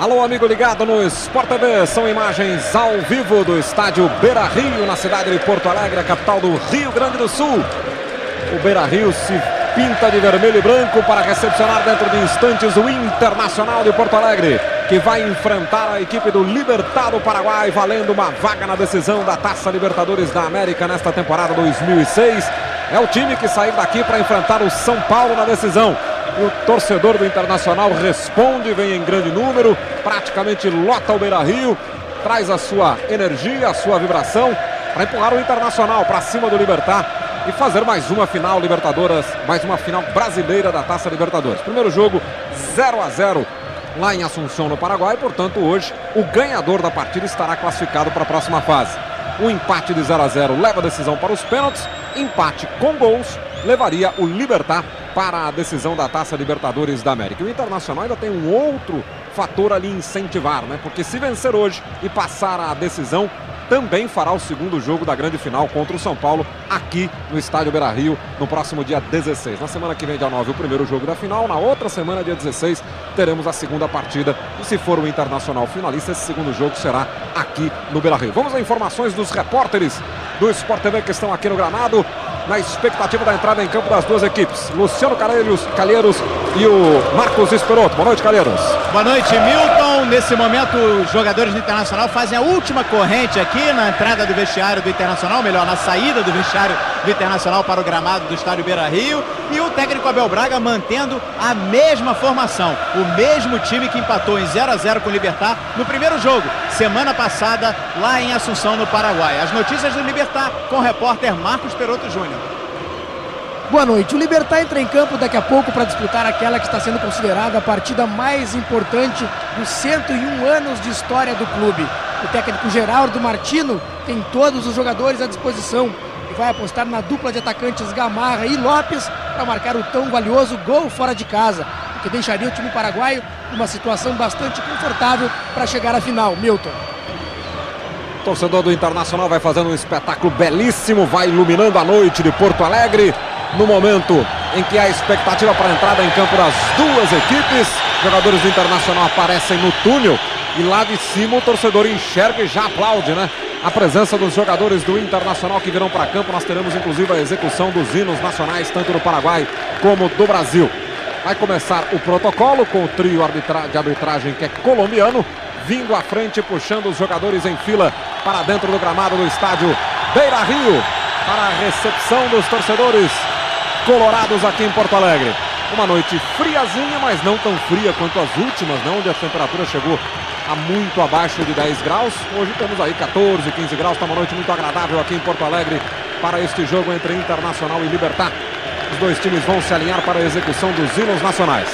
Alô, amigo ligado no Sport TV, são imagens ao vivo do estádio Beira-Rio, na cidade de Porto Alegre, a capital do Rio Grande do Sul. O Beira-Rio se pinta de vermelho e branco para recepcionar dentro de instantes o Internacional de Porto Alegre, que vai enfrentar a equipe do Libertad do Paraguai, valendo uma vaga na decisão da Taça Libertadores da América nesta temporada 2006. É o time que saiu daqui para enfrentar o São Paulo na decisão. E o torcedor do Internacional responde, vem em grande número, praticamente lota o Beira-Rio, traz a sua energia, a sua vibração para empurrar o Internacional para cima do Libertad e fazer mais uma final Libertadores, mais uma final brasileira da Taça Libertadores. Primeiro jogo 0-0 lá em Assunção, no Paraguai, portanto hoje o ganhador da partida estará classificado para a próxima fase. O empate de 0-0 leva a decisão para os pênaltis, empate com gols levaria o Libertad para a decisão da Taça Libertadores da América. O Internacional ainda tem um outro fator ali incentivar, né? Porque se vencer hoje e passar a decisão, também fará o segundo jogo da grande final contra o São Paulo aqui no estádio Beira-Rio no próximo dia 16. Na semana que vem, dia 9, o primeiro jogo da final. Na outra semana, dia 16, teremos a segunda partida. E se for o Internacional finalista, esse segundo jogo será aqui no Beira-Rio. Vamos a informações dos repórteres do Sport TV que estão aqui no gramado, na expectativa da entrada em campo das duas equipes. Luciano Calheiros e o Marcos Esperotto. Boa noite, Calheiros. Boa noite, Milton. Nesse momento, os jogadores do Internacional fazem a última corrente aqui na entrada do vestiário do Internacional, melhor, na saída do vestiário do Internacional para o gramado do estádio Beira-Rio. E o técnico Abel Braga mantendo a mesma formação, o mesmo time que empatou em 0-0 com o Libertad no primeiro jogo, semana passada, lá em Assunção, no Paraguai. As notícias do Libertad com o repórter Marcos Esperotto Júnior. Boa noite. O Libertad entra em campo daqui a pouco para disputar aquela que está sendo considerada a partida mais importante dos 101 anos de história do clube. O técnico Geraldo Martino tem todos os jogadores à disposição e vai apostar na dupla de atacantes Gamarra e Lopes para marcar o tão valioso gol fora de casa, o que deixaria o time paraguaio numa situação bastante confortável para chegar à final. Milton. O torcedor do Internacional vai fazendo um espetáculo belíssimo, vai iluminando a noite de Porto Alegre. No momento em que há expectativa para a entrada em campo das duas equipes, jogadores do Internacional aparecem no túnel e lá de cima o torcedor enxerga e já aplaude, né? A presença dos jogadores do Internacional que virão para campo. Nós teremos inclusive a execução dos hinos nacionais, tanto do Paraguai como do Brasil. Vai começar o protocolo com o trio de arbitragem que é colombiano, vindo à frente, puxando os jogadores em fila para dentro do gramado do estádio Beira-Rio, para a recepção dos torcedores colorados aqui em Porto Alegre. Uma noite friazinha, mas não tão fria quanto as últimas, né, onde a temperatura chegou a muito abaixo de 10 graus. Hoje temos aí 14, 15 graus, está uma noite muito agradável aqui em Porto Alegre para este jogo entre Internacional e Libertad. Os dois times vão se alinhar para a execução dos hinos nacionais.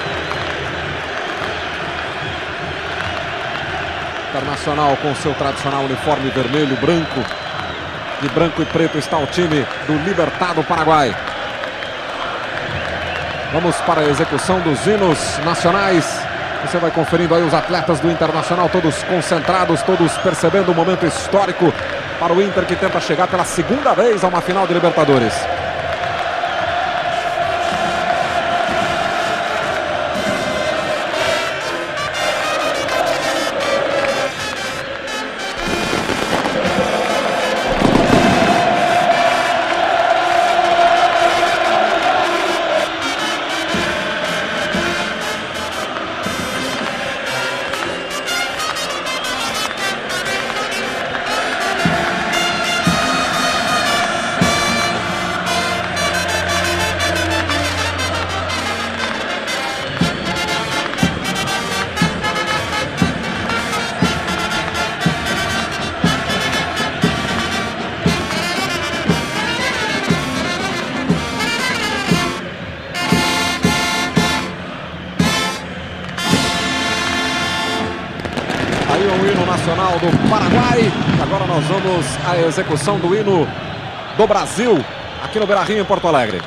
Internacional com seu tradicional uniforme vermelho, branco. De branco e preto está o time do Libertad do Paraguai. Vamos para a execução dos hinos nacionais. Você vai conferindo aí os atletas do Internacional, todos concentrados, todos percebendo o momento histórico para o Inter, que tenta chegar pela segunda vez a uma final de Libertadores. O hino nacional do Paraguai. Agora nós vamos à execução do hino do Brasil aqui no Beira-Rio, em Porto Alegre.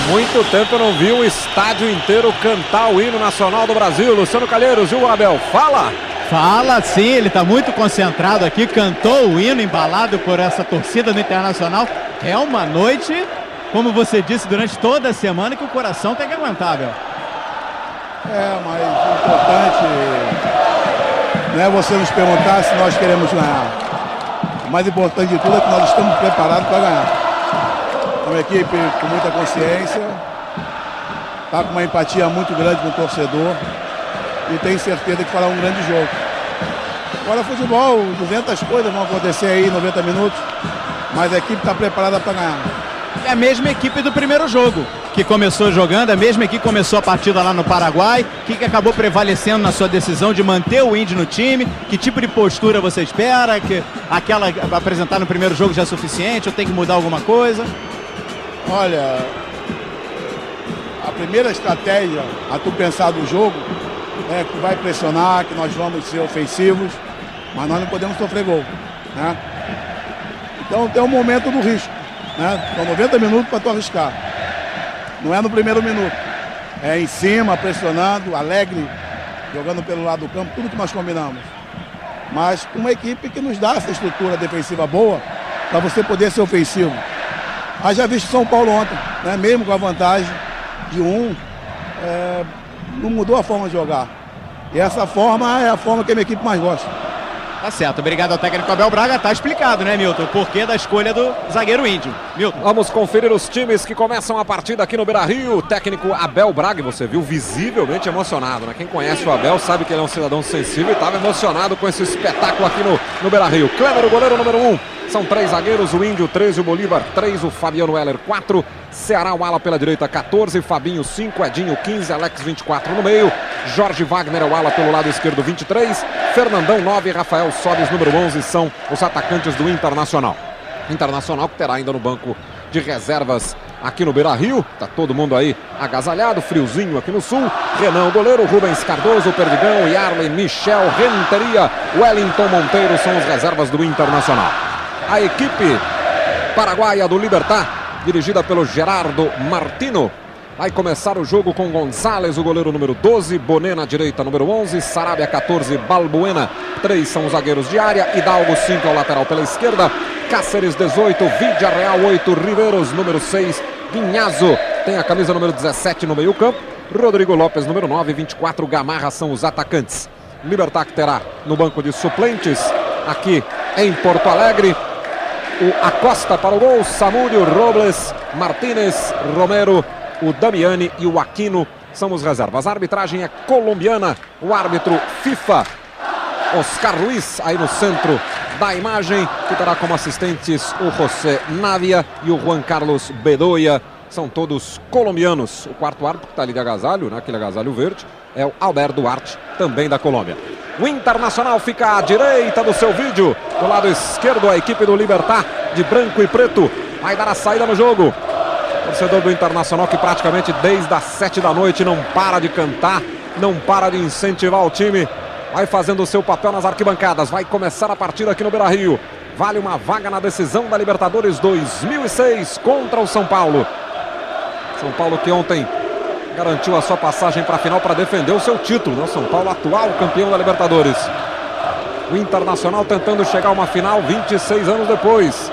Muito tempo eu não vi o estádio inteiro cantar o hino nacional do Brasil. Luciano Calheiros, viu, Abel? Fala! Fala sim, ele está muito concentrado aqui, cantou o hino embalado por essa torcida do Internacional. É uma noite, como você disse, durante toda a semana que o coração tem que aguentar, Abel. Mas o importante não é você nos perguntar se nós queremos ganhar. O mais importante de tudo é que nós estamos preparados para ganhar. É uma equipe com muita consciência, está com uma empatia muito grande com o torcedor e tem certeza que fará um grande jogo. Agora futebol, 200 coisas vão acontecer aí em 90 minutos, mas a equipe está preparada para ganhar. É a mesma equipe do primeiro jogo, que começou jogando, a mesma equipe que começou a partida lá no Paraguai, que acabou prevalecendo na sua decisão de manter o Indy no time. Que tipo de postura você espera? Que aquela apresentar no primeiro jogo já é suficiente ou tem que mudar alguma coisa? Olha, a primeira estratégia a tu pensar do jogo é que vai pressionar, que nós vamos ser ofensivos, mas nós não podemos sofrer gol, né? Então tem um momento do risco, né? São 90 minutos para tu arriscar. Não é no primeiro minuto. É em cima, pressionando, alegre, jogando pelo lado do campo, tudo que nós combinamos. Mas com uma equipe que nos dá essa estrutura defensiva boa para você poder ser ofensivo. Já visto São Paulo ontem, né? Mesmo com a vantagem de não mudou a forma de jogar. E essa forma é a forma que a minha equipe mais gosta. Tá certo, obrigado ao técnico Abel Braga. Tá explicado, né, Milton? O porquê da escolha do zagueiro índio. Milton. Vamos conferir os times que começam a partida aqui no Beira-Rio. O técnico Abel Braga, você viu, visivelmente emocionado, né? Quem conhece o Abel sabe que ele é um cidadão sensível e estava emocionado com esse espetáculo aqui no Beira-Rio. Kleber, o goleiro número 1. São 3 zagueiros, o Índio 13, o Bolívar 3, o Fabiano Heller 4, Ceará o ala pela direita 14, Fabinho 5, Edinho 15, Alex 24 no meio, Jorge Wagner é o ala pelo lado esquerdo 23, Fernandão 9 e Rafael Sobis número 11 são os atacantes do Internacional. Internacional que terá ainda no banco de reservas aqui no Beira-Rio, tá todo mundo aí agasalhado, friozinho aqui no sul. Renan o goleiro, Rubens Cardoso, Perdigão, Yarley, Michel, Renteria, Wellington Monteiro são os reservas do Internacional. A equipe paraguaia do Libertad, dirigida pelo Gerardo Martino, vai começar o jogo com Gonzalez, o goleiro número 12, Boné na direita, número 11, Sarabia 14, Balbuena 3 são os zagueiros de área, Hidalgo 5 ao lateral pela esquerda, Cáceres 18, Vidia Real 8, Riveiros número 6, Guinhazo tem a camisa número 17 no meio campo, Rodrigo Lopes número 9, 24, Gamarra são os atacantes. Libertad que terá no banco de suplentes aqui em Porto Alegre o Acosta para o gol, Samúdio, Robles, Martínez, Romero, o Damiani e o Aquino são os reservas. A arbitragem é colombiana, o árbitro FIFA, Oscar Ruiz, aí no centro da imagem, que terá como assistentes o José Navia e o Juan Carlos Bedoya, são todos colombianos. O quarto árbitro que está ali de agasalho, né, aquele agasalho verde, é o Alberto Duarte, também da Colômbia. O Internacional fica à direita do seu vídeo, do lado esquerdo a equipe do Libertad, de branco e preto, vai dar a saída no jogo. Torcedor do Internacional que praticamente desde as 7 da noite não para de cantar, não para de incentivar o time, vai fazendo o seu papel nas arquibancadas. Vai começar a partida aqui no Beira-Rio. Vale uma vaga na decisão da Libertadores 2006 contra o São Paulo. São Paulo que ontem garantiu a sua passagem para a final para defender o seu título, né? São Paulo atual campeão da Libertadores. O Internacional tentando chegar a uma final 26 anos depois.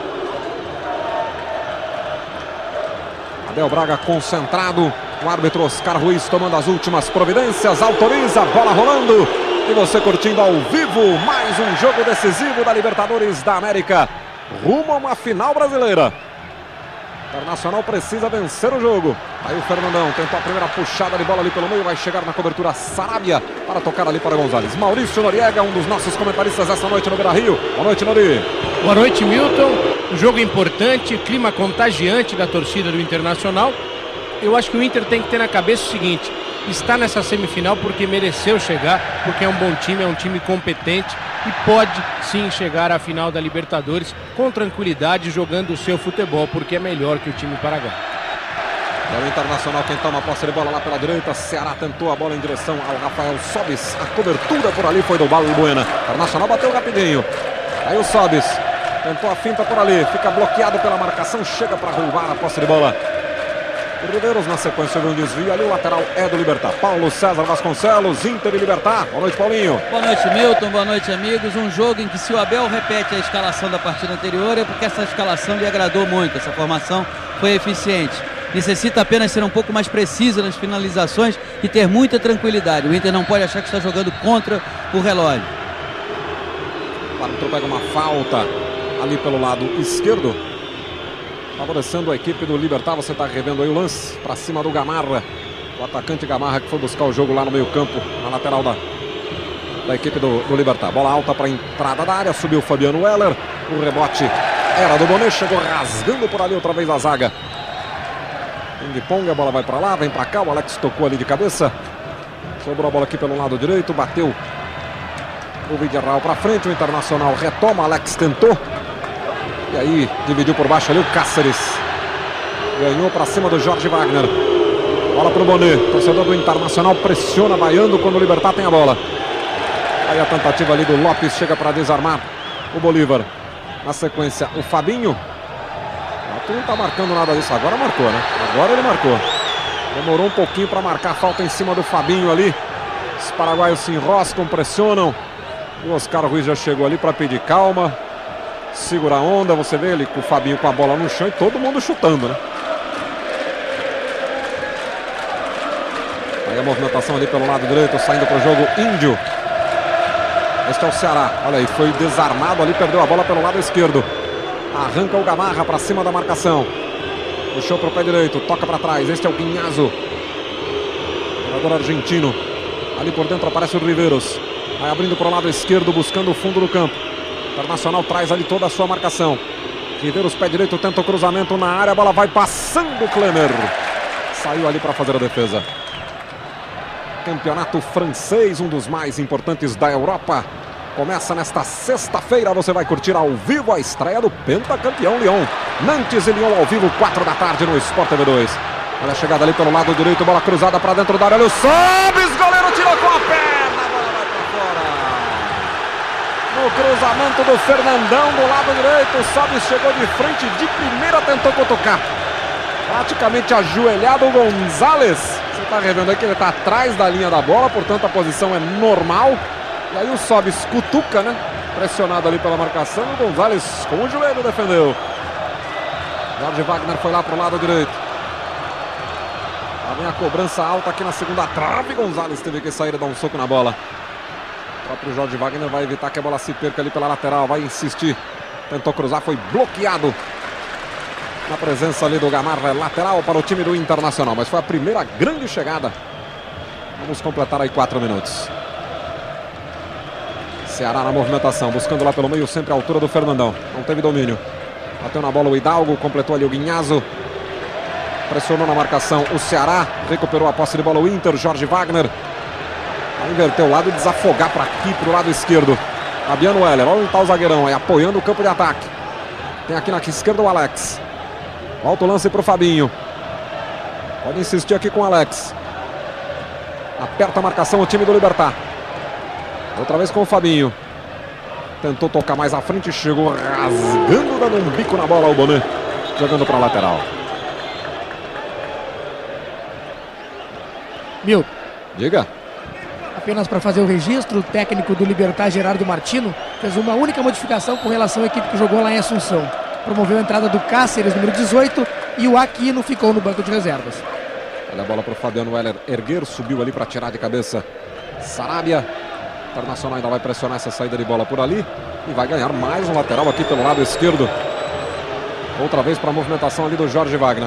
Abel Braga concentrado, o árbitro Oscar Ruiz tomando as últimas providências, autoriza, bola rolando e você curtindo ao vivo mais um jogo decisivo da Libertadores da América, rumo a uma final brasileira. O Internacional precisa vencer o jogo. Aí o Fernandão tentou a primeira puxada de bola ali pelo meio, vai chegar na cobertura Sarabia para tocar ali para Gonzalez. Maurício Noriega, um dos nossos comentaristas essa noite no Beira-Rio. Boa noite, Nori. Boa noite, Milton. Um jogo importante, clima contagiante da torcida do Internacional. Eu acho que o Inter tem que ter na cabeça o seguinte: está nessa semifinal porque mereceu chegar, porque é um bom time, é um time competente e pode sim chegar à final da Libertadores com tranquilidade, jogando o seu futebol, porque é melhor que o time paraguaio. É o Internacional quem toma a posse de bola lá pela direita. Ceará tentou a bola em direção ao Rafael Sobis. A cobertura por ali foi do Balbuena. Internacional bateu rapidinho. Aí o Sobis tentou a finta por ali. Fica bloqueado pela marcação. Chega para roubar a posse de bola. O Riveiros na sequência de um desvio ali, o lateral é do Libertad. Paulo César Vasconcelos, Inter e Libertad. Boa noite, Paulinho. Boa noite, Milton. Boa noite, amigos. Um jogo em que, se o Abel repete a escalação da partida anterior, é porque essa escalação lhe agradou muito. Essa formação foi eficiente. Necessita apenas ser um pouco mais precisa nas finalizações e ter muita tranquilidade. O Inter não pode achar que está jogando contra o relógio. O árbitro pega uma falta ali pelo lado esquerdo, favorecendo a equipe do Libertad. Você está revendo aí o lance para cima do Gamarra, o atacante Gamarra, que foi buscar o jogo lá no meio campo, na lateral da equipe do Libertad. Bola alta para a entrada da área, subiu o Fabiano Weller, o rebote era do Bonet, chegou rasgando por ali outra vez a zaga. Ping-pong, a bola vai para lá, vem para cá, o Alex tocou ali de cabeça, sobrou a bola aqui pelo lado direito, bateu o Villarreal para frente, o Internacional retoma, Alex tentou, e aí dividiu por baixo ali o Cáceres, ganhou para cima do Jorge Wagner, bola para o Bonet, torcedor do Internacional pressiona, vaiando quando o Libertad tem a bola. Aí a tentativa ali do Lopes, chega para desarmar o Bolívar, na sequência o Fabinho. Tu não tá marcando nada disso, agora marcou, né? Agora ele marcou. Demorou um pouquinho para marcar a falta em cima do Fabinho ali. Os paraguaios se enroscam, pressionam. O Oscar Ruiz já chegou ali para pedir calma, segura a onda. Você vê ele com o Fabinho com a bola no chão e todo mundo chutando, né? Aí a movimentação ali pelo lado direito, saindo para o jogo Índio. Este é o Ceará, olha aí, foi desarmado ali, perdeu a bola pelo lado esquerdo. Arranca o Gamarra para cima da marcação. Puxou para o pé direito, toca para trás. Este é o Guinhazo, jogador argentino. Ali por dentro aparece o Riveiros. Vai abrindo para o lado esquerdo, buscando o fundo do campo. Internacional traz ali toda a sua marcação. Riveiros, pé direito, tenta o cruzamento na área. A bola vai passando o Klemer. Saiu ali para fazer a defesa. Campeonato francês, um dos mais importantes da Europa. Começa nesta sexta-feira, você vai curtir ao vivo a estreia do pentacampeão Lyon. Nantes e Lyon ao vivo, 4 da tarde no Sport TV 2. Olha a chegada ali pelo lado direito, bola cruzada para dentro da área. Olha o Sobis, goleiro tirou com a perna, a bola vai para fora. No cruzamento do Fernandão do lado direito, o Sobis chegou de frente, de primeira tentou cutucar. Praticamente ajoelhado o Gonzalez. Você está revendo aí que ele está atrás da linha da bola, portanto a posição é normal. E aí o Sobis cutuca, né? Pressionado ali pela marcação. O Gonzalez com o joelho defendeu. Jorge Wagner foi lá para o lado direito. Lá vem a cobrança alta aqui na segunda trave. Gonzalez teve que sair e dar um soco na bola. O próprio Jorge Wagner vai evitar que a bola se perca ali pela lateral. Vai insistir. Tentou cruzar, foi bloqueado. Na presença ali do Gamarra, lateral para o time do Internacional. Mas foi a primeira grande chegada. Vamos completar aí 4 minutos. Ceará na movimentação, buscando lá pelo meio, sempre a altura do Fernandão. Não teve domínio. Bateu na bola o Hidalgo, completou ali o Guinhazo. Pressionou na marcação o Ceará. Recuperou a posse de bola o Inter, Jorge Wagner. Vai inverter o lado e desafogar para aqui, para o lado esquerdo. Fabiano Weller, olha onde está o zagueirão aí, apoiando o campo de ataque. Tem aqui na esquerda o Alex. Volta o lance para o Fabinho. Pode insistir aqui com o Alex. Aperta a marcação o time do Libertad. Outra vez com o Fabinho. Tentou tocar mais à frente, chegou rasgando, dando um bico na bola o Bonet. Jogando para a lateral. Milton. Diga. Apenas para fazer o registro, o técnico do Libertad, Gerardo Martino, fez uma única modificação com relação à equipe que jogou lá em Assunção. Promoveu a entrada do Cáceres, número 18, e o Aquino ficou no banco de reservas. Olha a bola para o Fabiano Weller erguer, subiu ali para tirar de cabeça Sarabia. Internacional ainda vai pressionar essa saída de bola por ali e vai ganhar mais um lateral aqui pelo lado esquerdo. Outra vez para a movimentação ali do Jorge Wagner.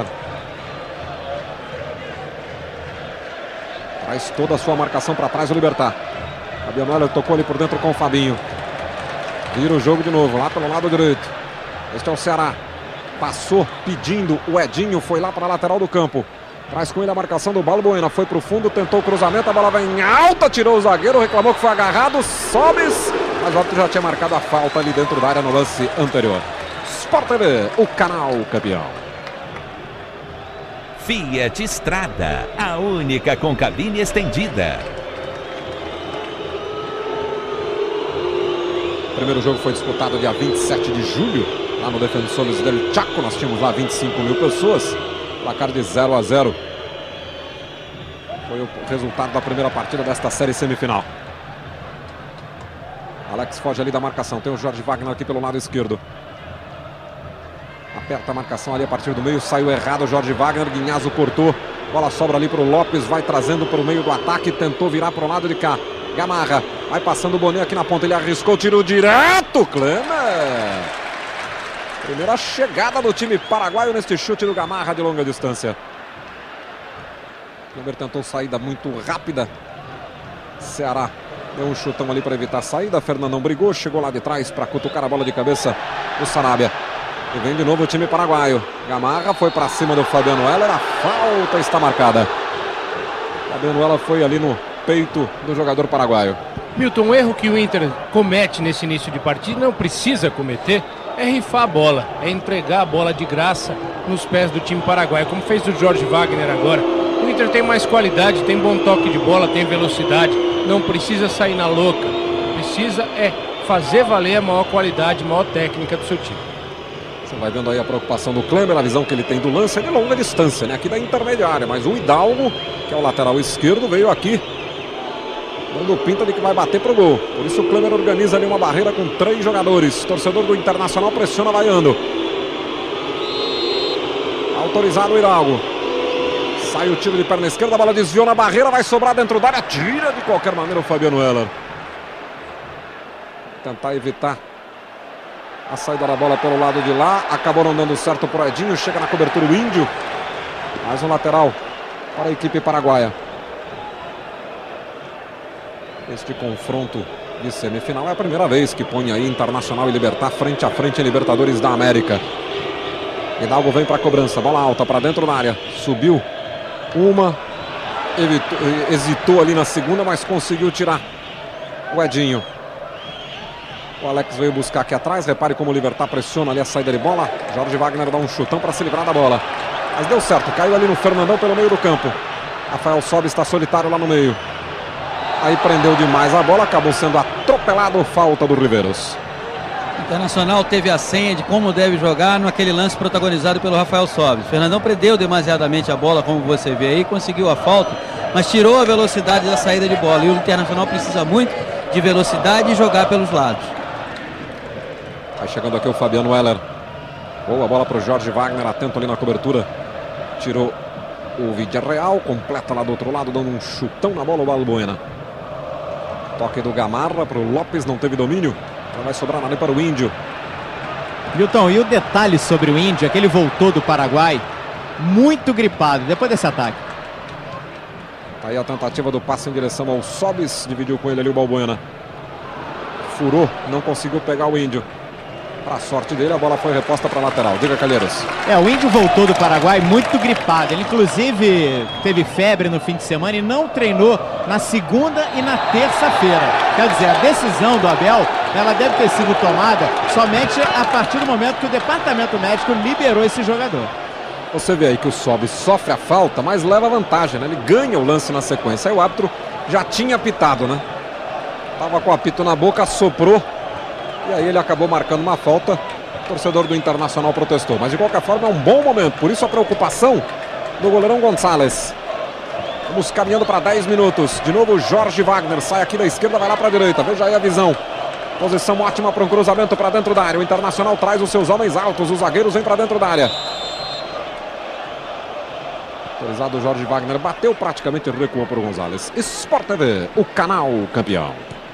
Traz toda a sua marcação para trás o Libertad. Fabiano Weller tocou ali por dentro com o Fabinho. Vira o jogo de novo, lá pelo lado direito. Este é o Ceará. Passou pedindo o Edinho, foi lá para a lateral do campo. Traz com ele a marcação do Balbuena, foi para o fundo, tentou o cruzamento, a bola vai em alta, tirou o zagueiro, reclamou que foi agarrado, Sobis, mas o árbitro já tinha marcado a falta ali dentro da área no lance anterior. Sport TV, o canal campeão. Fiat Strada, a única com cabine estendida. O primeiro jogo foi disputado dia 27 de julho, lá no Defensores del Chaco, nós tínhamos lá 25 mil pessoas. Placar de 0-0. Foi o resultado da primeira partida desta série semifinal. Alex foge ali da marcação. Tem o Jorge Wagner aqui pelo lado esquerdo. Aperta a marcação ali a partir do meio. Saiu errado o Jorge Wagner. Guinhazo cortou. Bola sobra ali para o Lopes. Vai trazendo para o meio do ataque. Tentou virar para o lado de cá. Gamarra. Vai passando o Bonet aqui na ponta. Ele arriscou. Tiro direto. Klemer. Primeira chegada do time paraguaio neste chute do Gamarra de longa distância. Klemer tentou saída muito rápida. Ceará deu um chutão ali para evitar a saída. Fernandão brigou. Chegou lá de trás para cutucar a bola de cabeça do Sarabia. E vem de novo o time paraguaio. Gamarra foi para cima do Fabiano Heller. A falta está marcada. Fabiano Heller foi ali no peito do jogador paraguaio. Milton, um erro que o Inter comete nesse início de partida, não precisa cometer, é rifar a bola. É entregar a bola de graça nos pés do time paraguaio, como fez o Jorge Wagner agora. O Inter tem mais qualidade, tem bom toque de bola, tem velocidade. Não precisa sair na louca. Precisa fazer valer a maior qualidade, a maior técnica do seu time. Você vai vendo aí a preocupação do Klemer, a visão que ele tem do lance é de longa distância, né? Aqui da intermediária, mas o Hidalgo, que é o lateral esquerdo, veio aqui dando pinta de que vai bater pro gol. Por isso o Klemer organiza ali uma barreira com 3 jogadores. Torcedor do Internacional pressiona, vaiando. Autorizado o Hidalgo. Sai o tiro de perna esquerda, a bola desviou na barreira, vai sobrar dentro da área. Tira de qualquer maneira o Fabiano Heller. Tentar evitar a saída da bola pelo lado de lá. Acabou não dando certo pro Edinho. Chega na cobertura o Índio. Mais um lateral para a equipe paraguaia. Este confronto de semifinal é a primeira vez que põe aí Internacional e Libertad frente a frente em Libertadores da América. Hidalgo vem para a cobrança. Bola alta para dentro da área. Subiu uma. Hesitou ali na segunda, mas conseguiu tirar o Edinho. O Alex veio buscar aqui atrás. Repare como o Libertad pressiona ali a saída de bola. Jorge Wagner dá um chutão para se livrar da bola. Mas deu certo. Caiu ali no Fernandão pelo meio do campo. Rafael Sobe está solitário lá no meio. Aí prendeu demais a bola. Acabou sendo atropelado. Falta do Riveiros. O Internacional teve a senha de como deve jogar naquele lance protagonizado pelo Rafael Sobe. Fernandão prendeu demasiadamente a bola, como você vê aí. Conseguiu a falta, mas tirou a velocidade da saída de bola. E o Internacional precisa muito de velocidade e jogar pelos lados. Vai chegando aqui o Fabiano Heller. Boa bola para o Jorge Wagner, atento ali na cobertura. Tirou o Villarreal, completa lá do outro lado, dando um chutão na bola o Balbuena. Toque do Gamarra para o Lopes, não teve domínio. Então vai sobrar ali para o Índio. Milton, e o detalhe sobre o Índio é que ele voltou do Paraguai muito gripado depois desse ataque. Tá aí a tentativa do passe em direção ao Sobis, dividiu com ele ali o Balbuena. Furou, não conseguiu pegar o Índio. Para a sorte dele, a bola foi reposta para a lateral. Diga, Calheiros. O Índio voltou do Paraguai muito gripado. Ele, inclusive, teve febre no fim de semana e não treinou na segunda e na terça-feira. Quer dizer, a decisão do Abel, ela deve ter sido tomada somente a partir do momento que o departamento médico liberou esse jogador. Você vê aí que o Sobis sofre a falta, mas leva vantagem, né? Ele ganha o lance na sequência. Aí o árbitro já tinha apitado, né? Tava com o apito na boca, soprou. E aí ele acabou marcando uma falta. O torcedor do Internacional protestou. Mas de qualquer forma é um bom momento. Por isso a preocupação do goleirão Gonçalves. Vamos caminhando para 10 minutos. De novo o Jorge Wagner. Sai aqui da esquerda, vai lá para a direita. Veja aí a visão. Posição ótima para um cruzamento para dentro da área. O Internacional traz os seus homens altos. Os zagueiros vêm para dentro da área. Autorizado o Jorge Wagner. Bateu praticamente e recuou para o Gonçalves. Sport TV, o canal campeão.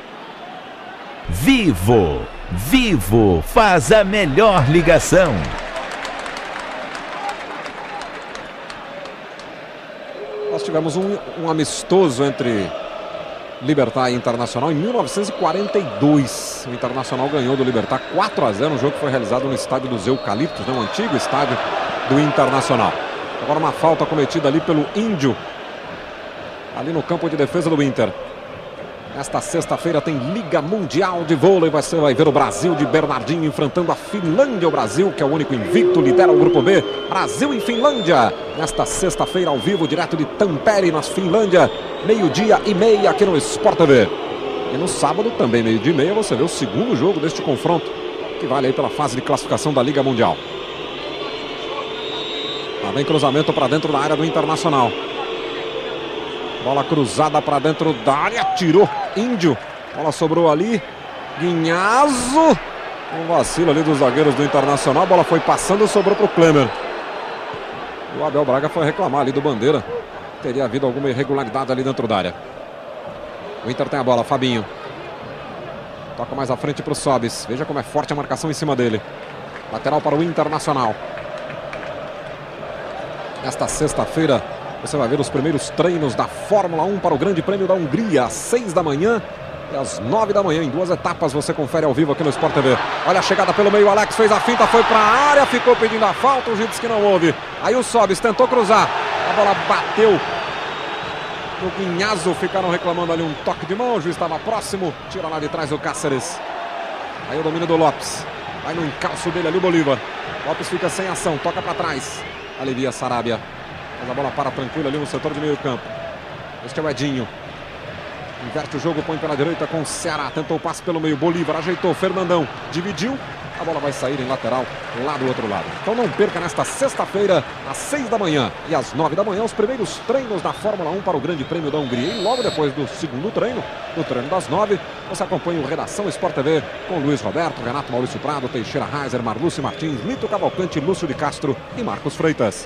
Vivo, Vivo faz a melhor ligação. Nós tivemos um amistoso entre Libertad e Internacional em 1942. O Internacional ganhou do Libertad 4-0, um jogo que foi realizado no estádio dos Eucaliptos, né? Um antigo estádio do Internacional. Agora uma falta cometida ali pelo Índio, ali no campo de defesa do Inter. Esta sexta-feira tem Liga Mundial de Vôlei. Você vai ver o Brasil de Bernardinho enfrentando a Finlândia. O Brasil, que é o único invicto, lidera o Grupo B. Brasil e Finlândia. Nesta sexta-feira, ao vivo, direto de Tampere, na Finlândia. 12h30 aqui no Sport TV. E no sábado, também 12h30, você vê o segundo jogo deste confronto, que vale aí pela fase de classificação da Liga Mundial. Lá vem cruzamento para dentro da área do Internacional. Bola cruzada para dentro da área, tirou Índio. Bola sobrou ali, Guinhazo. Um vacilo ali dos zagueiros do Internacional. A bola foi passando e sobrou para o Klemer. O Abel Braga foi reclamar ali do Bandeira. Teria havido alguma irregularidade ali dentro da área. O Inter tem a bola, Fabinho. Toca mais à frente para o Sobis. Veja como é forte a marcação em cima dele. Lateral para o Internacional. Nesta sexta-feira você vai ver os primeiros treinos da Fórmula 1 para o Grande Prêmio da Hungria, às 6 da manhã e às 9 da manhã. Em 2 etapas você confere ao vivo aqui no Sport TV. Olha a chegada pelo meio, Alex fez a finta, foi para a área, ficou pedindo a falta, o juiz que não houve. Aí o Sobis tentou cruzar, a bola bateu. O Guinhazo ficaram reclamando ali um toque de mão, o juiz estava próximo, tira lá de trás o Cáceres. Aí o domínio do Lopes, vai no encalço dele ali o Bolívar. Lopes fica sem ação, toca para trás, alivia Sarabia. Mas a bola para tranquila ali no setor de meio campo. Este é o Edinho. Inverte o jogo, põe pela direita com o Ceará. Tentou o passe pelo meio, Bolívar ajeitou, Fernandão dividiu. A bola vai sair em lateral lá do outro lado. Então não perca nesta sexta-feira, às 6 da manhã e às 9 da manhã, os primeiros treinos da Fórmula 1 para o Grande Prêmio da Hungria. E logo depois do segundo treino, do treino das 9, você acompanha o Redação Sport TV com Luiz Roberto, Renato Maurício Prado, Teixeira Reiser, Marlúcio Martins, Lito Cavalcante, Lúcio de Castro e Marcos Freitas.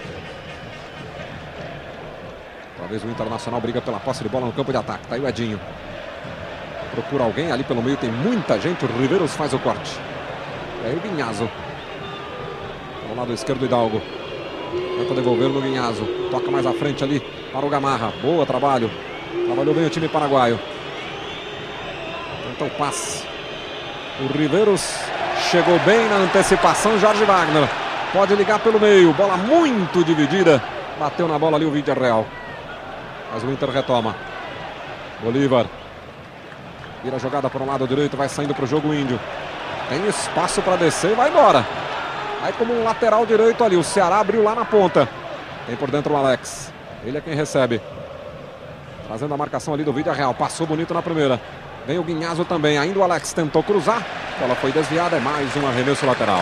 Talvez o Internacional briga pela posse de bola no campo de ataque. Tá aí o Edinho. Procura alguém ali pelo meio, tem muita gente. O Riveiros faz o corte. E aí o Guinhazo. Ao lado esquerdo, Hidalgo. Tenta devolver no Guinhazo. Toca mais à frente ali para o Gamarra. Boa trabalho. Trabalhou bem o time paraguaio. Tenta o passe. O Riveiros chegou bem na antecipação. Jorge Wagner pode ligar pelo meio. Bola muito dividida. Bateu na bola ali o Villarreal. Mas o Inter retoma. Bolívar. Vira a jogada para o lado direito. Vai saindo para o jogo índio. Tem espaço para descer e vai embora. Aí como um lateral direito ali. O Ceará abriu lá na ponta. Tem por dentro o Alex. Ele é quem recebe. Fazendo a marcação ali do Villarreal. Passou bonito na primeira. Vem o Guinhazo também. Ainda o Alex tentou cruzar. A bola foi desviada. É mais um arremesso lateral.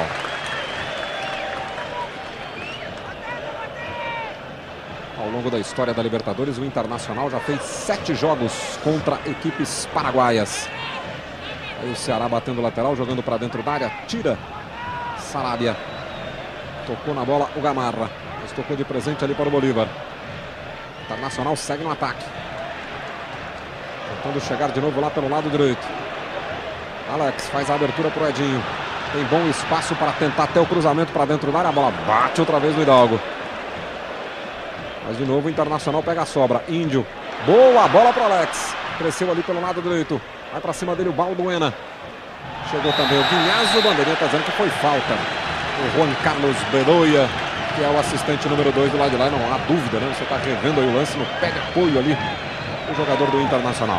Ao longo da história da Libertadores, o Internacional já fez 7 jogos contra equipes paraguaias. Aí o Ceará batendo lateral, jogando para dentro da área, tira Sarabia. Tocou na bola o Gamarra, mas tocou de presente ali para o Bolívar. O Internacional segue no ataque. Tentando chegar de novo lá pelo lado direito. Alex faz a abertura para o Edinho. Tem bom espaço para tentar até o cruzamento para dentro da área. A bola bate outra vez no Hidalgo. Mas de novo o Internacional pega a sobra. Índio. Boa bola para Alex. Cresceu ali pelo lado direito. Vai para cima dele o Balbuena. Chegou também o Guinhazo. O bandeirinha está dizendo que foi falta. O Juan Carlos Bedoya, que é o assistente número 2 do lado de lá. Não há dúvida, né? Você está revendo aí o lance no pé de apoio ali. O jogador do Internacional.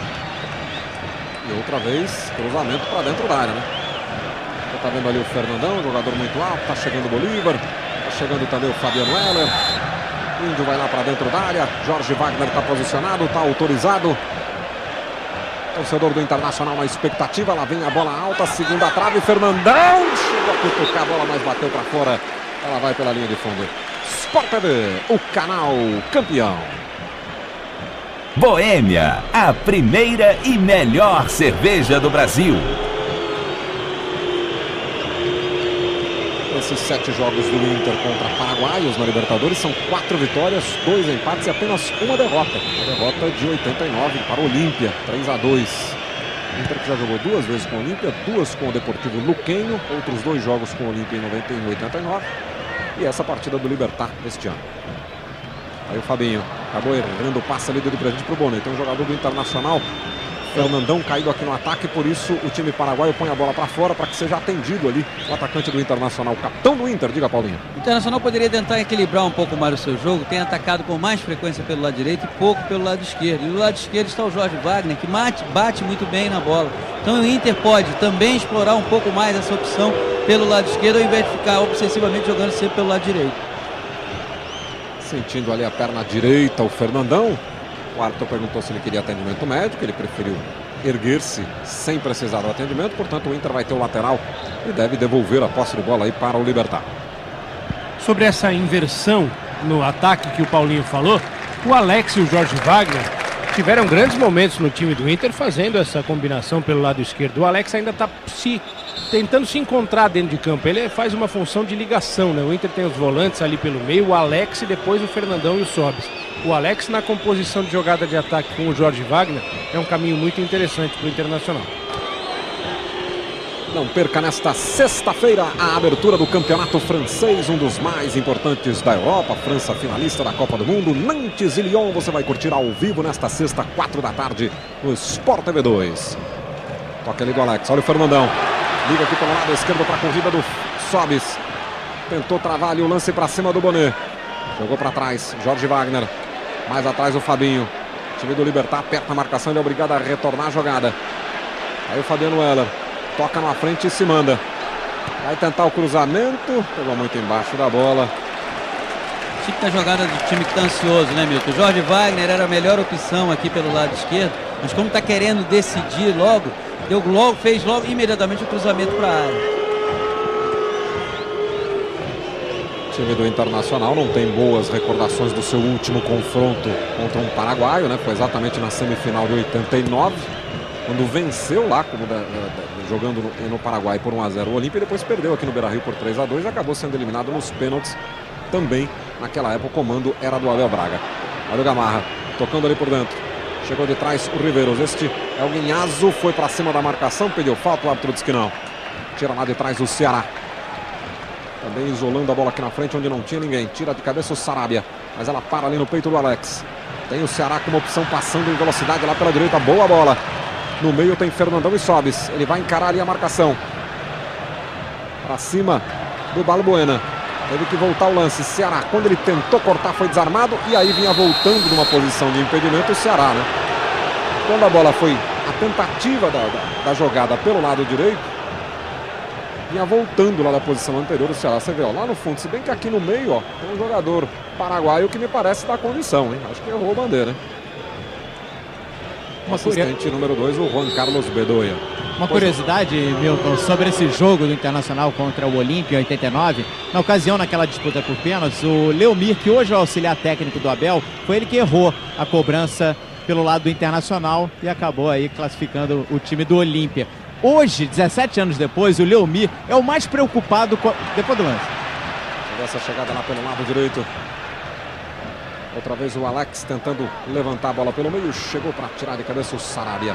E outra vez, cruzamento para dentro da área, né? Você está vendo ali o Fernandão, jogador muito alto. Está chegando o Bolívar. Está chegando também o Fabiano Heller. Índio vai lá para dentro da área. Jorge Wagner está posicionado, está autorizado. Torcedor do Internacional na expectativa. Lá vem a bola alta, segunda trave. Fernandão chegou a cutucar a bola, mas bateu para fora. Ela vai pela linha de fundo. Sport TV, o canal campeão. Boêmia, a primeira e melhor cerveja do Brasil. Esses 7 jogos do Inter contra paraguaios na Libertadores são 4 vitórias, 2 empates e apenas uma derrota. A derrota de 89 para o Olímpia, 3-2. O Inter que já jogou 2 vezes com o Olímpia, 2 com o Deportivo Luquenho, outros 2 jogos com o Olímpia em 91 e 89. E essa partida do Libertad este ano. Aí o Fabinho acabou errando o passe ali de presente para o Bonet. Tem um jogador do Internacional, Fernandão, caído aqui no ataque, por isso o time paraguaio põe a bola para fora para que seja atendido ali o atacante do Internacional, o capitão do Inter. Diga, Paulinho. O Internacional poderia tentar equilibrar um pouco mais o seu jogo, tem atacado com mais frequência pelo lado direito e pouco pelo lado esquerdo. E do lado esquerdo está o Jorge Wagner, que bate muito bem na bola. Então o Inter pode também explorar um pouco mais essa opção pelo lado esquerdo, ao invés de ficar obsessivamente jogando sempre pelo lado direito. Sentindo ali a perna direita o Fernandão. O árbitro perguntou se ele queria atendimento médico, ele preferiu erguer-se sem precisar do atendimento, portanto o Inter vai ter o lateral e deve devolver a posse de bola aí para o Libertad. sobre essa inversão no ataque que o Paulinho falou, o Alex e o Jorge Wagner tiveram grandes momentos no time do Inter fazendo essa combinação pelo lado esquerdo. O Alex ainda está tentando se encontrar dentro de campo. Ele faz uma função de ligação, né? O Inter tem os volantes ali pelo meio, o Alex e depois o Fernandão e o Sobis. O Alex na composição de jogada de ataque com o Jorge Wagner é um caminho muito interessante para o Internacional. Não perca nesta sexta-feira a abertura do campeonato francês, um dos mais importantes da Europa. França finalista da Copa do Mundo. Nantes e Lyon você vai curtir ao vivo nesta sexta, 4 da tarde, no Sport TV 2. Toca ali do Alex, olha o Fernandão. Liga aqui pelo lado esquerdo para a corrida do Sobis. Tentou travar ali o lance para cima do Bonnet. Jogou para trás, Jorge Wagner. Mais atrás o Fabinho. O time do Libertad aperta a marcação, ele é obrigado a retornar a jogada. Aí o Fabiano Heller. Toca na frente e se manda. Vai tentar o cruzamento. Pegou muito embaixo da bola. Típica jogada do time que está ansioso, né, Milton? Jorge Wagner era a melhor opção aqui pelo lado esquerdo. Mas como está querendo decidir fez logo imediatamente o cruzamento para a área. O time do Internacional não tem boas recordações do seu último confronto contra um paraguaio, né? Foi exatamente na semifinal de 89. Quando venceu lá, jogando no Paraguai por 1-0 o Olímpia, e depois perdeu aqui no Beira-Rio por 3-2 e acabou sendo eliminado nos pênaltis. Também, naquela época, o comando era do Abel Braga. Olha o Gamarra, tocando ali por dentro. Chegou de trás o Riveiros. Este é o Guinhazo, foi para cima da marcação, pediu falta, o árbitro disse que não. Tira lá de trás o Ceará. Também isolando a bola aqui na frente, onde não tinha ninguém. Tira de cabeça o Sarabia, mas ela para ali no peito do Alex. Tem o Ceará como opção, passando em velocidade lá pela direita, boa bola. No meio tem Fernandão e Sobis. Ele vai encarar ali a marcação. Para cima do Balbuena. Teve que voltar o lance. Ceará, quando ele tentou cortar, foi desarmado. E aí vinha voltando numa posição de impedimento o Ceará, né? Quando a bola foi a tentativa da jogada pelo lado direito, vinha voltando lá da posição anterior o Ceará. Você vê, ó, lá no fundo. Se bem que aqui no meio, ó, tem um jogador paraguaio que me parece dar condição, hein? Acho que errou a bandeira, hein? O assistente número 2, o Juan Carlos Bedoya. Uma curiosidade, Milton, sobre esse jogo do Internacional contra o Olímpia em 89. Na ocasião, naquela disputa por pênaltis, o Leomir, que hoje é o auxiliar técnico do Abel, foi ele que errou a cobrança pelo lado do Internacional e acabou aí classificando o time do Olímpia. Hoje, 17 anos depois, o Leomir é o mais preocupado depois do lance. Essa chegada lá pelo lado direito. Outra vez o Alex tentando levantar a bola pelo meio. Chegou para tirar de cabeça o Sarabia.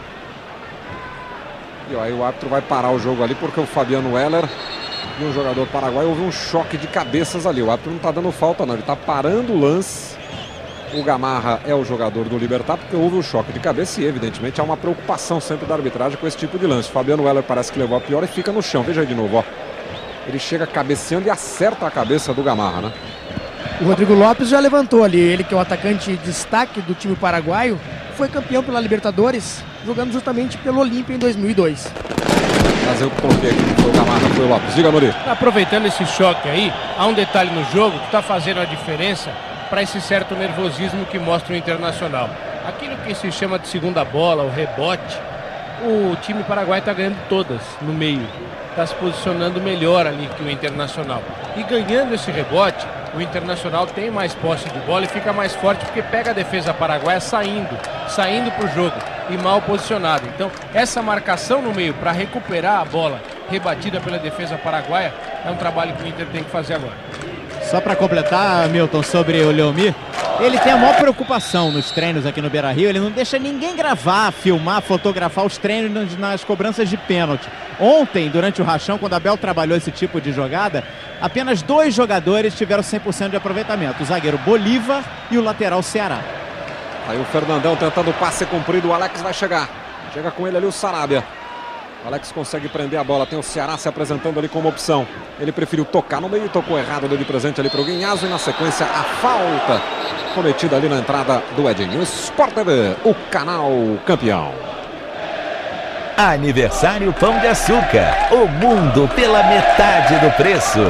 E ó, aí o árbitro vai parar o jogo ali porque o Fabiano Heller e um jogador paraguaio houve um choque de cabeças ali. O árbitro não está dando falta não, ele está parando o lance. O Gamarra é o jogador do Libertad porque houve um choque de cabeça e evidentemente há uma preocupação sempre da arbitragem com esse tipo de lance. O Fabiano Heller parece que levou a pior e fica no chão. Veja aí de novo, ó. Ele chega cabeceando e acerta a cabeça do Gamarra, né? O Rodrigo Lopes já levantou ali, ele que é o atacante destaque do time paraguaio, foi campeão pela Libertadores, jogando justamente pelo Olímpia em 2002. Mas eu coloquei aqui, foi o Gamarra, foi o Lopes. Diga, Nori. Aproveitando esse choque aí, há um detalhe no jogo que está fazendo a diferença para esse certo nervosismo que mostra o Internacional. Aquilo que se chama de segunda bola, o rebote, o time paraguaio está ganhando todas no meio. Está se posicionando melhor ali que o Internacional. E ganhando esse rebote, o Internacional tem mais posse de bola e fica mais forte porque pega a defesa paraguaia saindo para o jogo e mal posicionado. Então, essa marcação no meio para recuperar a bola rebatida pela defesa paraguaia é um trabalho que o Inter tem que fazer agora. Só para completar, Milton, sobre o Leomir, ele tem a maior preocupação nos treinos aqui no Beira-Rio. Ele não deixa ninguém gravar, filmar, fotografar os treinos nas cobranças de pênalti. Ontem, durante o rachão, quando a Abel trabalhou esse tipo de jogada, apenas 2 jogadores tiveram 100% de aproveitamento. O zagueiro Bolívar e o lateral Ceará. Aí o Fernandão tentando o passe comprido, o Alex vai chegar. Chega com ele ali o Sarabia. O Alex consegue prender a bola, tem o Ceará se apresentando ali como opção. Ele preferiu tocar no meio e tocou errado, deu de presente ali para o Guinhazo. E na sequência a falta cometida ali na entrada do Edinho. Sport TV, o canal campeão. Aniversário Pão de Açúcar, o mundo pela metade do preço.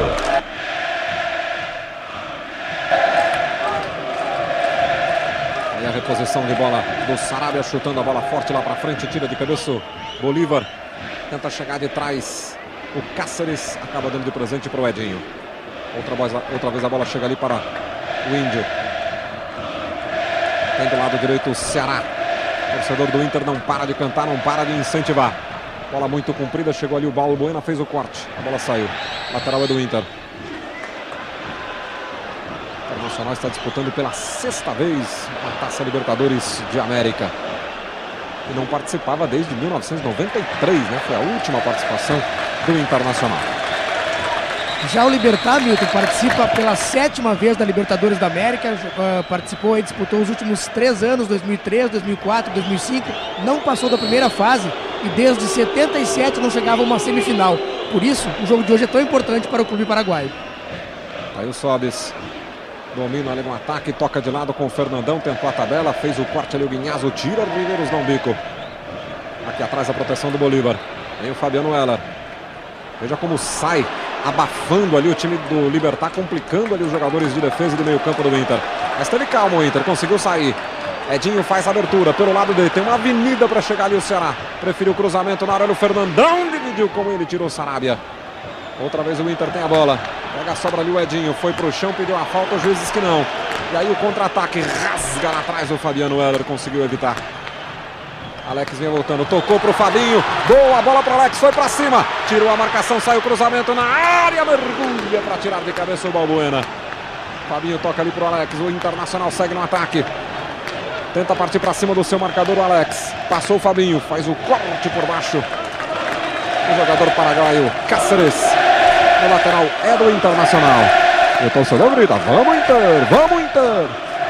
Aí a reposição de bola do Sarabia, chutando a bola forte lá para frente, tira de cabeça o Bolívar. Tenta chegar de trás o Cáceres, acaba dando de presente para o Edinho. Outra vez a bola chega ali para o Índio. Tem do lado direito o Ceará. O torcedor do Inter não para de cantar, não para de incentivar. Bola muito comprida, chegou ali o Balbuena, fez o corte. A bola saiu. Lateral é do Inter. O Internacional está disputando pela 6ª vez a Taça Libertadores de América. E não participava desde 1993, né? Foi a última participação do Internacional. Já o Libertad, Milton, participa pela 7ª vez da Libertadores da América, participou e disputou os últimos 3 anos, 2003, 2004, 2005, não passou da primeira fase e desde 77 não chegava a uma semifinal. Por isso, o jogo de hoje é tão importante para o clube paraguaio. Aí o Sobis domina ali no ataque, toca de lado com o Fernandão, tentou a tabela, fez o corte ali o Guinhazo, tira o Riveiros, não bico. Aqui atrás a proteção do Bolívar. Vem o Fabiano Heller. Veja como sai, abafando ali o time do Libertad, complicando ali os jogadores de defesa e de meio campo do Inter. Mas teve calma o Inter, conseguiu sair. Edinho faz a abertura pelo lado dele, tem uma avenida para chegar ali o Ceará. Preferiu o cruzamento na área do Fernandão, dividiu com ele, tirou o Sarabia. Outra vez o Inter tem a bola. Pega a sobra ali o Edinho, foi pro chão, pediu a falta, os juízes que não. E aí o contra-ataque rasga lá atrás o Fabiano Heller, conseguiu evitar. Alex vinha voltando, tocou pro Fabinho, boa bola pro Alex, foi pra cima, tirou a marcação, saiu o cruzamento na área, mergulha pra tirar de cabeça o Balbuena. Fabinho toca ali pro Alex, o Internacional segue no ataque. Tenta partir pra cima do seu marcador o Alex, passou o Fabinho, faz o corte por baixo. O jogador paraguaio, Cáceres, o lateral é do Internacional. E o torcedor grita, vamos Inter, vamos Inter.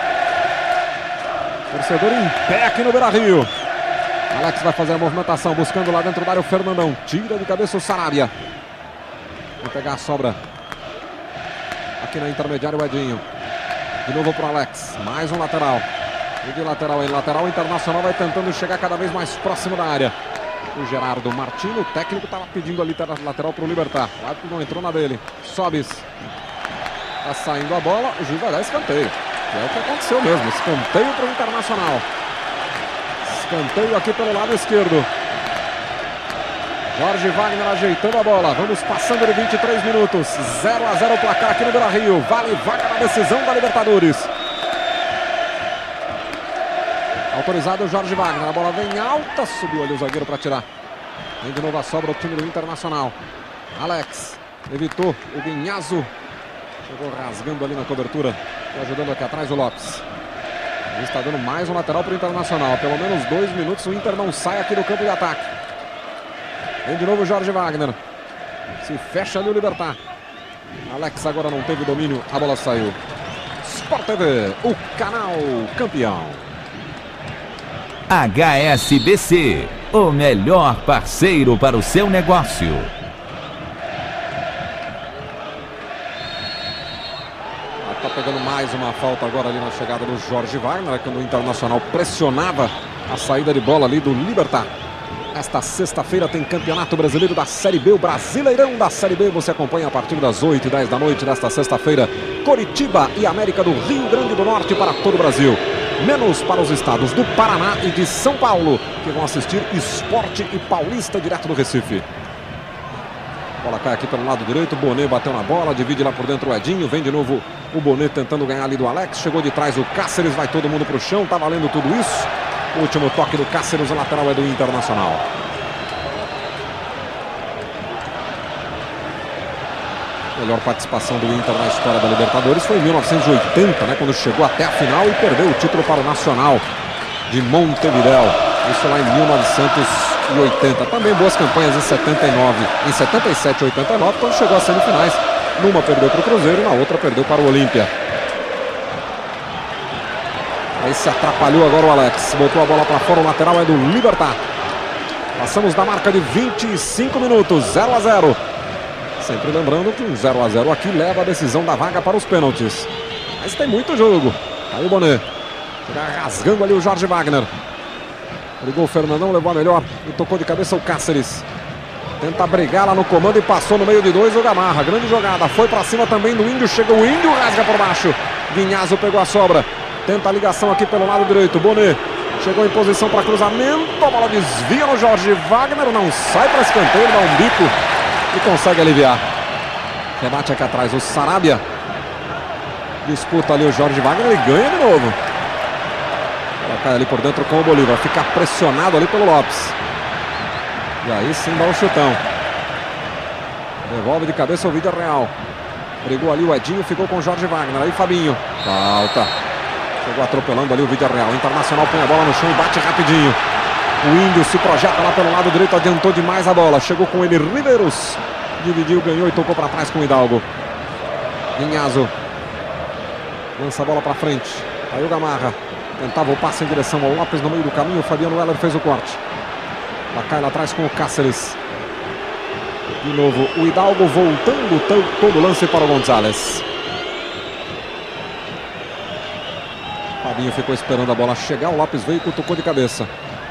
Torcedor em pé aqui no Beira-Rio. Alex vai fazer a movimentação, buscando lá dentro da área o Fernandão. Tira de cabeça o Sarabia. Vai pegar a sobra. Aqui na intermediária o Edinho. De novo pro Alex. Mais um lateral. E de lateral em lateral, o Internacional vai tentando chegar cada vez mais próximo da área. O Gerardo Martino, o técnico, estava pedindo ali lateral para o Libertad. O árbitro não entrou na dele. Sobis. Está saindo a bola, o juiz vai dar escanteio. E é o que aconteceu mesmo. Escanteio para o Internacional. Escanteio aqui pelo lado esquerdo. Jorge Wagner ajeitando a bola. Vamos passando de 23 minutos. 0-0 o placar aqui no Beira-Rio. Vale vaga na decisão da Libertadores. Autorizado o Jorge Wagner. A bola vem alta. Subiu ali o zagueiro para tirar. Vem de novo a sobra o time do Internacional. Alex evitou o Guinhazo. Chegou rasgando ali na cobertura. E ajudando aqui atrás o Lopes. Ele está dando mais um lateral para o Internacional. Pelo menos 2 minutos o Inter não sai aqui do campo de ataque. Vem de novo o Jorge Wagner. Se fecha ali o Libertad. Alex agora não teve domínio. A bola saiu. Sport TV, o canal campeão. HSBC, o melhor parceiro para o seu negócio. Está pegando mais uma falta agora ali na chegada do Jorge Wagner, quando o Internacional pressionava a saída de bola ali do Libertad. Esta sexta-feira tem Campeonato Brasileiro da Série B, o Brasileirão da Série B. Você acompanha a partir das 8h10 da noite desta sexta-feira. Coritiba e América do Rio Grande do Norte para todo o Brasil. Menos para os estados do Paraná e de São Paulo, que vão assistir Sport e Paulista direto do Recife. Bola cai aqui pelo lado direito, o Bonet bateu na bola, divide lá por dentro o Edinho, vem de novo o Bonet tentando ganhar ali do Alex, chegou de trás o Cáceres, vai todo mundo pro chão, tá valendo tudo isso. O último toque do Cáceres, o lateral é do Internacional. A melhor participação do Inter na história da Libertadores foi em 1980, né, quando chegou até a final e perdeu o título para o Nacional de Montevidéu. Isso lá em 1980. Também boas campanhas em 79, em 77 e 89, quando chegou às semifinais. Numa perdeu para o Cruzeiro e na outra perdeu para o Olímpia. Aí se atrapalhou agora o Alex. Botou a bola para fora, o lateral é do Libertad. Passamos da marca de 25 minutos, 0-0. Sempre lembrando que um 0-0 aqui leva a decisão da vaga para os pênaltis. Mas tem muito jogo. Aí o Bonet. Chega rasgando ali o Jorge Wagner. Ligou o Fernandão, levou a melhor e tocou de cabeça o Cáceres. Tenta brigar lá no comando e passou no meio de 2 o Gamarra. Grande jogada. Foi para cima também do Índio. Chega o Índio, rasga por baixo. Guinhazo pegou a sobra. Tenta a ligação aqui pelo lado direito. Bonet chegou em posição para cruzamento. A bola desvia no Jorge Wagner. Não sai para escanteio, dá um bico e consegue aliviar. Rebate aqui atrás o Sarabia. Disputa ali o Jorge Wagner, ele ganha de novo. Ela cai ali por dentro com o Bolívar. Fica pressionado ali pelo Lopes. E aí sim dá o chutão. Devolve de cabeça o Villarreal. Brigou ali o Edinho, ficou com o Jorge Wagner. Aí Fabinho. Falta. Chegou atropelando ali o Villarreal. Internacional põe a bola no chão e bate rapidinho. O Índio se projeta lá pelo lado direito, adiantou demais a bola. Chegou com ele Riveiros. Dividiu, ganhou e tocou para trás com o Hidalgo. Linhazo. Lança a bola para frente. Aí o Gamarra. Tentava o passe em direção ao Lopes no meio do caminho. O Fabiano Heller fez o corte. Ela cai lá atrás com o Cáceres. De novo o Hidalgo voltando todo o lance para o Gonzalez. Fabinho ficou esperando a bola chegar. O Lopes veio e cutucou de cabeça.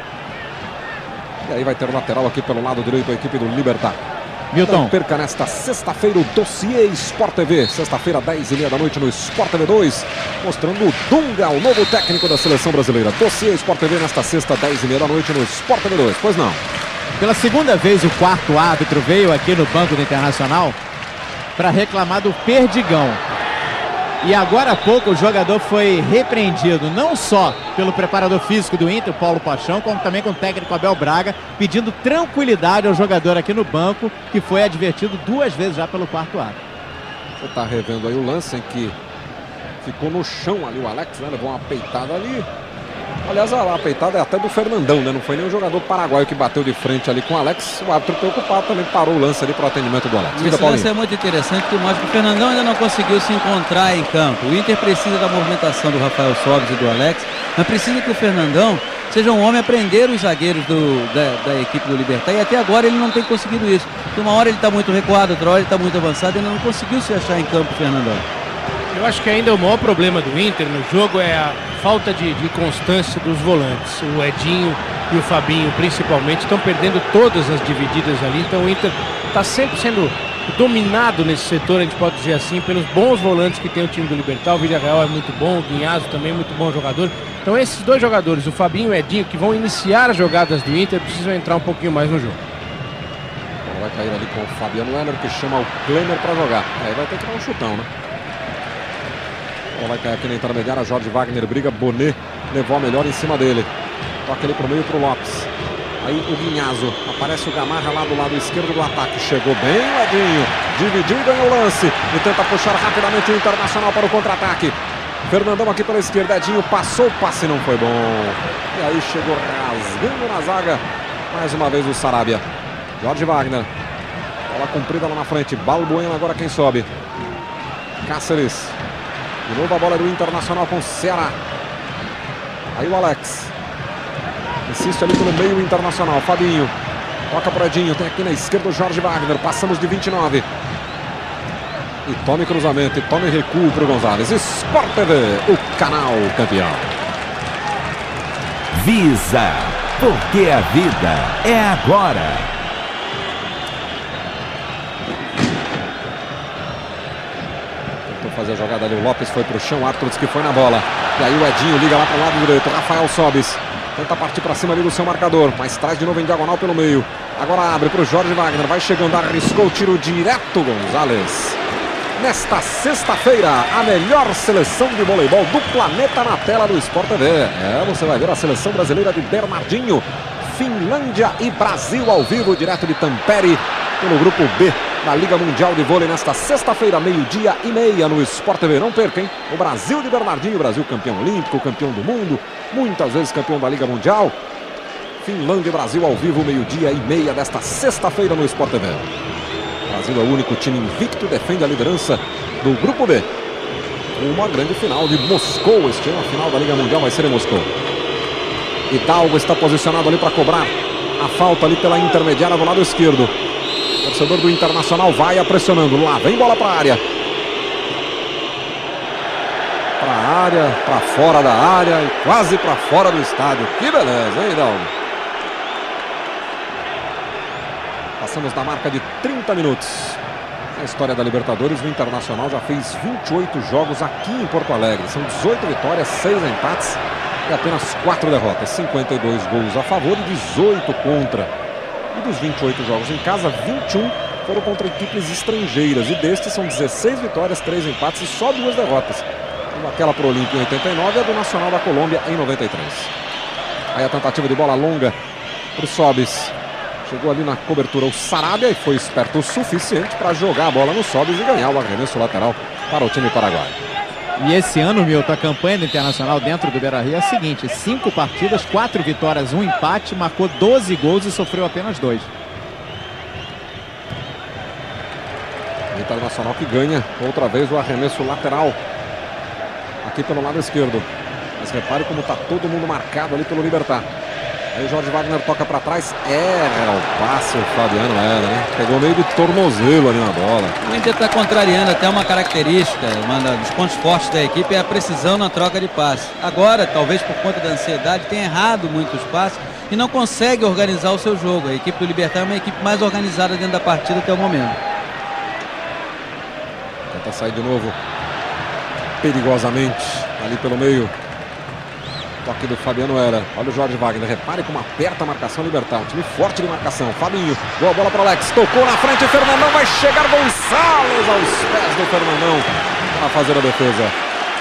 E aí vai ter o lateral aqui pelo lado direito a equipe do Libertad. Milton. Não perca nesta sexta-feira o Dossiê Sport TV. Sexta-feira, 10h30 da noite no Sport TV 2. Mostrando o Dunga, o novo técnico da seleção brasileira. Dossiê Sport TV nesta sexta, 10h30 da noite no Sport TV 2. Pois não. Pela segunda vez o quarto árbitro veio aqui no banco do Internacional para reclamar do perdigão. E agora há pouco o jogador foi repreendido não só pelo preparador físico do Inter, Paulo Paixão, como também com o técnico Abel Braga, pedindo tranquilidade ao jogador aqui no banco, que foi advertido 2 vezes já pelo quarto árbitro. Você está revendo aí o lance em que ficou no chão ali o Alex, né? Levou uma peitada ali. Aliás, a peitada é até do Fernandão, né? Não foi nem o jogador paraguaio que bateu de frente ali com o Alex. O árbitro preocupado também parou o lance ali para o atendimento do Alex. Esse lance é muito interessante, que mostra que o Fernandão ainda não conseguiu se encontrar em campo. O Inter precisa da movimentação do Rafael Sobis e do Alex, mas precisa que o Fernandão seja um homem a prender os zagueiros da equipe do Libertad, e até agora ele não tem conseguido isso. Porque uma hora ele está muito recuado, outra hora ele está muito avançado, e ainda não conseguiu se achar em campo o Fernandão. Eu acho que ainda o maior problema do Inter no jogo é a falta de constância dos volantes. O Edinho e o Fabinho, principalmente, estão perdendo todas as divididas ali. Então o Inter está sempre sendo dominado nesse setor, a gente pode dizer assim, pelos bons volantes que tem o time do Libertad. O Villarreal é muito bom, o Guinhazo também é muito bom jogador. Então esses dois jogadores, o Fabinho e o Edinho, que vão iniciar as jogadas do Inter, precisam entrar um pouquinho mais no jogo. Vai cair ali com o Fabiano Heller, que chama o Klemer para jogar. Aí vai ter que dar um chutão, né? Vai cair aqui na intermediária, Jorge Wagner briga, Bonet levou a melhor em cima dele. Toca ele pro meio pro Lopes. Aí o Guinhazo, aparece o Gamarra lá do lado esquerdo do ataque. Chegou bem o Edinho, dividiu e ganhou o lance. E tenta puxar rapidamente o Internacional para o contra-ataque. Fernandão aqui pela esquerda, Edinho passou, o passe não foi bom. E aí chegou rasgando na zaga, mais uma vez o Sarabia. Jorge Wagner, bola comprida lá na frente, Balbuena agora quem sobe. Cáceres. De novo a bola do Internacional com o Ceará. Aí o Alex. Insiste ali pelo meio Internacional. Fabinho. Toca para Edinho. Tem aqui na esquerda o Jorge Wagner. Passamos de 29. E tome cruzamento. E tome recuo para o Gonzalez. Sport TV, o canal campeão. Visa, porque a vida é agora. Fazer a jogada ali, o Lopes foi pro chão, Arthur que foi na bola. E aí o Edinho liga lá pro lado direito, Rafael Sobis tenta partir para cima ali do seu marcador, mas traz de novo em diagonal pelo meio. Agora abre pro Jorge Wagner, vai chegando, arriscou o tiro direto, Gonzalez. Nesta sexta-feira, a melhor seleção de voleibol do planeta na tela do Sport TV. Você vai ver a seleção brasileira de Bernardinho, Finlândia e Brasil ao vivo, direto de Tampere, pelo grupo B da Liga Mundial de Vôlei, nesta sexta-feira, 12h30 no Sport TV. Não perca, hein? O Brasil de Bernardinho, Brasil campeão olímpico, campeão do mundo, muitas vezes campeão da Liga Mundial. Finlândia e Brasil ao vivo, 12h30 desta sexta-feira no Sport TV. O Brasil é o único time invicto, defende a liderança do grupo B. Uma grande final de Moscou, este ano a final da Liga Mundial vai ser em Moscou. Hidalgo está posicionado ali para cobrar a falta ali pela intermediária do lado esquerdo. O torcedor do Internacional vai pressionando. Lá vem bola para a área. Para a área, para fora da área e quase para fora do estádio. Que beleza, hein, Hidalgo? Passamos da marca de 30 minutos. Na história da Libertadores, o Internacional já fez 28 jogos aqui em Porto Alegre. São 18 vitórias, 6 empates e apenas 4 derrotas. 52 gols a favor e 18 contra. E dos 28 jogos em casa, 21 foram contra equipes estrangeiras. E destes são 16 vitórias, 3 empates e só 2 derrotas. Aquela pro Olímpia em 89 e a do Nacional da Colômbia em 93. Aí a tentativa de bola longa para o Sobis. Chegou ali na cobertura o Sarabia e foi esperto o suficiente para jogar a bola no Sobis e ganhar o arremesso lateral para o time paraguaio. E esse ano, Milton, a campanha do Internacional dentro do Beira-Rio é a seguinte: 5 partidas, 4 vitórias, 1 empate, marcou 12 gols e sofreu apenas 2. O Internacional que ganha outra vez o arremesso lateral aqui pelo lado esquerdo. Mas repare como está todo mundo marcado ali pelo Libertad. Aí o Jorge Wagner toca para trás, erra o passe o Fabiano Heller, né? Pegou meio de tornozelo ali na bola. O Inter está contrariando até uma característica, um dos pontos fortes da equipe é a precisão na troca de passe. Agora, talvez por conta da ansiedade, tenha errado muitos passes e não consegue organizar o seu jogo. A equipe do Libertad é uma equipe mais organizada dentro da partida até o momento. Tenta sair de novo perigosamente ali pelo meio. Toque do Fabiano Heller. Olha o Jorge Wagner. Repare como aperta a marcação Libertad. Um time forte de marcação. Fabinho. Boa bola para o Alex. Tocou na frente. Fernandão vai chegar. Gonçalves aos pés do Fernandão para fazer a defesa.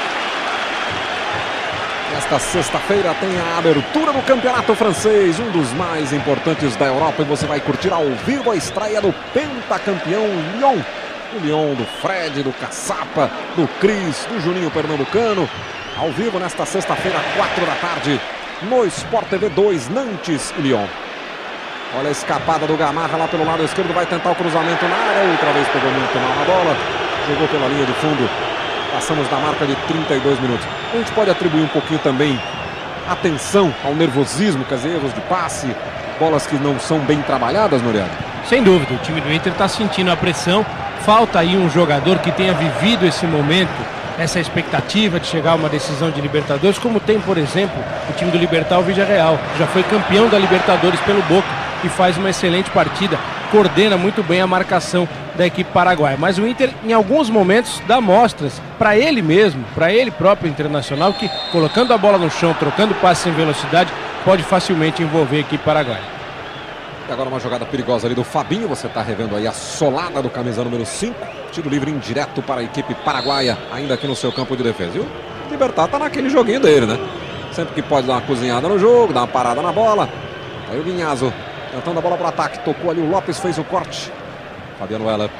Nesta sexta-feira tem a abertura do campeonato francês. Um dos mais importantes da Europa. E você vai curtir ao vivo a estreia do pentacampeão Lyon. O Lyon do Fred, do Caçapa, do Cris, do Juninho Pernambucano. Ao vivo nesta sexta-feira, 4 da tarde, no Sport TV 2, Nantes e Lyon. Olha a escapada do Gamarra lá pelo lado esquerdo, vai tentar o cruzamento na área, outra vez pegou muito mal na bola, jogou pela linha de fundo. Passamos da marca de 32 minutos. A gente pode atribuir um pouquinho também atenção ao nervosismo, quer dizer, erros de passe, bolas que não são bem trabalhadas, Noriega? Sem dúvida, o time do Inter está sentindo a pressão, falta aí um jogador que tenha vivido esse momento, essa expectativa de chegar a uma decisão de Libertadores, como tem, por exemplo, o time do Libertad, o Villarreal, já foi campeão da Libertadores pelo Boca e faz uma excelente partida, coordena muito bem a marcação da equipe paraguaia. Mas o Inter, em alguns momentos, dá mostras para ele mesmo, para ele próprio Internacional, que colocando a bola no chão, trocando passes em velocidade, pode facilmente envolver a equipe paraguaia. E agora uma jogada perigosa ali do Fabinho, você está revendo aí a solada do camisa número 5, tiro livre indireto para a equipe paraguaia, ainda aqui no seu campo de defesa. E o Libertad está naquele joguinho dele, né? Sempre que pode dar uma cozinhada no jogo, dar uma parada na bola. Aí o Guinhazo tentando a bola para o ataque, tocou ali o Lopes, fez o corte. Fabiano Heller.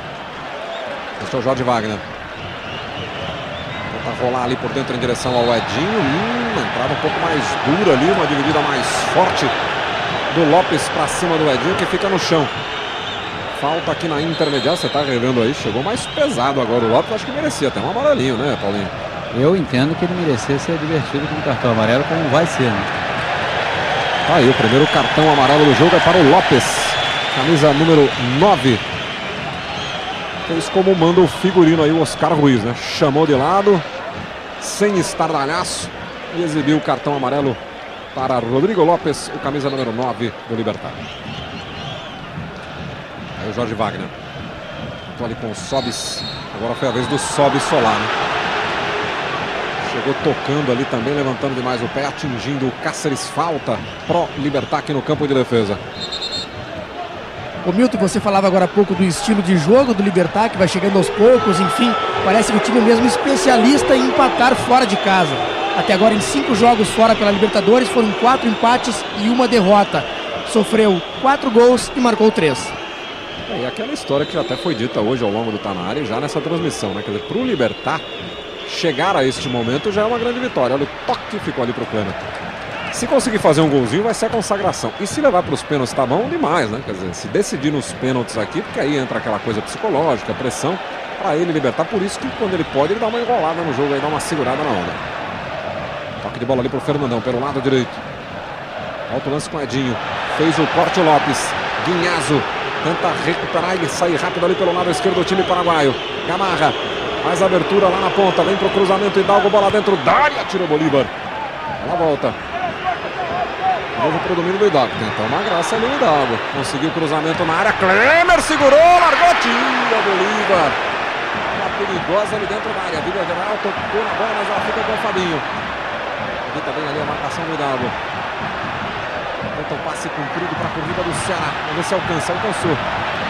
Este é o Jorge Wagner. Tenta rolar ali por dentro em direção ao Edinho. Entrada um pouco mais dura ali, uma dividida mais forte do Lopes para cima do Edinho, que fica no chão. Falta aqui na intermediária, você está revendo aí, chegou mais pesado agora o Lopes, acho que merecia até um amarelinho, né, Paulinho? Eu entendo que ele merecia ser divertido com o cartão amarelo, como vai ser, né? Aí o primeiro cartão amarelo do jogo é para o Lopes, camisa número 9. Fez como manda o figurino aí, o Oscar Ruiz, né? Chamou de lado, sem estardalhaço, e exibiu o cartão amarelo para Rodrigo Lopes, o camisa número 9 do Libertad. Aí o Jorge Wagner. Estou ali com o Sobis. Agora foi a vez do Sobis Solar, né? Chegou tocando ali também, levantando demais o pé, atingindo o Cáceres. Falta pro Libertad aqui no campo de defesa. Ô Milton, você falava agora há pouco do estilo de jogo do Libertad, que vai chegando aos poucos, enfim. Parece que o time mesmo especialista em empatar fora de casa. Até agora, em 5 jogos fora pela Libertadores, foram 4 empates e 1 derrota. Sofreu 4 gols e marcou 3. E aquela história que já até foi dita hoje ao longo do Tanari, já nessa transmissão, né? Quer dizer, para o Libertad chegar a este momento já é uma grande vitória. Olha o toque que ficou ali para o Klemer. Se conseguir fazer um golzinho, vai ser a consagração. E se levar para os pênaltis, tá bom demais, né? Quer dizer, se decidir nos pênaltis aqui, porque aí entra aquela coisa psicológica, pressão, para ele Libertad. Por isso que quando ele pode, ele dá uma enrolada no jogo, aí dá uma segurada na onda. Toque de bola ali pro Fernandão, pelo lado direito. Alto lance com Edinho. Fez o corte o Lopes. Guinhazo tenta recuperar e sair rápido ali pelo lado esquerdo do time paraguaio. Gamarra. Mais abertura lá na ponta. Vem pro cruzamento. Hidalgo, bola dentro da área. Tirou Bolívar. Ela volta. Novo pro domínio do Hidalgo. Tentou uma graça ali o Hidalgo. Conseguiu o cruzamento na área. Klemer segurou. Largou. Tira Bolívar. Uma perigosa ali dentro da área. Villarreal tocou na bola, mas ela fica com o Fabinho. Evita bem ali a marcação do Hidalgo. Tenta um passe comprido para a corrida do Ceará. Vamos ver se alcança. Alcançou.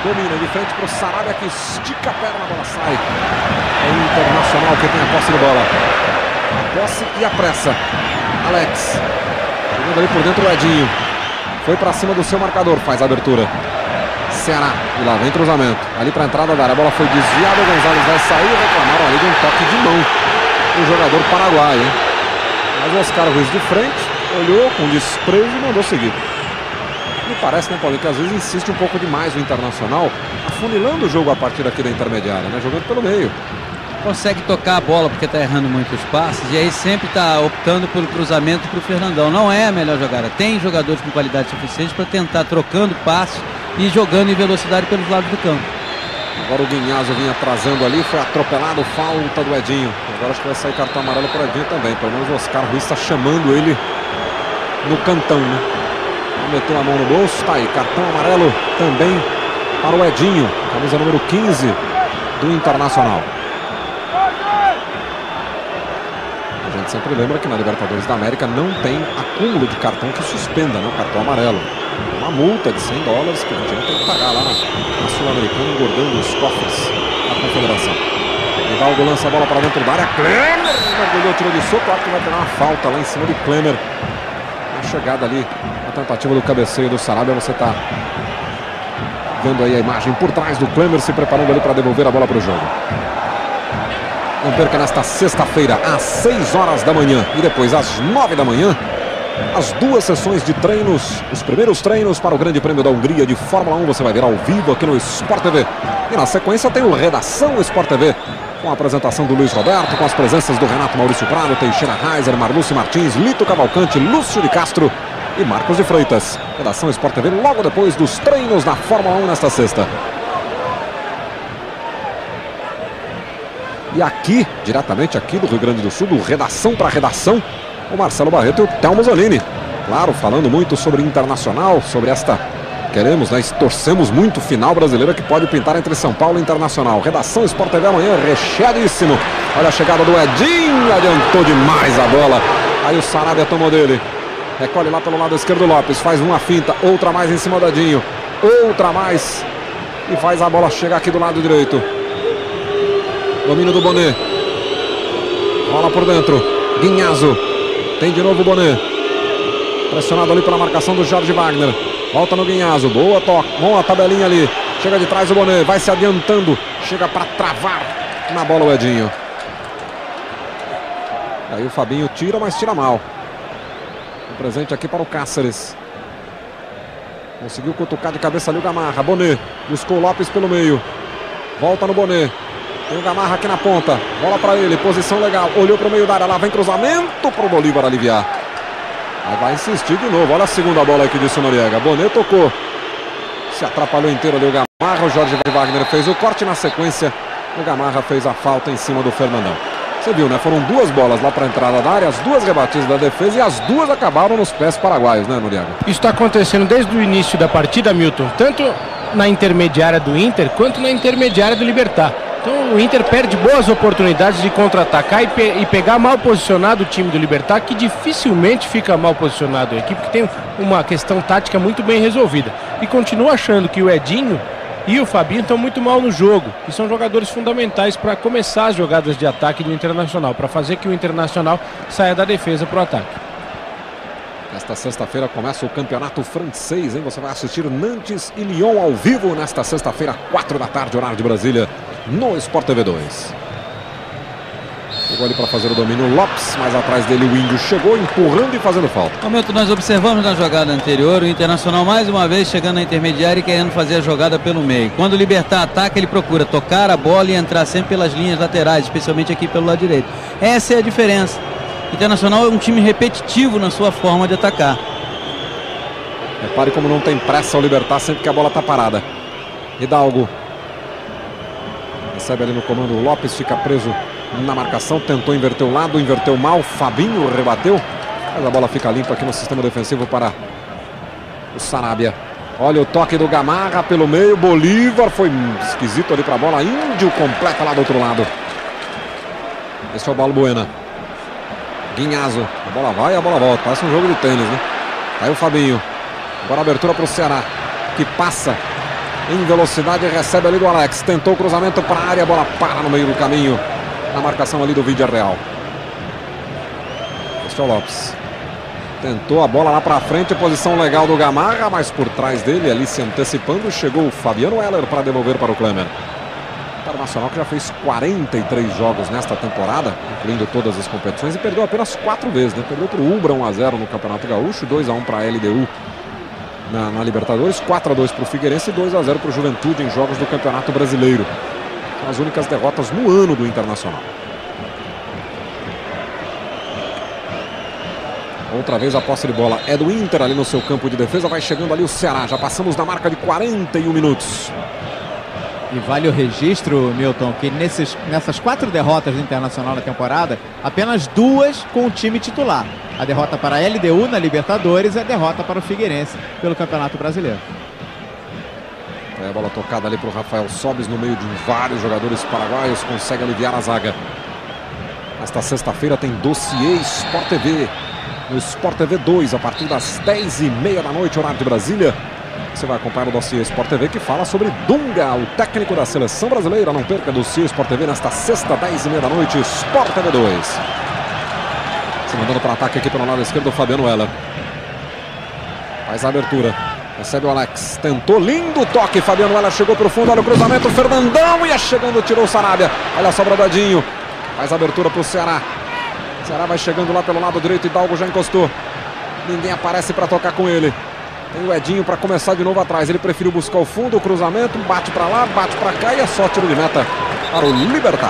domina de frente para o Sarabia, que estica a perna, a bola sai. É o Internacional que tem a posse de bola. A posse e a pressa. Alex, jogando ali por dentro o Edinho. Foi para cima do seu marcador, faz a abertura. Ceará, e lá vem cruzamento. Ali para a entrada da área, a bola foi desviada, o Gonzalez vai sair, reclamaram ali de um toque de mão. O jogador paraguaio, hein? Mas o Oscar Ruiz de frente, olhou com desprezo e mandou seguir. Me parece, né, Paulinho, que às vezes insiste um pouco demais o Internacional, afunilando o jogo a partir aqui da intermediária, né? Jogando pelo meio. Consegue tocar a bola porque está errando muitos passes e aí sempre está optando pelo cruzamento para o Fernandão. Não é a melhor jogada. Tem jogadores com qualidade suficiente para tentar trocando passes e jogando em velocidade pelos lados do campo. Agora o Guinhazo vinha atrasando ali, foi atropelado, falta do Edinho. Agora acho que vai sair cartão amarelo para o Edinho também. Pelo menos o Oscar Ruiz está chamando ele no cantão, né? Meteu a mão no bolso, tá aí, cartão amarelo também para o Edinho, camisa número 15 do Internacional. A gente sempre lembra que na Libertadores da América não tem acúmulo de cartão que suspenda, né, o cartão amarelo. Uma multa de $100 que a gente tem que pagar lá na Sul-Americana, engordando os cofres da Confederação. Hidalgo lança a bola para dentro da área, Klemer mergulhou, tirou de soco, acho que vai ter uma falta lá em cima de Klemer. A chegada ali, a tentativa do cabeceio do Sarabia, você está vendo aí a imagem por trás do Klemer se preparando ali para devolver a bola para o jogo. Não perca nesta sexta-feira, às 6 horas da manhã e depois às 9 da manhã, as duas sessões de treinos, os primeiros treinos para o Grande Prêmio da Hungria de Fórmula 1, você vai ver ao vivo aqui no Sport TV. E na sequência tem o Redação Sport TV, com a apresentação do Luiz Roberto, com as presenças do Renato Maurício Prado, Teixeira Reiser, Marlúcio Martins, Lito Cavalcante, Lúcio de Castro e Marcos de Freitas. Redação Sport TV logo depois dos treinos da Fórmula 1 nesta sexta. E aqui, diretamente aqui do Rio Grande do Sul, do Redação para Redação, o Marcelo Barreto e o Thelmo Zanini. Claro, falando muito sobre Internacional, sobre esta, queremos, né, torcemos muito final brasileira que pode pintar entre São Paulo e Internacional. Redação Sport TV amanhã, recheadíssimo. Olha a chegada do Edinho, adiantou demais a bola. Aí o Sarabia tomou dele. Recolhe lá pelo lado esquerdo Lopes, faz uma finta, outra mais em cima do Edinho. Outra mais e faz a bola chegar aqui do lado direito. Domínio do Bonet. Rola por dentro. Guinhazo. Tem de novo o Bonet. Pressionado ali pela marcação do Jorge Wagner. Volta no Guinhazo. Boa toque. Boa tabelinha ali. Chega de trás o Bonet. Vai se adiantando. Chega para travar na bola o Edinho. Aí o Fabinho tira, mas tira mal. Um presente aqui para o Cáceres. Conseguiu cutucar de cabeça ali o Gamarra. Bonet. Buscou o Lopes pelo meio. Volta no Bonet. Tem o Gamarra aqui na ponta. Bola para ele. Posição legal. Olhou para o meio da área. Lá vem cruzamento para o Bolívar aliviar. Aí vai insistir de novo. Olha a segunda bola aqui disse o Noriega. Bonet tocou. Se atrapalhou inteiro ali o Gamarra. O Jorge Wagner fez o corte na sequência. O Gamarra fez a falta em cima do Fernandão. Você viu, né? Foram duas bolas lá para a entrada da área. As duas rebatidas da defesa e as duas acabaram nos pés paraguaios, né, Noriega? Isso está acontecendo desde o início da partida, Milton. Tanto na intermediária do Inter quanto na intermediária do Libertad. Então o Inter perde boas oportunidades de contra-atacar e pegar mal posicionado o time do Libertad, que dificilmente fica mal posicionado. A equipe que tem uma questão tática muito bem resolvida. E continua achando que o Edinho e o Fabinho estão muito mal no jogo. E são jogadores fundamentais para começar as jogadas de ataque do Internacional, para fazer que o Internacional saia da defesa para o ataque. Esta sexta-feira começa o campeonato francês, hein? Você vai assistir Nantes e Lyon ao vivo nesta sexta-feira, 4 da tarde, horário de Brasília, no Sport TV 2. Chegou ali para fazer o domínio Lopes, mas atrás dele o Índio chegou, empurrando e fazendo falta. Momento nós observamos na jogada anterior, o Internacional mais uma vez chegando na intermediária e querendo fazer a jogada pelo meio. Quando o Libertad ataca, ele procura tocar a bola e entrar sempre pelas linhas laterais, especialmente aqui pelo lado direito. Essa é a diferença. O Internacional é um time repetitivo na sua forma de atacar. Repare como não tem pressa o Libertad sempre que a bola está parada. Hidalgo recebe ali no comando o Lopes, fica preso na marcação, tentou inverter o lado, inverteu mal, Fabinho rebateu, mas a bola fica limpa aqui no sistema defensivo para o Sarabia. Olha o toque do Gamarra pelo meio, Bolívar foi esquisito ali para a bola, Índio completa lá do outro lado. Esse é o Balbuena. Guinhazo, a bola vai e a bola volta, parece um jogo de tênis, né? Aí o Fabinho, agora a abertura para o Ceará, que passa em velocidade, recebe ali do Alex, tentou o cruzamento para a área, a bola para no meio do caminho, na marcação ali do Villarreal. Este é o Lopes. Tentou a bola lá para frente, posição legal do Gamarra, mas por trás dele, ali se antecipando, chegou o Fabiano Heller para devolver para o Klemer. Internacional que já fez 43 jogos nesta temporada, incluindo todas as competições, e perdeu apenas 4 vezes, né? Perdeu para o Ubra 1-0 no Campeonato Gaúcho, 2-1 para a LDU na Libertadores, 4-2 para o Figueirense e 2-0 para o Juventude em jogos do Campeonato Brasileiro. São as únicas derrotas no ano do Internacional. Outra vez a posse de bola é do Inter ali no seu campo de defesa, vai chegando ali o Ceará, já passamos da marca de 41 minutos. E vale o registro, Milton, que nessas 4 derrotas do Internacional na temporada, apenas 2 com o time titular. A derrota para a LDU na Libertadores e a derrota para o Figueirense pelo Campeonato Brasileiro. É a bola tocada ali para o Rafael Sobis no meio de vários jogadores paraguaios, consegue aliviar a zaga. Esta sexta-feira tem dossiê Sport TV. No Sport TV 2, a partir das 10h30 da noite, horário de Brasília. Você vai acompanhar o dossiê Sport TV que fala sobre Dunga, o técnico da seleção brasileira. Não perca dossiê Sport TV nesta sexta, 10h30 da noite, Sport TV 2. Se mandando para ataque aqui pelo lado esquerdo, o Fabiano Heller. Faz a abertura. Recebe o Alex. Tentou, lindo toque. Fabiano Heller chegou para o fundo, olha o cruzamento. O Fernandão ia chegando, tirou o Sarabia. Olha só o Bradinho. Faz a abertura para o Ceará. O Ceará vai chegando lá pelo lado direito. Hidalgo já encostou. Ninguém aparece para tocar com ele. Tem o Edinho para começar de novo atrás. Ele preferiu buscar o fundo, o cruzamento, bate para lá, bate para cá e é só tiro de meta para o Libertad.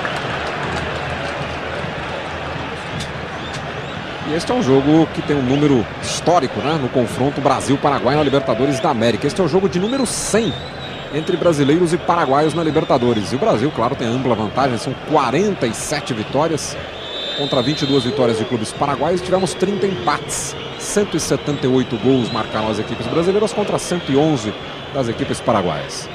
E este é um jogo que tem um número histórico, né? No confronto Brasil-Paraguai na Libertadores da América. Este é o jogo de número 100 entre brasileiros e paraguaios na Libertadores. E o Brasil, claro, tem ampla vantagem. São 47 vitórias contra 22 vitórias de clubes paraguaios. Tivemos 30 empates. 178 gols marcaram as equipes brasileiras contra 111 das equipes paraguaias.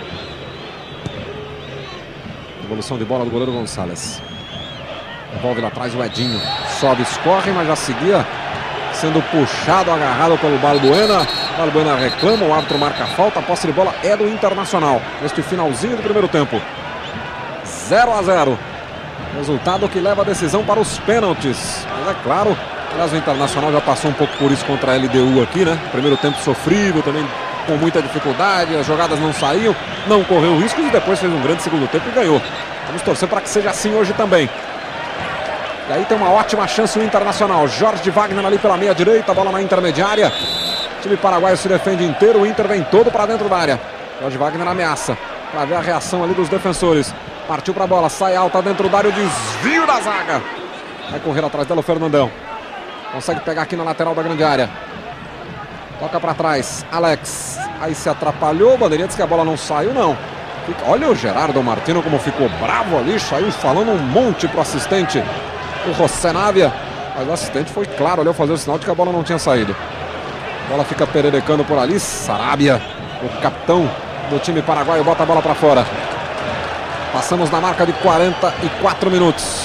Devolução de bola do goleiro Gonçalves. Devolve lá atrás o Edinho. Sobe, escorre, mas já seguia sendo puxado, agarrado pelo Balbuena. Balbuena reclama, o árbitro marca a falta. A posse de bola é do Internacional neste finalzinho do primeiro tempo. 0-0. Resultado que leva a decisão para os pênaltis. Mas é claro, aliás, o Internacional já passou um pouco por isso contra a LDU aqui, né? Primeiro tempo sofrível, também com muita dificuldade, as jogadas não saíam, não correu riscos e depois fez um grande segundo tempo e ganhou. Vamos torcer para que seja assim hoje também. E aí tem uma ótima chance o Internacional. Jorge Wagner ali pela meia direita, bola na intermediária. O time paraguaio se defende inteiro, o Inter vem todo para dentro da área. Jorge Wagner ameaça, para ver a reação ali dos defensores. Partiu para a bola, sai alta dentro da área, o desvio da zaga. Vai correr atrás dela o Fernandão. Consegue pegar aqui na lateral da grande área. Toca para trás, Alex. Aí se atrapalhou, o bandeirinha disse que a bola não saiu, não. Olha o Gerardo Martino como ficou bravo ali, saiu falando um monte pro assistente, o José Navia. Mas o assistente foi claro, olhou fazer o sinal de que a bola não tinha saído. A bola fica pererecando por ali, Sarabia, o capitão do time paraguaio, bota a bola para fora. Passamos na marca de 44 minutos.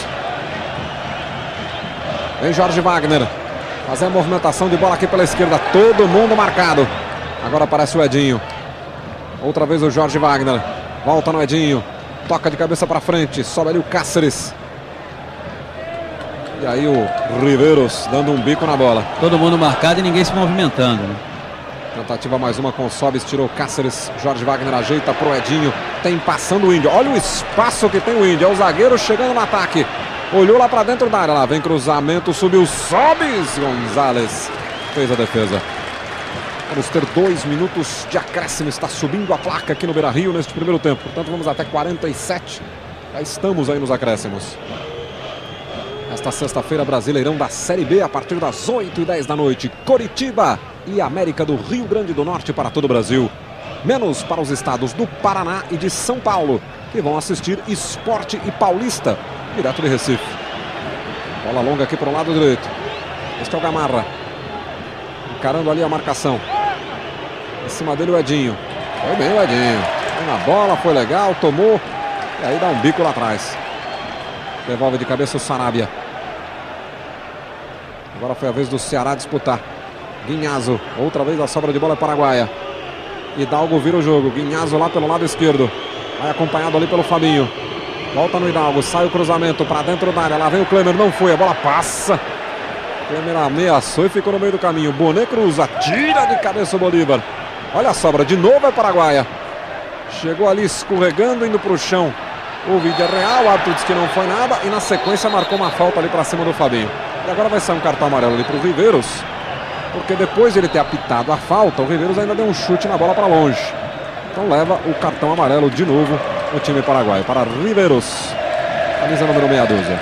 Vem Jorge Wagner. Fazer a movimentação de bola aqui pela esquerda. Todo mundo marcado. Agora aparece o Edinho. Outra vez o Jorge Wagner. Volta no Edinho. Toca de cabeça para frente. Sobe ali o Cáceres. E aí o Riveiros dando um bico na bola. Todo mundo marcado e ninguém se movimentando, né? Tentativa mais uma com o Sobis, tirou o Cáceres. Jorge Wagner ajeita pro Edinho. Tem passando o Índio. Olha o espaço que tem o Índio. É o zagueiro chegando no ataque. Olhou lá para dentro da área. Lá vem cruzamento. Subiu Sobis. Gonzalez fez a defesa. Vamos ter 2 minutos de acréscimo. Está subindo a placa aqui no Beira-Rio neste primeiro tempo. Portanto, vamos até 47. Já estamos aí nos acréscimos. Esta sexta-feira, Brasileirão da Série B, a partir das 8h10 da noite. Coritiba e América do Rio Grande do Norte para todo o Brasil. Menos para os estados do Paraná e de São Paulo, que vão assistir Sport e Paulista, direto de Recife. Bola longa aqui para o lado direito. Este é o Gamarra. Encarando ali a marcação. Em cima dele o Edinho. Foi bem o Edinho. Foi na bola, foi legal, tomou. E aí dá um bico lá atrás. Devolve de cabeça o Sarabia. Agora foi a vez do Ceará disputar. Guinhazo, outra vez a sobra de bola paraguaia. Hidalgo vira o jogo. Guinhazo lá pelo lado esquerdo. Vai acompanhado ali pelo Fabinho. Volta no Hidalgo. Sai o cruzamento para dentro da área. Lá vem o Klemer. Não foi. A bola passa. Klemer ameaçou e ficou no meio do caminho. Bonet cruza. Tira de cabeça o Bolívar. Olha a sobra. De novo é Paraguaia. Chegou ali escorregando, indo para o chão. O vídeo é real. O árbitro disse que não foi nada. E na sequência marcou uma falta ali para cima do Fabinho. E agora vai sair um cartão amarelo ali para o Riveiros. Porque depois de ele ter apitado a falta, o Riveiros ainda deu um chute na bola para longe. Então leva o cartão amarelo de novo o time paraguaio. Para Riveiros, camisa número meia dúzia.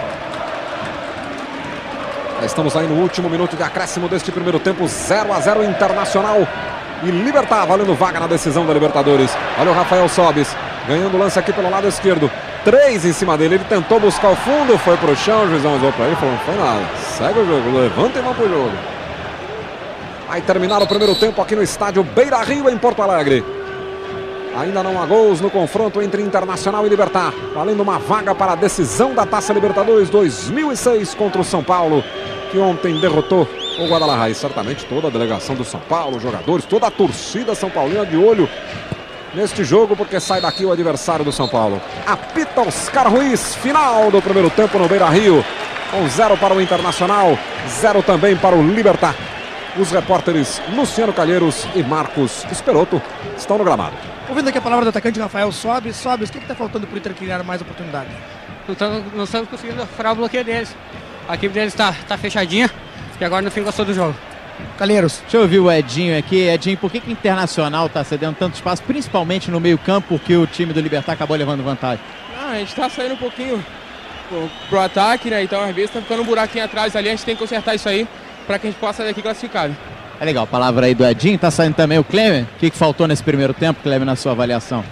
Estamos aí no último minuto de acréscimo deste primeiro tempo. 0-0 Internacional e Libertad, valendo vaga na decisão da Libertadores. Olha o Rafael Sobis, ganhando o lance aqui pelo lado esquerdo. 3 em cima dele, ele tentou buscar o fundo, foi pro chão, o juizão olhou para ele e falou, não foi nada. Segue o jogo, levanta e vamos pro jogo. Vai terminar o primeiro tempo aqui no estádio Beira-Rio, em Porto Alegre. Ainda não há gols no confronto entre Internacional e Libertad, valendo uma vaga para a decisão da Taça Libertadores 2006 contra o São Paulo, que ontem derrotou o Guadalajara. E certamente toda a delegação do São Paulo, jogadores, toda a torcida São Paulina de olho neste jogo, porque sai daqui o adversário do São Paulo. Apita Oscar Ruiz, final do primeiro tempo no Beira-Rio, com 0 para o Internacional, 0 também para o Libertad. Os repórteres Luciano Calheiros e Marcos Esperotto estão no gramado. Ouvindo aqui a palavra do atacante Rafael Sobis. Sobis, o que está faltando para o Inter criar mais oportunidades? Não estamos conseguindo furar o bloqueio deles. A equipe deles está fechadinha e agora no fim gostou do jogo. Calheiros, deixa eu ouvir o Edinho aqui. Edinho, por que o Internacional está cedendo tanto espaço, principalmente no meio campo, porque o time do Libertad acabou levando vantagem? A gente está saindo um pouquinho pro ataque, né? Então às vezes está ficando um buraquinho atrás ali, a gente tem que consertar isso aí para que a gente possa sair daqui classificado. É legal, palavra aí do Edinho, tá saindo também o Klemer. O que faltou nesse primeiro tempo, Klemer, na sua avaliação?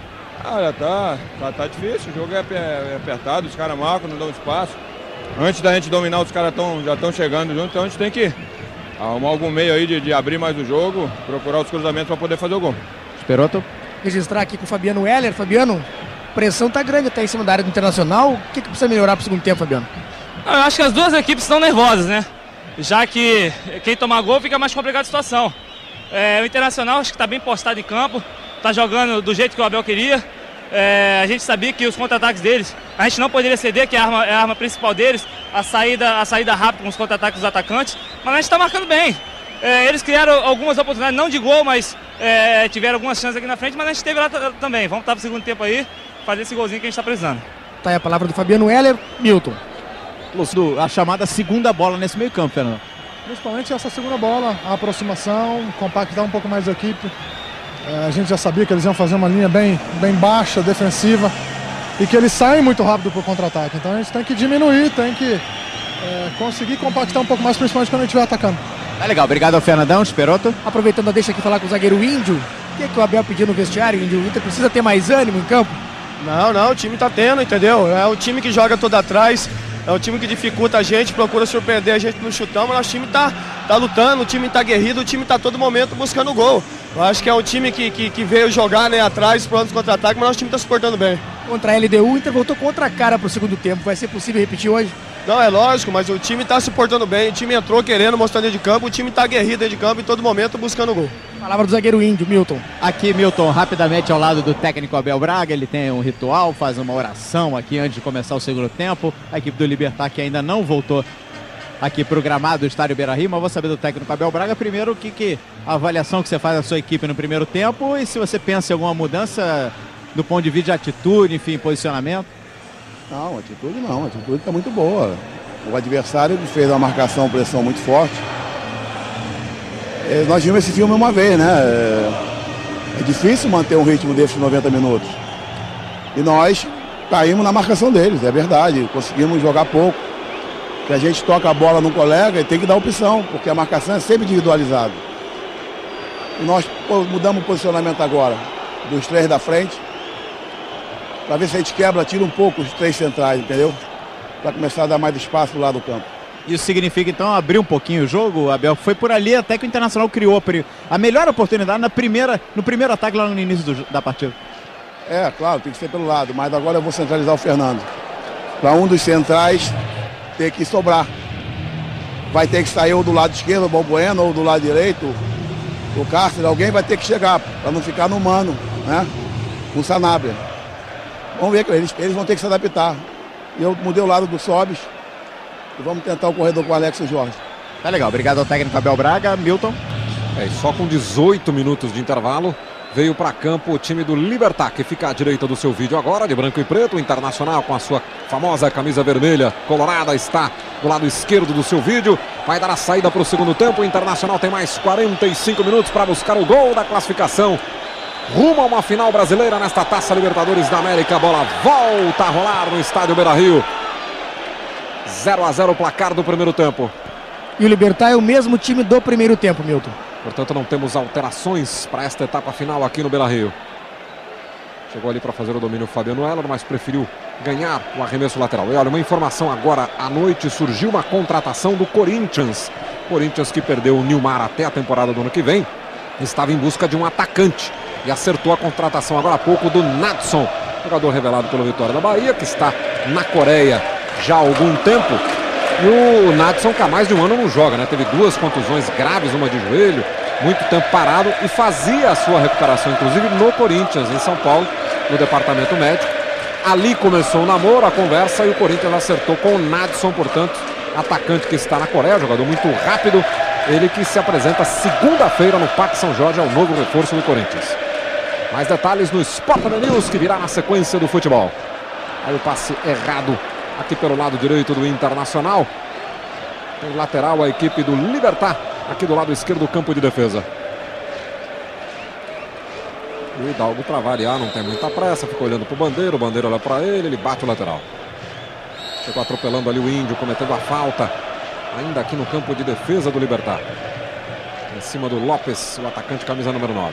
Tá difícil, o jogo é apertado, os caras marcam, não dão espaço. Antes da gente dominar, os caras já estão chegando junto, então a gente tem que arrumar algum meio aí de abrir mais o jogo, procurar os cruzamentos para poder fazer o gol. Esperotto? Registrar aqui com o Fabiano Heller. Fabiano, pressão tá grande até em cima da área do Internacional. O que precisa melhorar para o segundo tempo, Fabiano? Eu acho que as duas equipes estão nervosas, né? Já que quem tomar gol fica mais complicada a situação. O Internacional acho que está bem postado em campo, está jogando do jeito que o Abel queria. A gente sabia que os contra-ataques deles, a gente não poderia ceder, que é a arma principal deles, a saída rápida com os contra-ataques dos atacantes, mas a gente está marcando bem. Eles criaram algumas oportunidades, não de gol, mas tiveram algumas chances aqui na frente, mas a gente teve lá também. Vamos estar para o segundo tempo aí, fazer esse golzinho que a gente está precisando. Tá aí a palavra do Fabiano Heller. Milton. A chamada segunda bola nesse meio campo, Fernando. Principalmente essa segunda bola, a aproximação, compactar um pouco mais a equipe. A gente já sabia que eles iam fazer uma linha bem baixa, defensiva, e que eles saem muito rápido para o contra-ataque. Então a gente tem que diminuir, tem que conseguir compactar um pouco mais, principalmente quando a gente estiver atacando. Tá legal, obrigado ao Fernandão, Esperotto. Aproveitando a deixa aqui falar com o zagueiro Índio. O que o Abel pediu no vestiário, Índio? O Inter precisa ter mais ânimo em campo? Não, o time tá tendo, entendeu? É o time que joga todo atrás. É um time que dificulta a gente, procura surpreender a gente no chutão, mas nosso time tá lutando, o time tá aguerrido, o time tá a todo momento buscando gol. Eu acho que é um time que veio jogar, né, atrás, pronto de contra-ataque, mas nosso time tá se portando bem. Contra a LDU, o Inter voltou contra a cara pro segundo tempo. Vai ser possível repetir hoje? Não, é lógico, mas o time tá se portando bem, o time entrou querendo mostrar dentro de campo, o time tá aguerrido dentro de campo em todo momento buscando gol. Palavra do zagueiro Índio, Milton. Aqui, Milton, rapidamente ao lado do técnico Abel Braga, ele tem um ritual, faz uma oração aqui antes de começar o segundo tempo. A equipe do Libertad que ainda não voltou aqui pro gramado do estádio Beira-Rio, mas vou saber do técnico Abel Braga primeiro a avaliação que você faz da sua equipe no primeiro tempo e se você pensa em alguma mudança do ponto de vista de atitude, enfim, posicionamento. Não, a atitude está muito boa. O adversário fez uma marcação, pressão muito forte. Nós vimos esse filme uma vez, né? É difícil manter um ritmo desses 90 minutos. E nós caímos na marcação deles, é verdade. Conseguimos jogar pouco. Que a gente toca a bola no colega e tem que dar opção, porque a marcação é sempre individualizada. E nós mudamos o posicionamento agora, dos 3 da frente, para ver se a gente tira um pouco os 3 centrais, entendeu? Para começar a dar mais espaço do lado do campo. Isso significa então abrir um pouquinho o jogo, Abel? Foi por ali até que o Internacional criou a melhor oportunidade no primeiro ataque lá no início da partida. Claro, tem que ser pelo lado, mas agora eu vou centralizar o Fernando. Para um dos centrais ter que sobrar. Vai ter que sair ou do lado esquerdo, o Balbuena, ou do lado direito, O Cáceres, alguém vai ter que chegar para não ficar no mano, né? Com o Sanabria. Vamos ver que eles vão ter que se adaptar. Eu mudei o lado do Sobis e vamos tentar o corredor com o Alex e o Jorge. Tá legal, obrigado ao técnico Abel Braga. Milton. E só com 18 minutos de intervalo veio para campo o time do Libertad, que fica à direita do seu vídeo agora, de branco e preto. O Internacional com a sua famosa camisa vermelha colorada está do lado esquerdo do seu vídeo. Vai dar a saída para o segundo tempo. O Internacional tem mais 45 minutos para buscar o gol da classificação. Rumo a uma final brasileira nesta Taça Libertadores da América. A bola volta a rolar no estádio Beira-Rio. 0-0 o placar do primeiro tempo. E o Libertad é o mesmo time do primeiro tempo, Milton. Portanto, não temos alterações para esta etapa final aqui no Beira-Rio. Chegou ali para fazer o domínio o Fabiano Heller, mas preferiu ganhar o arremesso lateral. E olha, uma informação agora à noite, surgiu uma contratação do Corinthians. Corinthians que perdeu o Nilmar até a temporada do ano que vem, estava em busca de um atacante e acertou a contratação agora há pouco do Nadson, jogador revelado pelo Vitória da Bahia, que está na Coreia já há algum tempo. E o Nadson, que há mais de um ano não joga, né? Teve 2 contusões graves, uma de joelho, muito tempo parado, e fazia a sua recuperação, inclusive no Corinthians, em São Paulo, no departamento médico. Ali começou o namoro, a conversa, e o Corinthians acertou com o Nadson, portanto, atacante que está na Coreia, jogador muito rápido. Ele que se apresenta segunda-feira no Parque São Jorge, é o novo reforço do Corinthians. Mais detalhes no Sport TV News, que virá na sequência do futebol. Aí o passe errado aqui pelo lado direito do Internacional. Tem lateral a equipe do Libertad, aqui do lado esquerdo do campo de defesa. E o Hidalgo, para variar, não tem muita pressa, ficou olhando para o Bandeira olha para ele bate o lateral. Chegou atropelando ali o Índio, cometendo a falta, ainda aqui no campo de defesa do Libertad. Em cima do Lopes, o atacante camisa número 9.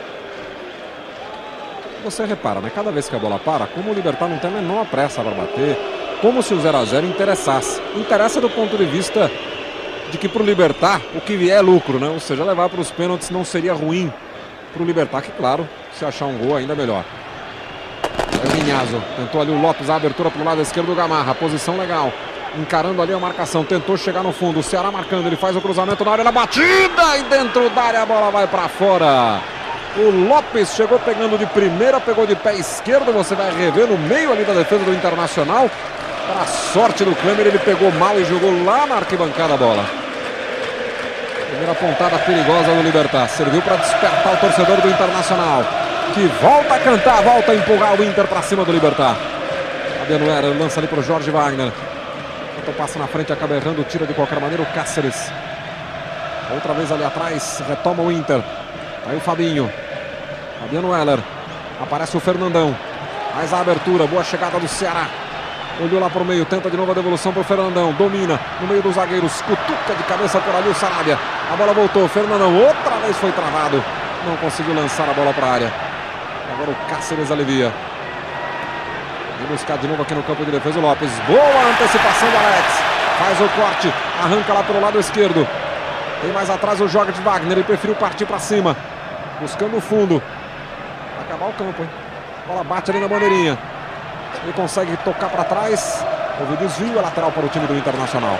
Você repara, né? Cada vez que a bola para, como o Libertad não tem a menor pressa para bater, como se o 0-0 interessasse. Interessa do ponto de vista de que para o Libertad o que vier é lucro, né? Ou seja, levar para os pênaltis não seria ruim para o Libertad, que claro, se achar um gol ainda melhor. É Minhazo, tentou ali o Lopes, a abertura para o lado esquerdo do Gamarra, posição legal, encarando ali a marcação, tentou chegar no fundo, o Ceará marcando, ele faz o cruzamento na área, na batida, e dentro da área a bola vai para fora. O Lopes chegou pegando de primeira, pegou de pé esquerdo, você vai rever no meio ali da defesa do Internacional. Para a sorte do Klemer, ele pegou mal e jogou lá na arquibancada a bola. Primeira pontada perigosa do Libertad, serviu para despertar o torcedor do Internacional, que volta a cantar, volta a empurrar o Inter para cima do Libertad. Fabiano Heller lança ali para o Jorge Wagner. Então passa na frente, acaba errando, tira de qualquer maneira o Cáceres. Outra vez ali atrás, retoma o Inter. Aí o Fabinho. Fabiano Heller. Aparece o Fernandão. Mais a abertura, boa chegada do Ceará. Olhou lá para o meio, tenta de novo a devolução para o Fernandão. Domina no meio dos zagueiros. Cutuca de cabeça por ali o Sarabia. A bola voltou. Fernandão outra vez foi travado. Não conseguiu lançar a bola para a área. Agora o Cáceres alivia. Vai buscar de novo aqui no campo de defesa o Lopes. Boa antecipação do Alex. Faz o corte. Arranca lá pelo lado esquerdo. Tem mais atrás o Jorge Wagner. Ele preferiu partir para cima. Buscando o fundo. Vai acabar o campo, hein? A bola bate ali na bandeirinha. Ele consegue tocar para trás. Houve desvio, é lateral para o time do Internacional.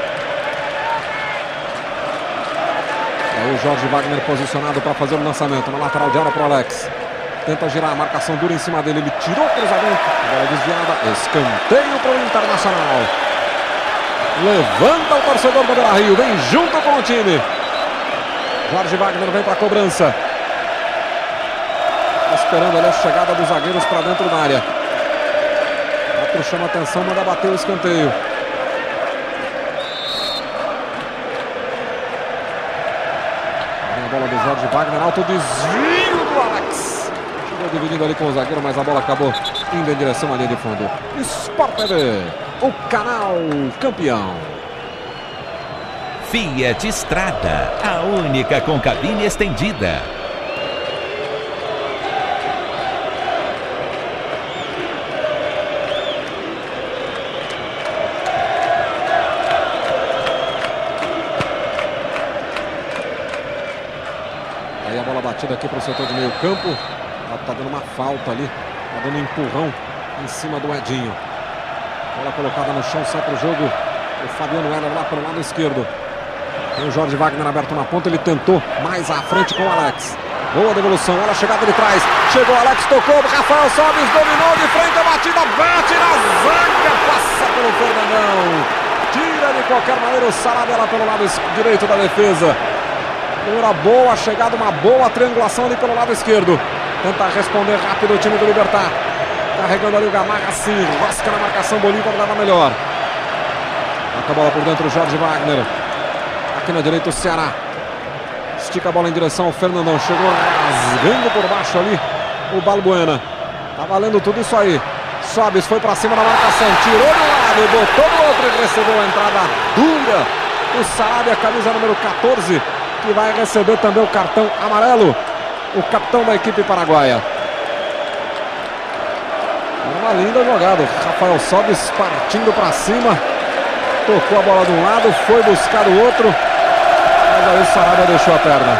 E aí o Jorge Wagner posicionado para fazer o lançamento. Na lateral de área para o Alex. Tenta girar, a marcação dura em cima dele. Ele tirou o cruzamento. A bola desviada. Escanteio para o Internacional. Levanta o torcedor do Beira-Rio. Vem junto com o time. Jorge Wagner vem para a cobrança. Esperando ali a chegada dos zagueiros para dentro da área. Chama a atenção, manda bater o escanteio. A bola do Jorge Wagner, alto desvio do Alex. Chegou dividindo ali com o zagueiro, mas a bola acabou indo em direção à linha de fundo. Sport TV, o canal campeão. Fiat Strada, a única com cabine estendida. Batida aqui para o setor de meio campo. Tá dando uma falta ali. Tá dando um empurrão em cima do Edinho. Bola colocada no chão, sai para o jogo. O Fabiano Heller lá pelo lado esquerdo. Tem o Jorge Wagner aberto na ponta, ele tentou mais à frente com o Alex. Boa devolução, olha a chegada de trás. Chegou o Alex, tocou, Rafael Sobis dominou de frente, a batida, bate na zaga, passa pelo Fernandão. Tira de qualquer maneira o Sarabia lá pelo lado direito da defesa. Uma boa chegada, uma boa triangulação ali pelo lado esquerdo. Tenta responder rápido o time do Libertad. Carregando ali o Gamarra, assim, rosca na marcação, Bolívar dava melhor. Toca a bola por dentro o Jorge Wagner. Aqui na direita o Ceará. Estica a bola em direção ao Fernandão. Chegou rasgando por baixo ali o Balbuena. Tá valendo tudo isso aí. Sobis foi pra cima da marcação. Tirou de um lado, botou no outro e recebeu a entrada dura. O Sarabia, camisa número 14, que vai receber também o cartão amarelo. O capitão da equipe paraguaia. Uma linda jogada. Rafael Sobis partindo pra cima. Tocou a bola de um lado, foi buscar o outro. Mas aí o Sarabia deixou a perna.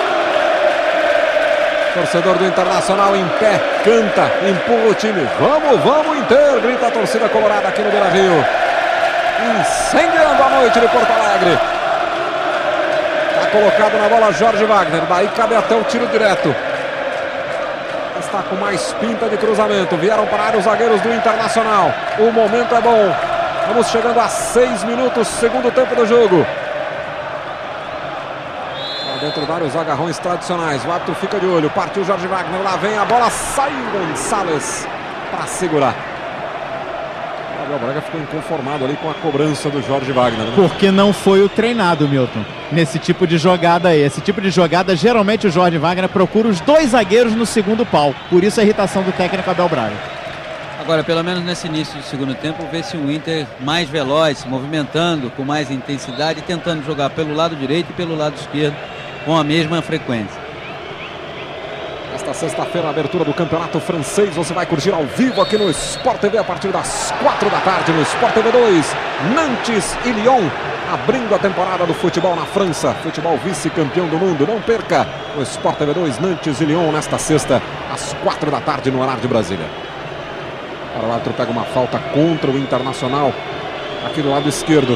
Torcedor do Internacional em pé, canta, empurra o time. Vamos, vamos Inter, grita a torcida colorada aqui no Beira-Rio. Incendiando a noite de Porto Alegre. Está colocado na bola Jorge Wagner, daí cabe até o tiro direto. Está com mais pinta de cruzamento. Vieram para a área os zagueiros do Internacional. O momento é bom. Vamos chegando a 6 minutos, segundo tempo do jogo. Dentro de vários agarrões tradicionais. O árbitro fica de olho. Partiu Jorge Wagner. Lá vem a bola. Saiu Gonçalves para segurar. O Abel Braga ficou inconformado ali com a cobrança do Jorge Wagner, né? Porque não foi o treinado, Milton, nesse tipo de jogada aí. Esse tipo de jogada, geralmente o Jorge Wagner procura os dois zagueiros no segundo pau. Por isso a irritação do técnico Abel Braga. Agora, pelo menos nesse início do segundo tempo, vê-se o Inter mais veloz, se movimentando com mais intensidade, tentando jogar pelo lado direito e pelo lado esquerdo com a mesma frequência. Esta sexta-feira, a abertura do campeonato francês, você vai curtir ao vivo aqui no Sport TV a partir das 4 da tarde no Sport TV 2. Nantes e Lyon, abrindo a temporada do futebol na França. Futebol vice-campeão do mundo. Não perca o Sport TV 2, Nantes e Lyon, nesta sexta, às 4 da tarde no horário de Brasília. Agora o árbitro pega uma falta contra o Internacional, aqui do lado esquerdo.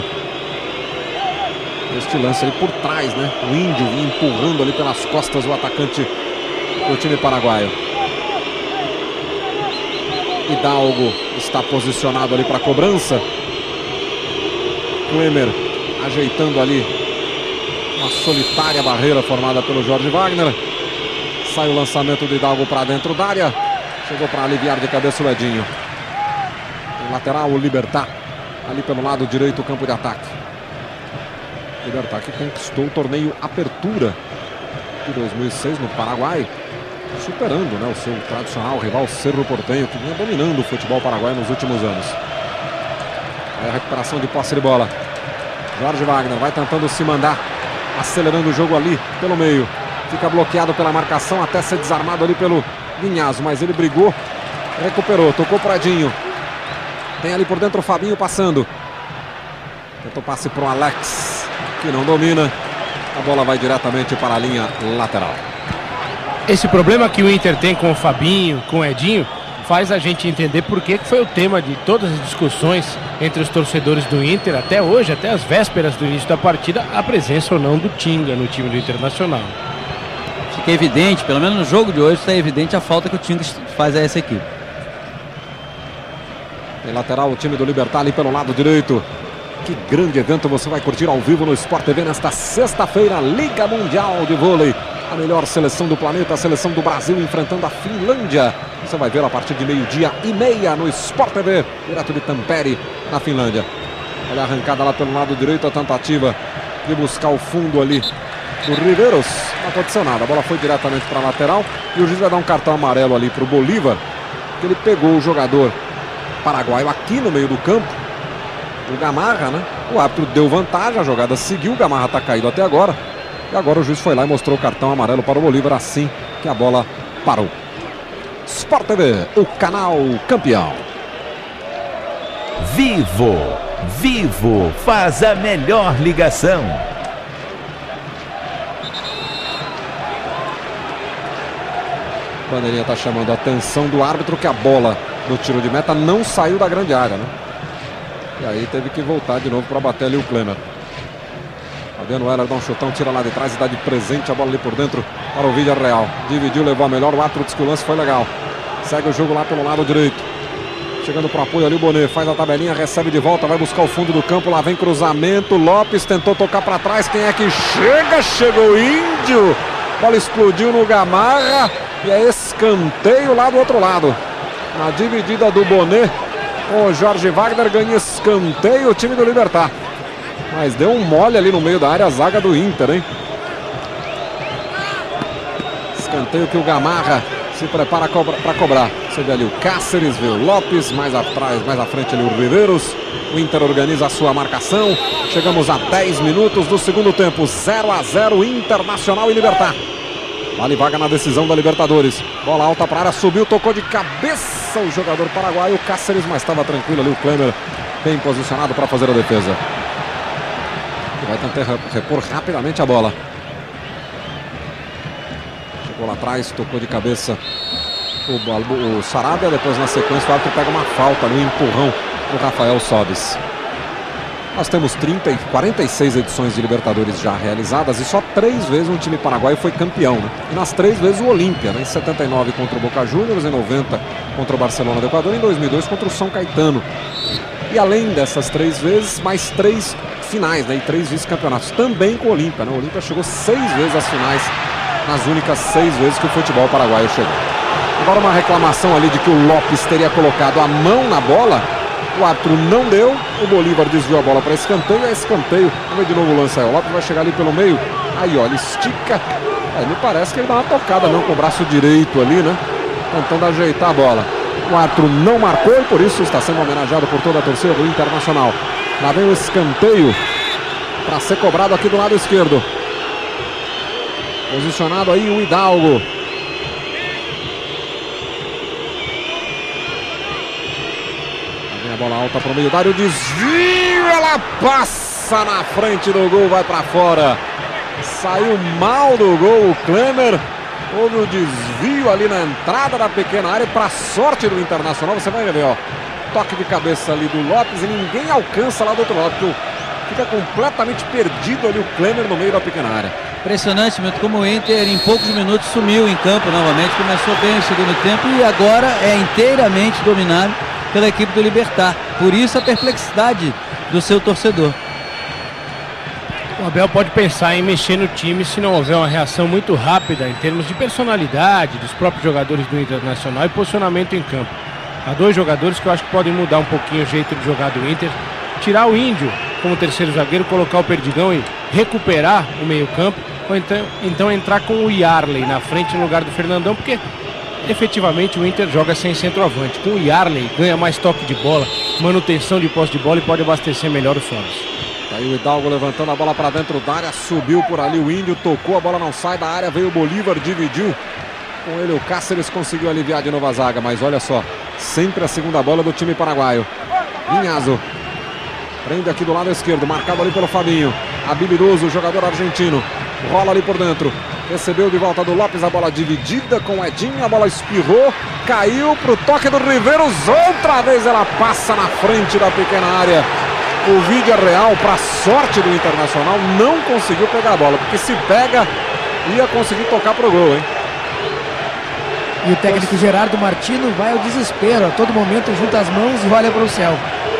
Este lance ali por trás, né? O Índio empurrando ali pelas costas o atacante do time paraguaio. Hidalgo está posicionado ali para a cobrança. Klemer ajeitando ali uma solitária barreira formada pelo Jorge Wagner. Sai o lançamento do Hidalgo para dentro da área. Chegou para aliviar de cabeça o Edinho. O lateral, o Libertad, ali pelo lado direito, o campo de ataque. Libertad que conquistou o torneio Apertura de 2006 no Paraguai, superando, né, o seu tradicional rival Cerro Porteño, que vinha dominando o futebol paraguaio nos últimos anos. Aí a recuperação de posse de bola. Jorge Wagner vai tentando se mandar, acelerando o jogo ali pelo meio. Fica bloqueado pela marcação até ser desarmado ali pelo Guinhazo, mas ele brigou, recuperou, tocou para Edinho. Tem ali por dentro o Fabinho passando. Tentou passe para o Alex, que não domina. A bola vai diretamente para a linha lateral. Esse problema que o Inter tem com o Fabinho, com o Edinho, faz a gente entender por que foi o tema de todas as discussões entre os torcedores do Inter, até hoje, até as vésperas do início da partida, a presença ou não do Tinga no time do Internacional. Fica evidente, pelo menos no jogo de hoje, está evidente a falta que o Tinga faz a essa equipe. Em lateral o time do Libertad ali pelo lado direito. Que grande evento você vai curtir ao vivo no Sport TV nesta sexta-feira, Liga Mundial de Vôlei. A melhor seleção do planeta, a seleção do Brasil enfrentando a Finlândia. Você vai ver a partir de 12h30 no Sport TV, direto de Tampere, na Finlândia. Olha a arrancada lá pelo lado direito, a tentativa de buscar o fundo ali do Riveiros. Não aconteceu nada, a bola foi diretamente para a lateral e o juiz vai dar um cartão amarelo ali para o Bolívar, que ele pegou o jogador paraguaio aqui no meio do campo, o Gamarra, né? O árbitro deu vantagem, a jogada seguiu, o Gamarra está caído até agora. E agora o juiz foi lá e mostrou o cartão amarelo para o Bolívar assim que a bola parou. Sport TV, o canal campeão. Vivo, Vivo faz a melhor ligação. A bandeirinha está chamando a atenção do árbitro que a bola do tiro de meta não saiu da grande área, né? E aí teve que voltar de novo para bater ali o Klemer. Fabiano Heller dá um chutão, tira lá de trás e dá de presente a bola ali por dentro para o Villarreal. Dividiu, levou a melhor, o árbitro disse que o lance foi legal. Segue o jogo lá pelo lado direito. Chegando para apoio ali o Bonet, faz a tabelinha, recebe de volta, vai buscar o fundo do campo, lá vem cruzamento, Lopes tentou tocar para trás, quem é que chega? Chegou o Índio, bola explodiu no Gamarra e é escanteio lá do outro lado. Na dividida do Bonet, o Jorge Wagner ganha escanteio o time do Libertad. Mas deu um mole ali no meio da área a zaga do Inter, hein? Escanteio que o Gamarra se prepara para cobrar. Você vê ali o Cáceres, vê o Lopes, mais atrás, mais à frente ali o Riveiros. O Inter organiza a sua marcação. Chegamos a 10 minutos do segundo tempo. 0-0 Internacional e Libertad. Vale vaga na decisão da Libertadores. Bola alta para a área, subiu, tocou de cabeça o jogador paraguaio. O Cáceres, mas estava tranquilo ali o Klemer, bem posicionado para fazer a defesa. Vai tentar repor rapidamente a bola. Chegou lá atrás, tocou de cabeça o Sarabia. Depois na sequência o árbitro pega uma falta ali, um empurrão do Rafael Sobis. Nós temos 46 edições de Libertadores já realizadas e só 3 vezes um time paraguaio foi campeão, né? E nas 3 vezes o Olímpia, né? Em 79 contra o Boca Juniors, em 90 contra o Barcelona do Equador, em 2002 contra o São Caetano. E além dessas 3 vezes, mais 3 finais, né? E 3 vice-campeonatos, também com o Olímpia, né? O Olímpia chegou 6 vezes às finais, nas únicas 6 vezes que o futebol paraguaio chegou. Agora uma reclamação ali de que o Lopes teria colocado a mão na bola. O árbitro não deu, o Bolívar desviou a bola para escanteio, é escanteio. Vamos ver de novo o lance aí, o Lopes vai chegar ali pelo meio, aí olha, estica, me parece que ele dá uma tocada não com o braço direito ali, né, tentando ajeitar a bola. O árbitro não marcou e por isso está sendo homenageado por toda a torcida do Internacional. Lá vem o escanteio para ser cobrado aqui do lado esquerdo. Posicionado aí o Hidalgo. A bola alta para o meio da área, o desvio, ela passa na frente do gol, vai para fora. Saiu mal do gol o Klemer. Houve o desvio ali na entrada da pequena área. Para sorte do Internacional, você vai ver, ó, toque de cabeça ali do Lopes e ninguém alcança lá do outro lado, porque fica completamente perdido ali o Klemer no meio da pequena área. Impressionante, como o Inter em poucos minutos sumiu em campo novamente, começou bem o segundo tempo e agora é inteiramente dominado pela equipe do Libertad. Por isso a perplexidade do seu torcedor. O Abel pode pensar em mexer no time se não houver uma reação muito rápida em termos de personalidade dos próprios jogadores do Internacional e posicionamento em campo. Há 2 jogadores que eu acho que podem mudar um pouquinho o jeito de jogar do Inter. Tirar o Índio como terceiro zagueiro, colocar o Perdigão e recuperar o meio campo. Ou então entrar com o Yarley na frente no lugar do Fernandão, porque efetivamente o Inter joga sem centroavante. Com o Yarley ganha mais toque de bola, manutenção de posse de bola e pode abastecer melhor os Sobis. Aí o Hidalgo levantando a bola para dentro da área, subiu por ali o Índio, tocou, a bola não sai da área, veio o Bolívar, dividiu. Com ele o Cáceres conseguiu aliviar de novo a zaga, mas olha só, sempre a segunda bola do time paraguaio. Vinhazo prende aqui do lado esquerdo, marcado ali pelo Fabinho. Habilidoso o jogador argentino, rola ali por dentro. Recebeu de volta do Lopes a bola dividida com o Edinho, a bola espirrou, caiu para o toque do Riveiros, outra vez ela passa na frente da pequena área. O Villarreal, para sorte do Internacional, não conseguiu pegar a bola, porque se pega, ia conseguir tocar para o gol, hein? E o técnico Gerardo Martino vai ao desespero, a todo momento junta as mãos e olha para o céu.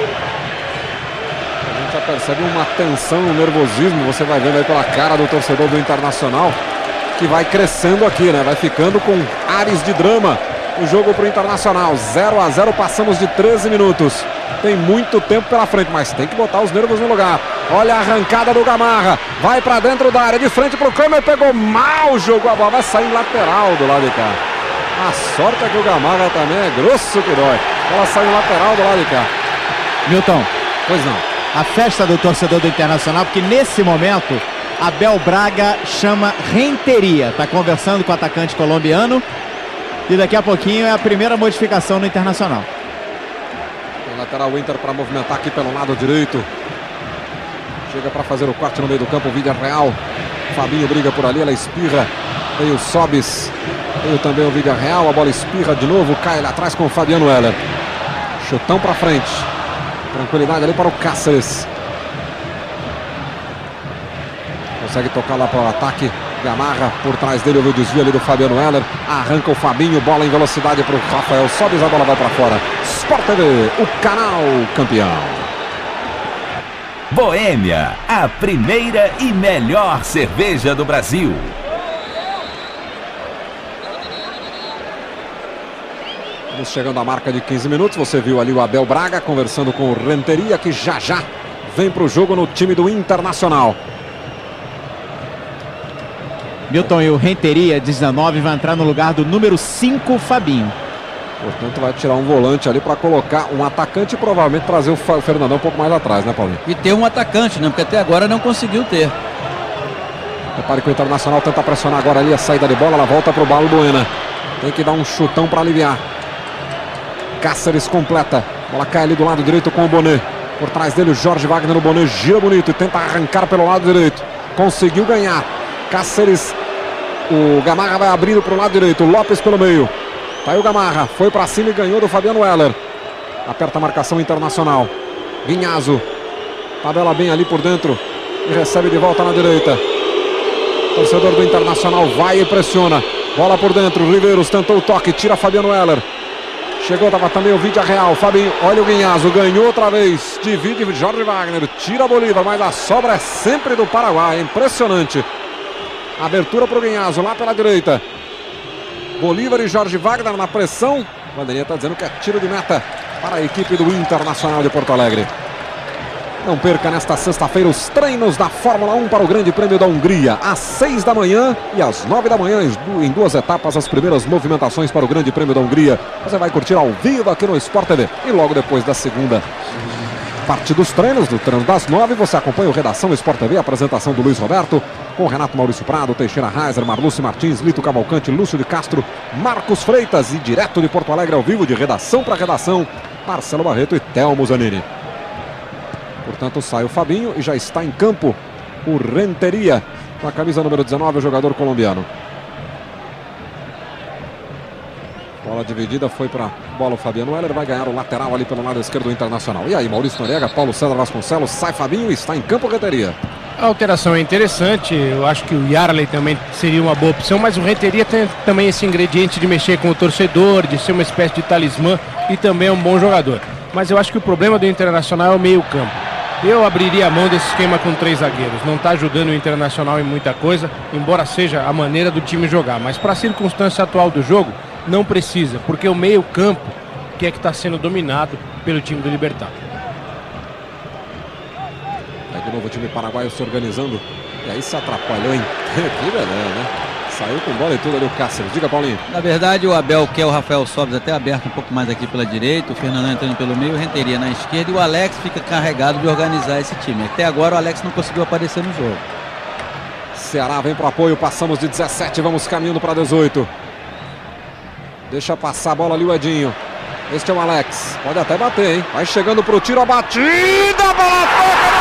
A gente já percebe uma tensão, um nervosismo, você vai vendo aí pela cara do torcedor do Internacional, que vai crescendo aqui, né? Vai ficando com ares de drama o jogo para o Internacional. 0-0, passamos de 13 minutos. Tem muito tempo pela frente, mas tem que botar os nervos no lugar. Olha a arrancada do Gamarra, vai para dentro da área, de frente para o Klemer, pegou mal, jogou a bola, vai sair lateral do lado de cá. A sorte é que o Gamarra também é grosso que dói. Ela sai lateral do lado de cá. Milton, pois não. A festa do torcedor do Internacional, porque nesse momento Abel Braga chama Renteria, está conversando com o atacante colombiano e daqui a pouquinho é a primeira modificação no Internacional. Tem lateral o Inter para movimentar aqui pelo lado direito. Chega para fazer o corte no meio do campo, o Villarreal. Fabinho briga por ali, ela espirra. Veio o Sobis, veio também o Villarreal, a bola espirra de novo, cai lá atrás com o Fabiano Heller. Chutão para frente. Tranquilidade ali para o Cáceres. Consegue tocar lá para o ataque. Gamarra por trás dele, houve o desvio ali do Fabiano Heller. Arranca o Fabinho, bola em velocidade para o Rafael Sobis, a bola vai para fora. Sport TV, o canal campeão. Boêmia, a primeira e melhor cerveja do Brasil. Estamos chegando à marca de 15 minutos. Você viu ali o Abel Braga conversando com o Renteria, que já vem para o jogo no time do Internacional. Milton, e o Renteria, 19, vai entrar no lugar do número 5, Fabinho. Portanto, vai tirar um volante ali para colocar um atacante e provavelmente trazer o Fernandão um pouco mais atrás, né, Paulinho? E ter um atacante, né? Porque até agora não conseguiu ter. Repare que o Internacional tenta pressionar agora ali a saída de bola. Ela volta para o Balbuena. Tem que dar um chutão para aliviar. Cáceres completa. Bola cai ali do lado direito com o Bonet. Por trás dele o Jorge Wagner. O Bonet gira bonito e tenta arrancar pelo lado direito. Conseguiu ganhar. Cáceres. O Gamarra vai abrindo para o lado direito. Lopes pelo meio. Tá aí o Gamarra. Foi para cima e ganhou do Fabiano Heller. Aperta a marcação Internacional. Vinhazo. Tabela bem ali por dentro. E recebe de volta na direita. Torcedor do Internacional vai e pressiona. Bola por dentro. Riveiros tentou o toque. Tira Fabiano Heller. Chegou, estava também o Vídea Real. Fabinho, olha o Guinhazo, ganhou outra vez. Divide Jorge Wagner, tira Bolívar, mas a sobra é sempre do Paraguai. Impressionante. Abertura para o Guinhazo, lá pela direita. Bolívar e Jorge Wagner na pressão. O bandeirinha está dizendo que é tiro de meta para a equipe do Internacional de Porto Alegre. Não perca nesta sexta-feira os treinos da Fórmula 1 para o Grande Prêmio da Hungria. Às 6 da manhã e às 9 da manhã, em duas etapas, as primeiras movimentações para o Grande Prêmio da Hungria. Você vai curtir ao vivo aqui no Sport TV. E logo depois da segunda parte dos treinos, do treino das 9, você acompanha o Redação Sport TV, a apresentação do Luiz Roberto, com Renato Maurício Prado, Teixeira Reiser, Marlúcio Martins, Lito Cavalcante, Lúcio de Castro, Marcos Freitas e direto de Porto Alegre ao vivo, de redação para redação, Marcelo Barreto e Telmo Zanini. Portanto, sai o Fabinho e já está em campo o Renteria, com a camisa número 19, o jogador colombiano. Bola dividida, foi para bola o Fabiano Heller, vai ganhar o lateral ali pelo lado esquerdo do Internacional. E aí, Maurício Noriega, Paulo César Vasconcelos, sai Fabinho e está em campo o Renteria. A alteração é interessante, eu acho que o Yarley também seria uma boa opção, mas o Renteria tem também esse ingrediente de mexer com o torcedor, de ser uma espécie de talismã e também é um bom jogador. Mas eu acho que o problema do Internacional é o meio-campo. Eu abriria a mão desse esquema com 3 zagueiros. Não está ajudando o Internacional em muita coisa, embora seja a maneira do time jogar. Mas para a circunstância atual do jogo, não precisa, porque o meio-campo que é que está sendo dominado pelo time do Libertad. Aí de novo o time paraguaio se organizando. E aí se atrapalhou, hein? Que beleza, né? Saiu com bola e tudo ali o Cáceres. Diga, Paulinho. Na verdade, o Abel quer o Rafael Sobis até aberto um pouco mais aqui pela direita, o Fernandão entrando pelo meio, o Renteria na esquerda e o Alex fica carregado de organizar esse time. Até agora o Alex não conseguiu aparecer no jogo. Ceará vem para o apoio, passamos de 17, vamos caminhando para 18. Deixa passar a bola ali o Edinho. Este é o Alex, pode até bater, hein? Vai chegando para o tiro, a batida, a bola toca!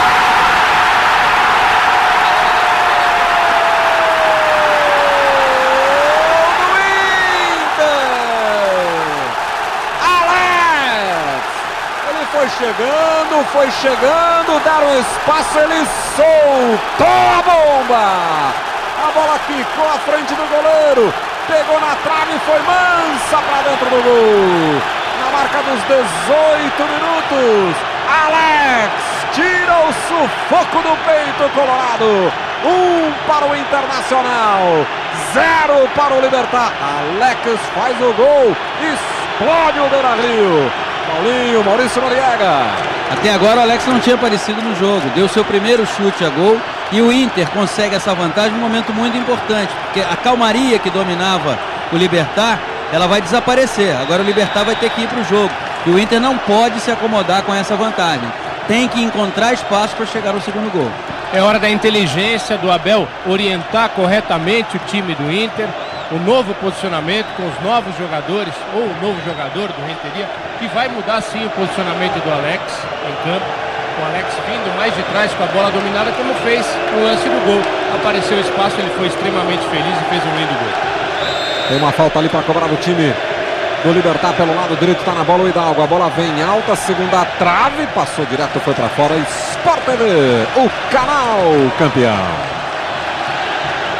Foi chegando, deram espaço, ele soltou a bomba. A bola quicou à frente do goleiro, pegou na trave e foi mansa para dentro do gol. Na marca dos 18 minutos, Alex tira o sufoco do peito colorado. 1 para o Internacional, 0 para o Libertad. Alex faz o gol, explode o Beira-Rio. Paulinho, Maurício Noriega. Até agora o Alex não tinha aparecido no jogo, deu seu primeiro chute a gol e o Inter consegue essa vantagem num momento muito importante, porque a calmaria que dominava o Libertad, ela vai desaparecer. Agora o Libertad vai ter que ir para o jogo e o Inter não pode se acomodar com essa vantagem. Tem que encontrar espaço para chegar ao segundo gol. É hora da inteligência do Abel orientar corretamente o time do Inter, o novo posicionamento com os novos jogadores, ou o novo jogador do Renteria, que vai mudar sim o posicionamento do Alex em campo. O Alex vindo mais de trás com a bola dominada, como fez no lance do gol. Apareceu o espaço, ele foi extremamente feliz e fez um lindo gol. Tem uma falta ali para cobrar o time do Libertad pelo lado direito, está na bola o Hidalgo. A bola vem alta, segunda trave, passou direto, foi para fora. Sport TV, o canal campeão.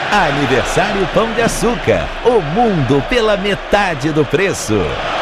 Aniversário Pão de Açúcar. O mundo pela metade do preço.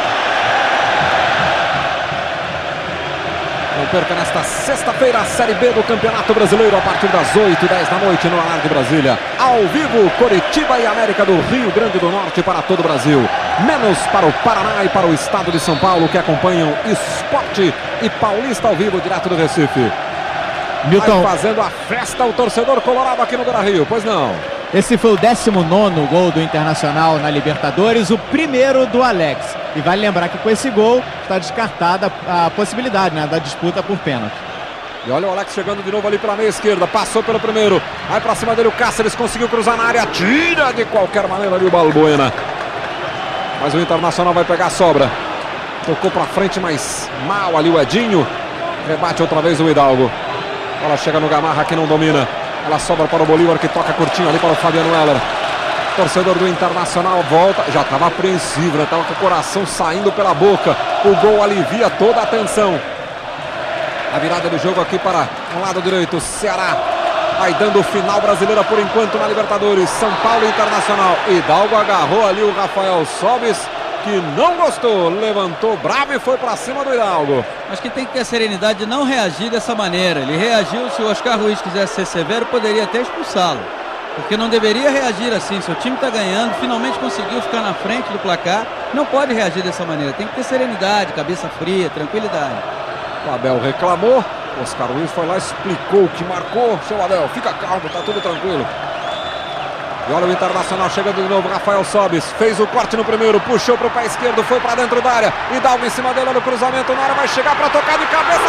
Não perca nesta sexta-feira a Série B do Campeonato Brasileiro a partir das 8h10 da noite no Horário de Brasília. Ao vivo, Coritiba e América do Rio Grande do Norte para todo o Brasil. Menos para o Paraná e para o estado de São Paulo, que acompanham Esporte e Paulista ao vivo direto do Recife. Milton, vai fazendo a festa o torcedor colorado aqui no Beira-Rio, pois não? Esse foi o 19º gol do Internacional na Libertadores, o primeiro do Alex. E vale lembrar que com esse gol está descartada a possibilidade, né, da disputa por pênalti. E olha o Alex chegando de novo ali pela meia esquerda, passou pelo primeiro, vai pra cima dele o Cáceres, conseguiu cruzar na área, tira de qualquer maneira ali o Balbuena. Mas o Internacional vai pegar a sobra. Tocou pra frente, mas mal ali o Edinho. Rebate outra vez o Hidalgo. Ela chega no Gamarra que não domina. Ela sobra para o Bolívar que toca curtinho ali para o Fabiano Heller. Torcedor do Internacional volta. Já estava apreensivo, né? Estava com o coração saindo pela boca. O gol alivia toda a tensão. A virada do jogo aqui para o lado direito. Ceará vai dando o final brasileira por enquanto na Libertadores. São Paulo Internacional. Hidalgo agarrou ali o Rafael Sobis, que não gostou, levantou bravo e foi para cima do Hidalgo. Acho que tem que ter serenidade de não reagir dessa maneira. Ele reagiu, se o Oscar Ruiz quisesse ser severo, poderia até expulsá-lo. Porque não deveria reagir assim. Seu time está ganhando, finalmente conseguiu ficar na frente do placar. Não pode reagir dessa maneira. Tem que ter serenidade, cabeça fria, tranquilidade. O Abel reclamou, o Oscar Ruiz foi lá, explicou o que marcou. Seu Abel, fica calmo, tá tudo tranquilo. E olha o Internacional chegando de novo, Rafael Sobis, fez o corte no primeiro, puxou para o pé esquerdo, foi para dentro da área. Hidalgo em cima dele, olha o cruzamento na área, vai chegar para tocar de cabeça.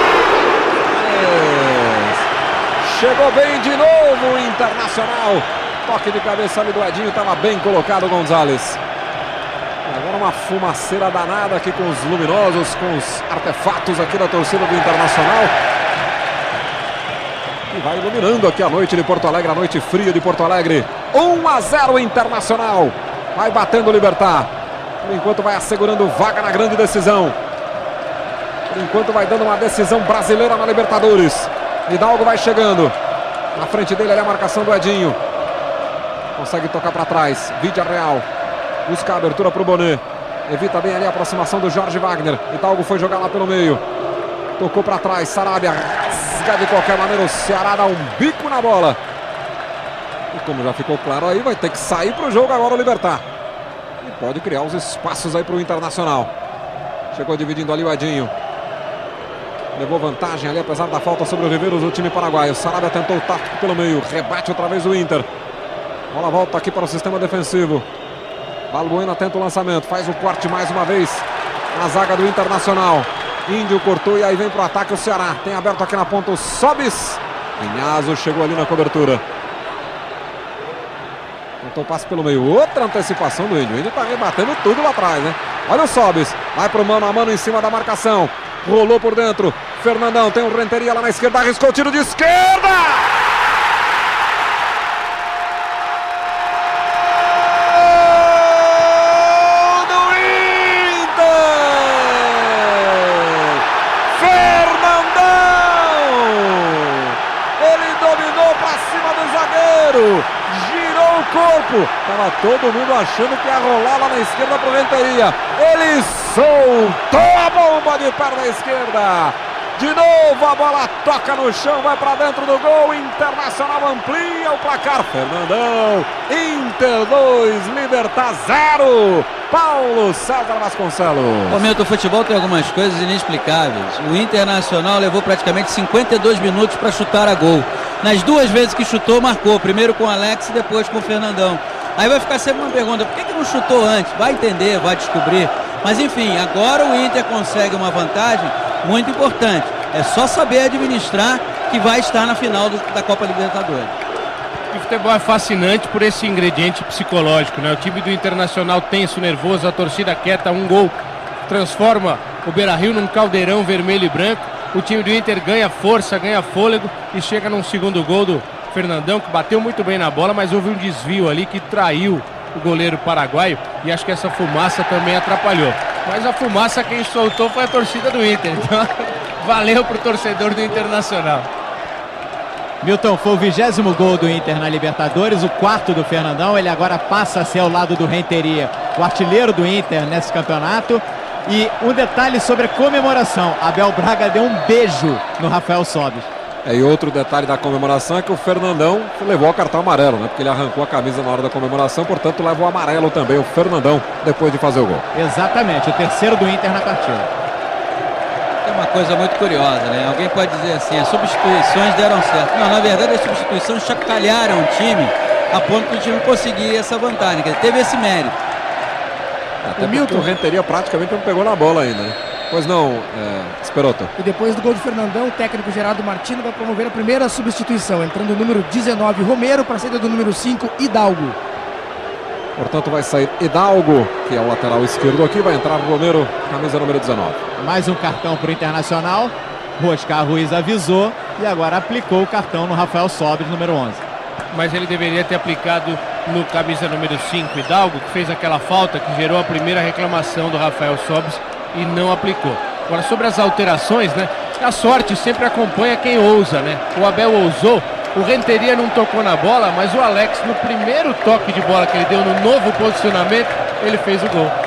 Chegou bem de novo o Internacional. Toque de cabeça ali do Edinho, estava bem colocado o Gonzalez. Agora uma fumaceira danada aqui com os luminosos, com os artefatos aqui da torcida do Internacional. E vai iluminando aqui a noite de Porto Alegre, a noite fria de Porto Alegre. 1-0 Internacional. Vai batendo o Libertad. Por enquanto vai assegurando vaga na grande decisão. Por enquanto vai dando uma decisão brasileira na Libertadores. Hidalgo vai chegando. Na frente dele ali a marcação do Edinho. Consegue tocar para trás. Vídea Real. Busca a abertura para o Bonet. Evita bem ali a aproximação do Jorge Wagner. Hidalgo foi jogar lá pelo meio. Tocou para trás. Sarabia rasga de qualquer maneira. O Ceará dá um bico na bola. E como já ficou claro aí, vai ter que sair para o jogo agora o Libertad. E pode criar os espaços aí para o Internacional. Chegou dividindo ali o Edinho. Levou vantagem ali, apesar da falta sobre o Riveiros do time paraguaio. Sarabia tentou o tático pelo meio. Rebate outra vez o Inter. Bola volta aqui para o sistema defensivo. Balbuena tenta o lançamento. Faz o corte mais uma vez na zaga do Internacional. Índio cortou e aí vem para o ataque o Ceará. Tem aberto aqui na ponta o Sobis. Pinhazo chegou ali na cobertura. Tentou o passe pelo meio. Outra antecipação do Índio. O Índio está rebatendo tudo lá atrás, né? Olha o Sobis. Vai para o mano a mano em cima da marcação. Rolou por dentro. Fernandão tem um Renteria lá na esquerda. Arriscou o tiro de esquerda. Gol do Inter! Fernandão! Ele dominou para cima do zagueiro. Girou o corpo. Tava todo mundo achando que ia rolar lá na esquerda pro Renteria. Ele soltou a bomba de perna esquerda. De novo a bola toca no chão, vai para dentro do gol. Internacional amplia o placar. Fernandão, Inter 2, Libertad 0. Paulo César Vasconcelos. O Milton, o futebol tem algumas coisas inexplicáveis. O Internacional levou praticamente 52 minutos para chutar a gol. Nas duas vezes que chutou, marcou. Primeiro com o Alex e depois com o Fernandão. Aí vai ficar sempre uma pergunta, por que não chutou antes? Vai entender, vai descobrir. Mas enfim, agora o Inter consegue uma vantagem muito importante. É só saber administrar que vai estar na final da Copa Libertadores. O futebol é fascinante por esse ingrediente psicológico, né? O time do Internacional tenso, nervoso, a torcida quieta, um gol transforma o Beira-Rio num caldeirão vermelho e branco. O time do Inter ganha força, ganha fôlego e chega num segundo gol do Fernandão, que bateu muito bem na bola, mas houve um desvio ali que traiu o goleiro paraguaio e acho que essa fumaça também atrapalhou. Mas a fumaça quem soltou foi a torcida do Inter, então valeu pro torcedor do Internacional. Milton, foi o 20º gol do Inter na Libertadores, o 4º do Fernandão. Ele agora passa a ser ao lado do Renteria, o artilheiro do Inter nesse campeonato. E um detalhe sobre a comemoração: Abel Braga deu um beijo no Rafael Sobis. E outro detalhe da comemoração é que o Fernandão levou o cartão amarelo, né? Porque ele arrancou a camisa na hora da comemoração, portanto levou o amarelo também o Fernandão depois de fazer o gol. Exatamente, o 3º do Inter na partida. É uma coisa muito curiosa, né? Alguém pode dizer assim, as substituições deram certo. Não, na verdade as substituições chacalharam o time a ponto do time conseguir essa vantagem, que teve esse mérito. Até o Renteria praticamente não pegou na bola ainda, né? Pois não, Esperoto. E depois do gol de Fernandão, o técnico Gerardo Martino vai promover a primeira substituição, entrando o número 19, Romero, para a saída do número 5, Hidalgo. Portanto, vai sair Hidalgo, que é o lateral esquerdo aqui, vai entrar Romero, camisa número 19. Mais um cartão para o Internacional. Oscar Ruiz avisou e agora aplicou o cartão no Rafael Sobis, número 11. Mas ele deveria ter aplicado no camisa número 5, Hidalgo, que fez aquela falta que gerou a primeira reclamação do Rafael Sobis e não aplicou. Agora, sobre as alterações, né? A sorte sempre acompanha quem ousa, né? O Abel ousou, o Renteria não tocou na bola, mas o Alex, no primeiro toque de bola que ele deu no novo posicionamento, ele fez o gol.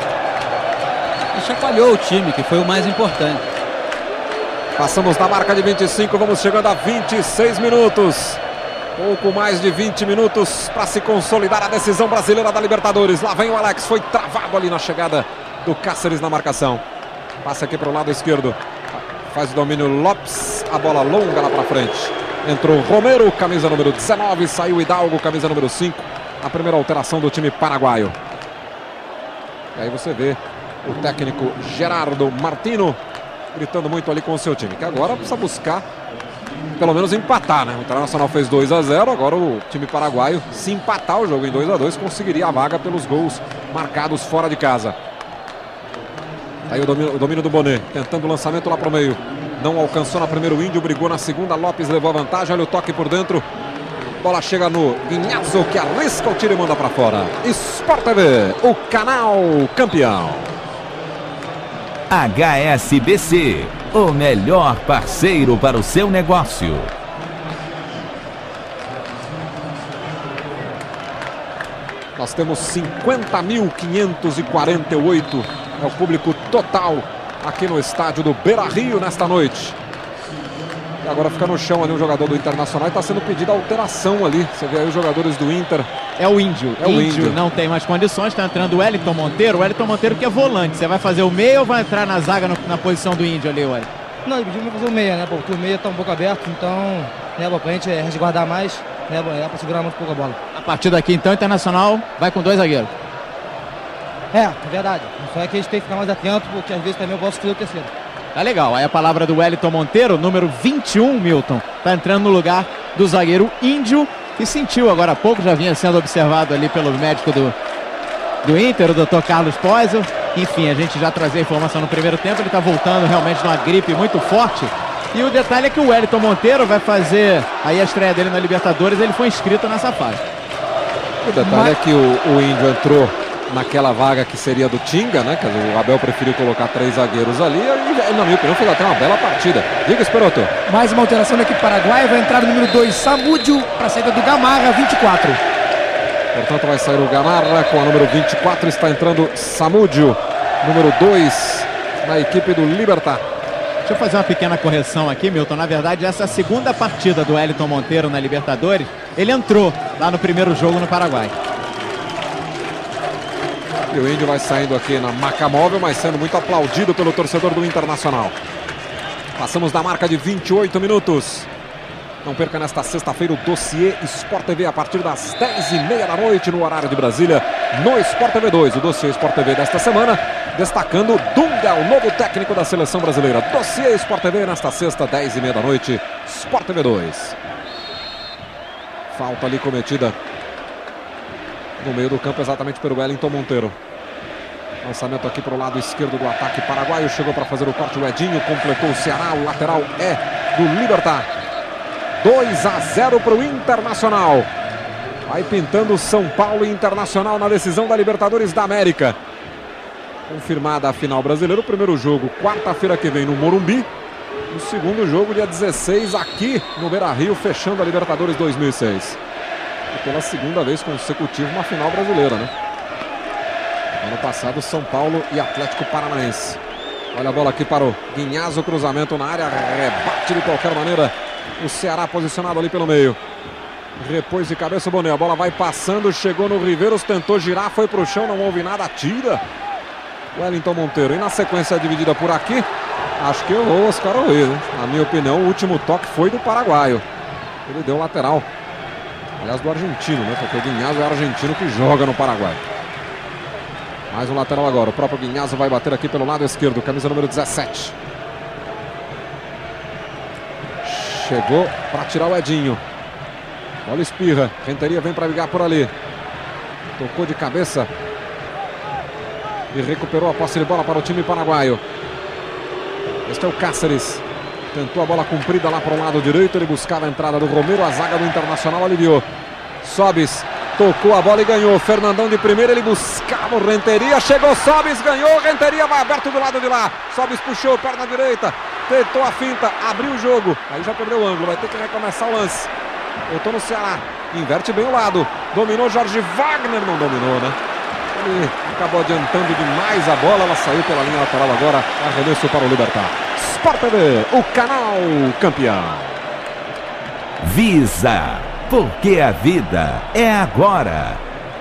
E chacoalhou o time, que foi o mais importante. Passamos da marca de 25, vamos chegando a 26 minutos. Pouco mais de 20 minutos para se consolidar a decisão brasileira da Libertadores. Lá vem o Alex, foi travado ali na chegada do Cáceres na marcação. Passa aqui para o lado esquerdo. Faz o domínio Lopes, a bola longa lá para frente. Entrou Romero, camisa número 19, saiu Hidalgo, camisa número 5. A primeira alteração do time paraguaio. E aí você vê o técnico Gerardo Martino gritando muito ali com o seu time, que agora precisa buscar pelo menos empatar, né? O Internacional fez 2-0, agora o time paraguaio, se empatar o jogo em 2-2, conseguiria a vaga pelos gols marcados fora de casa. Tá aí o domínio do Bonet, tentando o lançamento lá para o meio. Não alcançou na primeira o Índio, brigou na segunda, Lopes levou a vantagem, olha o toque por dentro. Bola chega no Guinhazo, que arrisca o tiro e manda para fora. Sport TV, o canal campeão. HSBC, o melhor parceiro para o seu negócio. Nós temos 50.548, é o público total aqui no estádio do Beira-Rio nesta noite. E agora fica no chão ali o jogador do Internacional e está sendo pedida alteração ali. Você vê aí os jogadores do Inter. É o Índio. O Índio não tem mais condições, está entrando o Wellington Monteiro. O Wellington Monteiro que é volante. Você vai fazer o meia ou vai entrar na zaga na posição do Índio ali, Wellington? Não, ele pediu pra fazer o meia, né? Porque o meia tá um pouco aberto, então, né, pra gente resguardar mais, né, pra segurar mais um pouco a bola. A partir daqui, então, o Internacional vai com 2 zagueiros. É verdade. Só é que a gente tem que ficar mais atento, porque às vezes também eu posso escolher o terceiro. Tá legal. Aí a palavra do Wellington Monteiro, número 21, Milton. Tá entrando no lugar do zagueiro Índio, que sentiu agora há pouco, já vinha sendo observado ali pelo médico do Inter, o Dr. Carlos Poisel. Enfim, a gente já trazia a informação no primeiro tempo, ele está voltando realmente numa gripe muito forte. E o detalhe é que o Wellington Monteiro vai fazer aí a estreia dele na Libertadores, ele foi inscrito nessa fase. O detalhe é que o Índio entrou naquela vaga que seria do Tinga, né? Quer dizer, o Abel preferiu colocar 3 zagueiros ali e, na minha opinião, fez até uma bela partida. Diga, Esperoto. Mais uma alteração da equipe paraguaia, vai entrar o número 2, Samúdio, para a saída do Gamarra, 24. Portanto, vai sair o Gamarra com a número 24, está entrando Samúdio, número 2, na equipe do Libertad. Deixa eu fazer uma pequena correção aqui, Milton. Na verdade, essa é a segunda partida do Wellington Monteiro na Libertadores. Ele entrou lá no primeiro jogo no Paraguai. E o Índio vai saindo aqui na maca móvel, mas sendo muito aplaudido pelo torcedor do Internacional. Passamos da marca de 28 minutos. Não perca nesta sexta-feira o Dossiê Sport TV a partir das 10h30 da noite no horário de Brasília, no Sport TV 2. O Dossiê Sport TV desta semana, destacando Dunga, o novo técnico da seleção brasileira. Dossiê Sport TV nesta sexta, 10h30 da noite, Sport TV 2. Falta ali cometida no meio do campo exatamente pelo Wellington Monteiro. Lançamento aqui para o lado esquerdo do ataque paraguaio. Chegou para fazer o corte o Edinho, completou o Ceará. O lateral é do Libertad. 2-0 para o Internacional. Vai pintando São Paulo e Internacional na decisão da Libertadores da América. Confirmada a final brasileira. O primeiro jogo, quarta-feira que vem no Morumbi. no segundo jogo, dia 16, aqui no Beira-Rio, fechando a Libertadores 2006. E pela segunda vez consecutiva uma final brasileira, né? Ano passado, São Paulo e Atlético Paranaense. Olha a bola aqui para o Guinhazo, cruzamento na área, rebate de qualquer maneira. O Ceará posicionado ali pelo meio. Repôs de cabeça o Boné, a bola vai passando, chegou no Riveiros, tentou girar, foi para o chão, não houve nada, tira Wellington Monteiro. E na sequência dividida por aqui, acho que errou Oscar Ruiz, né? Na minha opinião, o último toque foi do paraguaio. Ele deu lateral. Aliás, do argentino, né? Porque o Guinhazo é argentino que joga no Paraguai. Mais um lateral agora. O próprio Guinhazo vai bater aqui pelo lado esquerdo. Camisa número 17. Chegou para tirar o Edinho. Bola espirra. Renteria vem para ligar por ali. Tocou de cabeça. E recuperou a posse de bola para o time paraguaio. Este é o Cáceres. Tentou a bola comprida lá para o lado direito. Ele buscava a entrada do Romero. A zaga do Internacional aliviou. Sobis tocou a bola e ganhou. Fernandão de primeira. Ele buscava o Renteria. Chegou Sobis, ganhou. Renteria vai aberto do lado de lá. Sobis puxou, perna direita. Tentou a finta, abriu o jogo. Aí já perdeu o ângulo. Vai ter que recomeçar o lance. Voltou no Ceará. Inverte bem o lado. Dominou Jorge Wagner. Não dominou, né? Ele acabou adiantando demais a bola. Ela saiu pela linha lateral agora. Arremesso para o Libertad. Sport TV, o canal campeão. Visa, porque a vida é agora.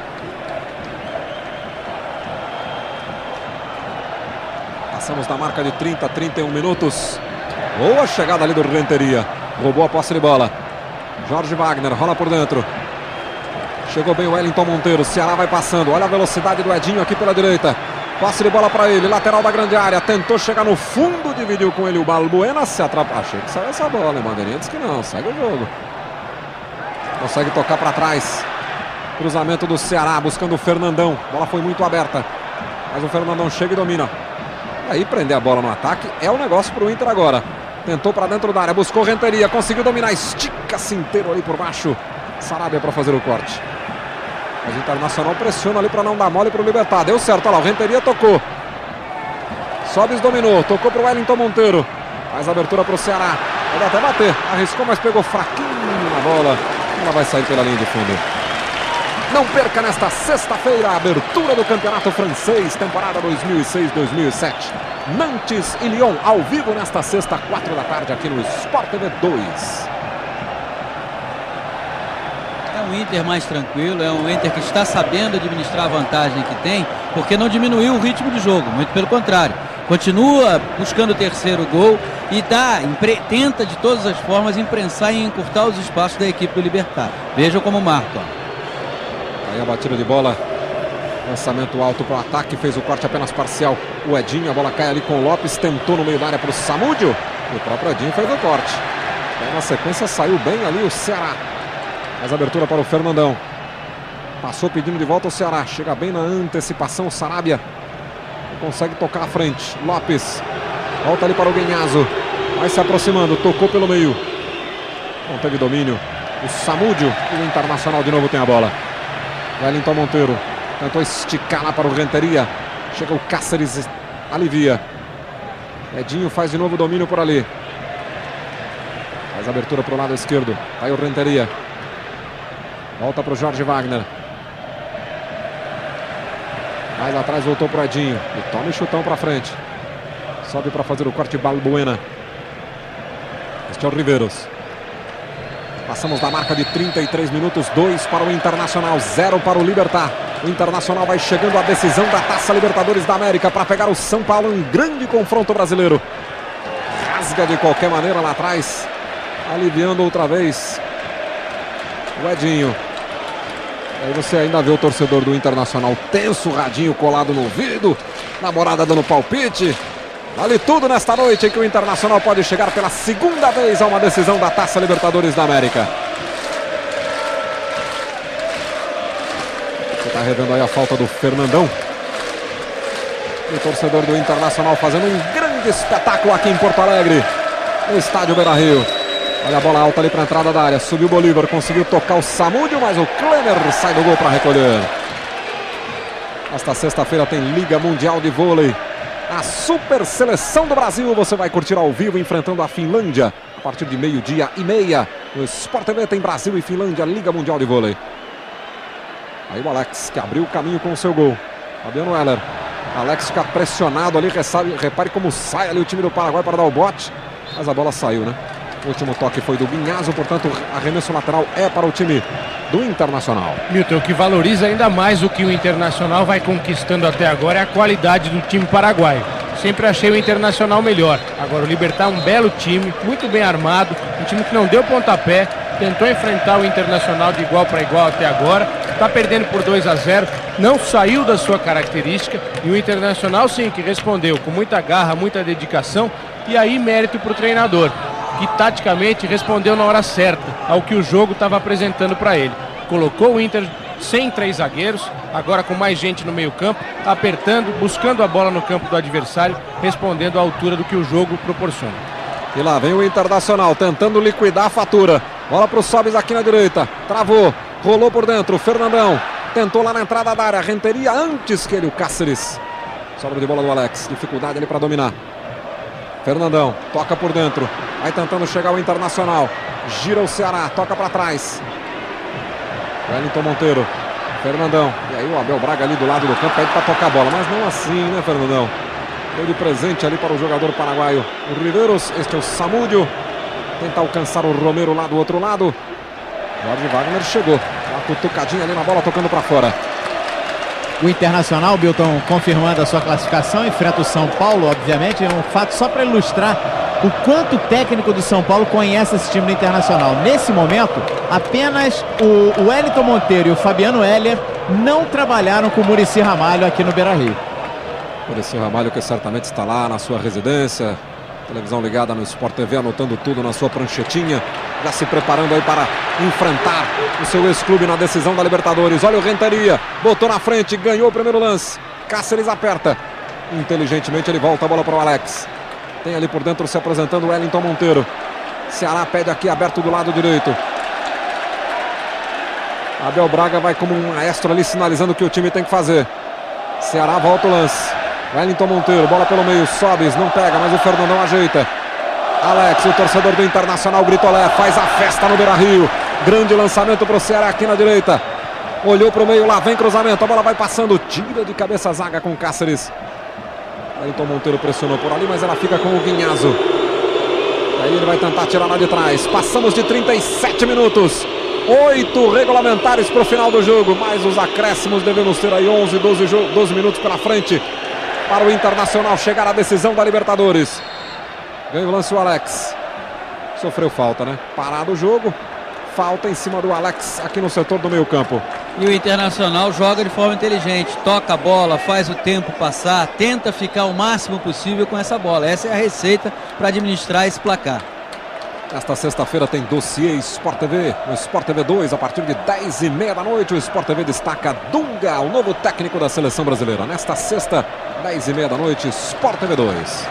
Passamos da marca de 30, 31 minutos. Boa chegada ali do Renteria. Roubou a posse de bola. Jorge Wagner rola por dentro. Chegou bem o Wellington Monteiro. Ceará vai passando. Olha a velocidade do Edinho aqui pela direita. Passe de bola para ele. Lateral da grande área. Tentou chegar no fundo. Dividiu com ele o Balbuena. Se atrapalhou. Achei que saiu essa bola, hein, Bandeirinha? Diz que não. Segue o jogo. Consegue tocar para trás. Cruzamento do Ceará. Buscando o Fernandão. A bola foi muito aberta. Mas o Fernandão chega e domina. Aí prender a bola no ataque é o negócio para o Inter agora. Tentou para dentro da área. Buscou Renteria. Conseguiu dominar. Estica-se inteiro ali por baixo. Sarabia para fazer o corte. Mas o Internacional pressiona ali para não dar mole para o Libertad. Deu certo, olha lá, o Renteria tocou. Sobis dominou, tocou para o Wellington Monteiro. Faz abertura para o Ceará. Pode até bater, arriscou, mas pegou fraquinho na bola. Ela vai sair pela linha de fundo. Não perca nesta sexta-feira a abertura do Campeonato Francês, temporada 2006-2007. Nantes e Lyon ao vivo nesta sexta, 4 da tarde, aqui no Sport TV 2. É um Inter mais tranquilo, é um Inter que está sabendo administrar a vantagem que tem, porque não diminuiu o ritmo de jogo, muito pelo contrário. Continua buscando o terceiro gol e tenta de todas as formas imprensar e encurtar os espaços da equipe do Libertad. Vejam como marca. Aí a batida de bola, lançamento alto para o ataque, fez o corte apenas parcial. O Edinho, a bola cai ali com o Lopes, tentou no meio da área para o Samúdio. E o próprio Edinho fez o corte. Aí na sequência saiu bem ali o Ceará. Mais abertura para o Fernandão. Passou pedindo de volta o Ceará. Chega bem na antecipação o Sarabia. Consegue tocar à frente. Lopes. Volta ali para o Guinhazo. Vai se aproximando. Tocou pelo meio. Não teve domínio. O Samúdio. E o Internacional de novo tem a bola. Wellington Monteiro. Tentou esticar lá para o Renteria. Chega o Cáceres. Alivia. Edinho faz de novo domínio por ali. Faz abertura para o lado esquerdo. Vai o Renteria. Volta para o Jorge Wagner. Mais atrás voltou para o Edinho. E toma o chutão para frente. Sobe para fazer o corte Balbuena. Este é o Riveiros. Passamos da marca de 33 minutos. 2 para o Internacional, 0 para o Libertad. O Internacional vai chegando à decisão da Taça Libertadores da América para pegar o São Paulo em grande confronto brasileiro. Rasga de qualquer maneira lá atrás. Aliviando outra vez o Edinho. Aí você ainda vê o torcedor do Internacional tenso, radinho colado no ouvido, namorada dando palpite. Vale tudo nesta noite em que o Internacional pode chegar pela segunda vez a uma decisão da Taça Libertadores da América. Você está revendo aí a falta do Fernandão. E o torcedor do Internacional fazendo um grande espetáculo aqui em Porto Alegre, no estádio Beira-Rio. Olha a bola alta ali para a entrada da área. Subiu o Bolívar, conseguiu tocar o Samúdio, mas o Klemer sai do gol para recolher. Esta sexta-feira tem Liga Mundial de Vôlei. A super seleção do Brasil você vai curtir ao vivo enfrentando a Finlândia a partir de 12h30. No Sport TV tem Brasil e Finlândia, Liga Mundial de Vôlei. Aí o Alex, que abriu o caminho com o seu gol. Fabiano Heller. Alex fica pressionado ali, repare como sai ali o time do Paraguai para dar o bote. Mas a bola saiu, né? O último toque foi do Guinhazo, portanto, arremesso lateral é para o time do Internacional. Milton, o que valoriza ainda mais o que o Internacional vai conquistando até agora é a qualidade do time paraguaio. Sempre achei o Internacional melhor. Agora o Libertad é um belo time, muito bem armado, um time que não deu pontapé, tentou enfrentar o Internacional de igual para igual até agora, está perdendo por 2-0, não saiu da sua característica e o Internacional sim que respondeu com muita garra, muita dedicação e aí mérito para o treinador, que taticamente respondeu na hora certa ao que o jogo estava apresentando para ele. Colocou o Inter sem 3 zagueiros, agora com mais gente no meio campo, apertando, buscando a bola no campo do adversário, respondendo à altura do que o jogo proporciona. E lá vem o Internacional tentando liquidar a fatura. Bola para o Sobis aqui na direita, travou, rolou por dentro, Fernandão tentou lá na entrada da área, Renteria antes que ele, o Cáceres. Sobra de bola do Alex, dificuldade ali para dominar. Fernandão toca por dentro, vai tentando chegar o Internacional, gira o Ceará, toca para trás. Wellington Monteiro, Fernandão, e aí o Abel Braga ali do lado do campo, pede para tocar a bola, mas não assim, né, Fernandão? Deu de presente ali para o jogador paraguaio, o Riveiros, este é o Samúdio, tenta alcançar o Romero lá do outro lado. Jorge Wagner chegou, uma cutucadinha ali na bola, tocando para fora. O Internacional, Bilton, confirmando a sua classificação, enfrenta o São Paulo, obviamente, é um fato só para ilustrar o quanto o técnico do São Paulo conhece esse time do Internacional. Nesse momento, apenas o Wellington Monteiro e o Fabiano Heller não trabalharam com o Muricy Ramalho aqui no Beira-Rio. Muricy Ramalho que certamente está lá na sua residência, televisão ligada no Sport TV, anotando tudo na sua pranchetinha, já se preparando aí para enfrentar o seu ex-clube na decisão da Libertadores. Olha o Renteria, botou na frente, ganhou o primeiro lance. Cáceres aperta, inteligentemente ele volta a bola para o Alex. Tem ali por dentro se apresentando o Wellington Monteiro. Ceará pede aqui aberto do lado direito. Abel Braga vai como um maestro ali sinalizando o que o time tem que fazer. Ceará volta o lance. Wellington Monteiro, bola pelo meio, Sobis, não pega, mas o Fernandão ajeita. Alex, o torcedor do Internacional, Gritolé, faz a festa no Beira-Rio. Grande lançamento para o Ceará aqui na direita. Olhou para o meio, lá vem cruzamento, a bola vai passando, tira de cabeça a zaga com Cáceres. Wellington Monteiro pressionou por ali, mas ela fica com o Guinhazo. Aí ele vai tentar tirar lá de trás. Passamos de 37 minutos. 8 regulamentares para o final do jogo. Mais os acréscimos, devemos ter aí 11, 12 minutos pela frente para o Internacional chegar à decisão da Libertadores. Ganha o lance o Alex. Sofreu falta, né? Parado o jogo. Falta em cima do Alex aqui no setor do meio campo. E o Internacional joga de forma inteligente, toca a bola, faz o tempo passar, tenta ficar o máximo possível com essa bola. Essa é a receita para administrar esse placar. Esta sexta-feira tem dossiê Sport TV, no Sport TV 2, a partir de 10h30 da noite. O Sport TV destaca Dunga, o novo técnico da seleção brasileira. Nesta sexta, 10h30 da noite, Sport TV 2.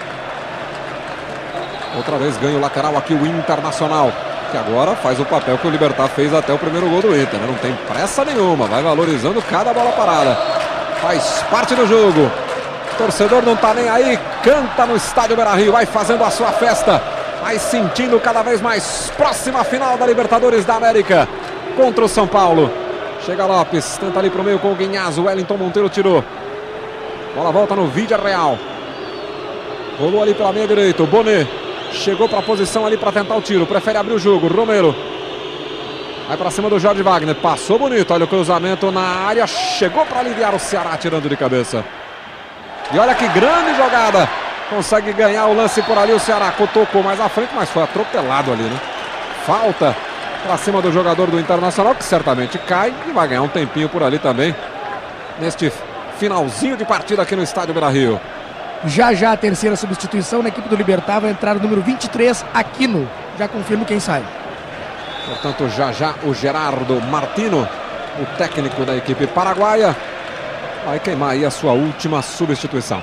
Outra vez ganha o lateral aqui o Internacional, que agora faz o papel que o Libertad fez até o primeiro gol do Inter, né? Não tem pressa nenhuma, vai valorizando cada bola parada. Faz parte do jogo. O torcedor não tá nem aí, canta no estádio Beira-Rio, vai fazendo a sua festa, vai sentindo cada vez mais próxima final da Libertadores da América contra o São Paulo. Chega Lopes, tenta ali pro meio com o Guinhazo, Wellington Monteiro tirou. Bola volta no Villarreal. Rolou ali pela meia direita, o Bonet chegou para a posição ali para tentar o tiro, prefere abrir o jogo, Romero vai para cima do Jorge Wagner, passou bonito, olha o cruzamento na área, chegou para aliviar o Ceará tirando de cabeça. E olha que grande jogada, consegue ganhar o lance por ali, o Ceará tocou mais à frente, mas foi atropelado ali, né? Falta para cima do jogador do Internacional, que certamente cai e vai ganhar um tempinho por ali também, neste finalzinho de partida aqui no estádio Beira-Rio. Já a terceira substituição na equipe do Libertad, vai entrar o número 23, Aquino. Já confirmo quem sai. Portanto, já o Gerardo Martino, o técnico da equipe paraguaia, vai queimar aí a sua última substituição.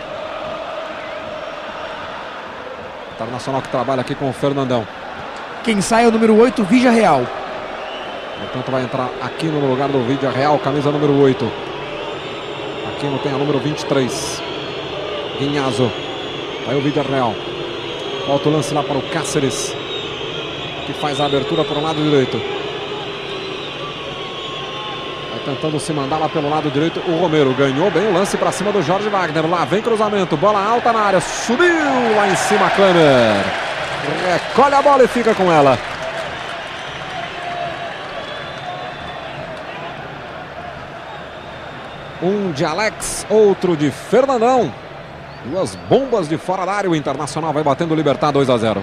Internacional que trabalha aqui com o Fernandão. Quem sai é o número 8, Villarreal. Portanto, vai entrar Aquino no lugar do Villarreal, camisa número 8. Aquino tem a número 23. Guinhazo. Aí o Villarreal. Volta o lance lá para o Cáceres, que faz a abertura para o lado direito. Vai tentando se mandar lá pelo lado direito. O Romero ganhou bem o lance para cima do Jorge Wagner. Lá vem cruzamento, bola alta na área. Subiu lá em cima Klemer. Recolhe a bola e fica com ela. Um de Alex, outro de Fernandão. Duas bombas de fora da área. O Internacional vai batendo o Libertad 2-0.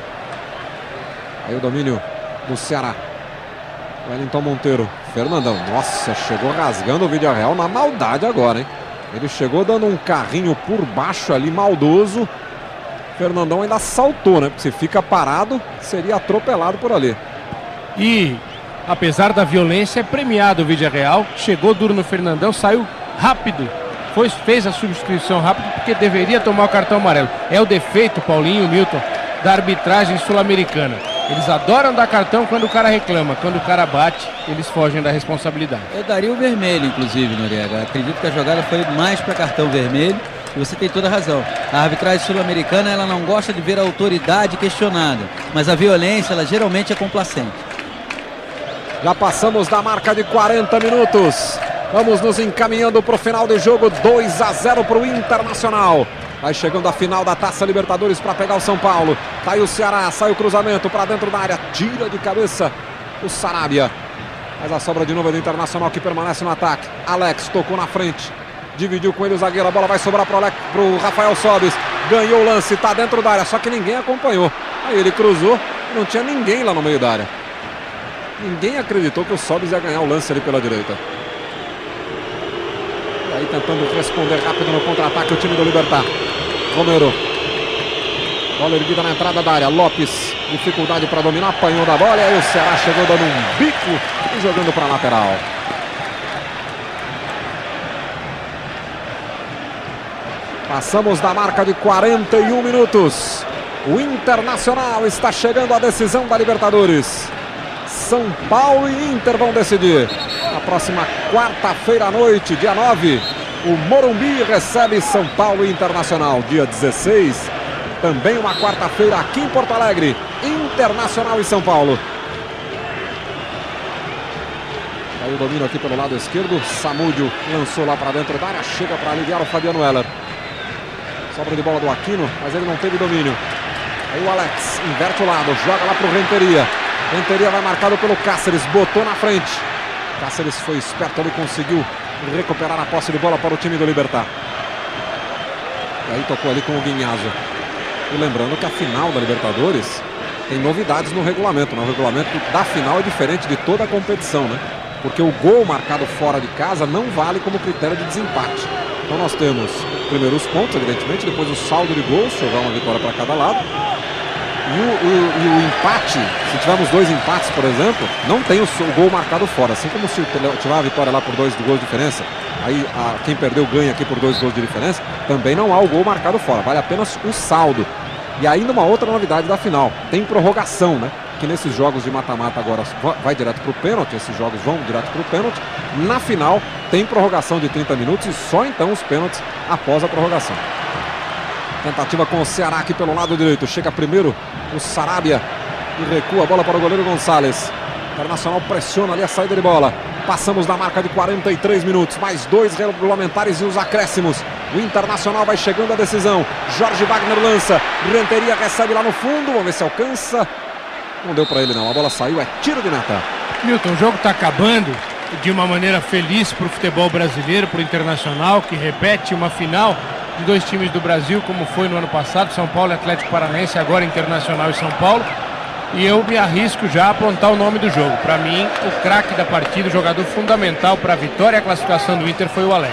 Aí o domínio do Ceará. Wellington Monteiro. Fernandão. Nossa, chegou rasgando o Villarreal na maldade agora, hein? Ele chegou dando um carrinho por baixo ali, maldoso. Fernandão ainda saltou, né? Porque se fica parado, seria atropelado por ali. E, apesar da violência, é premiado o Villarreal. Chegou duro no Fernandão, saiu rápido. Fez a substituição rápido porque deveria tomar o cartão amarelo. É o defeito, Paulinho e Milton, da arbitragem sul-americana. Eles adoram dar cartão quando o cara reclama. Quando o cara bate, eles fogem da responsabilidade. Eu daria o vermelho, inclusive, Noriega. Acredito que a jogada foi mais para cartão vermelho. E você tem toda a razão. A arbitragem sul-americana, ela não gosta de ver a autoridade questionada. Mas a violência, ela geralmente é complacente. Já passamos da marca de 40 minutos. Vamos nos encaminhando para o final do jogo. 2-0 para o Internacional. Vai chegando a final da Taça Libertadores para pegar o São Paulo. Tá aí o Ceará, sai o cruzamento para dentro da área. Tira de cabeça o Sarabia. Mas a sobra de novo é do Internacional, que permanece no ataque. Alex tocou na frente. Dividiu com ele o zagueiro. A bola vai sobrar para o Rafael Sobis. Ganhou o lance, tá dentro da área. Só que ninguém acompanhou. Aí ele cruzou. Não tinha ninguém lá no meio da área. Ninguém acreditou que o Sobis ia ganhar o lance ali pela direita. Aí tentando responder rápido no contra-ataque o time do Libertad. Romero. Bola erguida na entrada da área. Lopes, dificuldade para dominar, apanhou da bola. E aí o Ceará chegou dando um bico e jogando para a lateral. Passamos da marca de 41 minutos. O Internacional está chegando à decisão da Libertadores. São Paulo e Inter vão decidir. Na próxima quarta-feira à noite, dia 9, o Morumbi recebe São Paulo e Internacional. Dia 16, também uma quarta-feira aqui em Porto Alegre, Internacional e São Paulo. Aí o domínio aqui pelo lado esquerdo, Samúdio lançou lá para dentro da área, chega para aliviar o Fabiano Heller. Sobra de bola do Aquino, mas ele não teve domínio. Aí o Alex inverte o lado, joga lá para o Renteria. Renteria vai marcado pelo Cáceres, botou na frente. Cáceres foi esperto ali, conseguiu recuperar a posse de bola para o time do Libertad. E aí tocou ali com o Guinhazo. E lembrando que a final da Libertadores tem novidades no regulamento. O regulamento da final é diferente de toda a competição, né? Porque o gol marcado fora de casa não vale como critério de desempate. Então nós temos primeiro os pontos, evidentemente, depois o saldo de gols, se houver uma vitória para cada lado. E o empate, se tivermos dois empates, por exemplo, não tem o gol marcado fora. Assim como se tiver a vitória lá por 2 gols de diferença, aí quem perdeu ganha aqui por 2 gols de diferença, também não há o gol marcado fora, vale apenas o saldo. E ainda uma outra novidade da final, tem prorrogação, né? Que nesses jogos de mata-mata agora vai direto para o pênalti, esses jogos vão direto para o pênalti. Na final tem prorrogação de 30 minutos e só então os pênaltis após a prorrogação. Tentativa com o Ceará aqui pelo lado direito. Chega primeiro o Sarabia e recua a bola para o goleiro Gonçalves. Internacional pressiona ali a saída de bola. Passamos da marca de 43 minutos. Mais 2 regulamentares e os acréscimos. O Internacional vai chegando à decisão. Jorge Wagner lança. Renteria recebe lá no fundo. Vamos ver se alcança. Não deu para ele não. A bola saiu. É tiro de meta. Milton, o jogo está acabando de uma maneira feliz para o futebol brasileiro, para o Internacional, que repete uma final de 2 times do Brasil, como foi no ano passado, São Paulo e Atlético Paranaense, agora Internacional e São Paulo. E eu me arrisco já a apontar o nome do jogo. Para mim, o craque da partida, o jogador fundamental para a vitória e a classificação do Inter foi o Alex.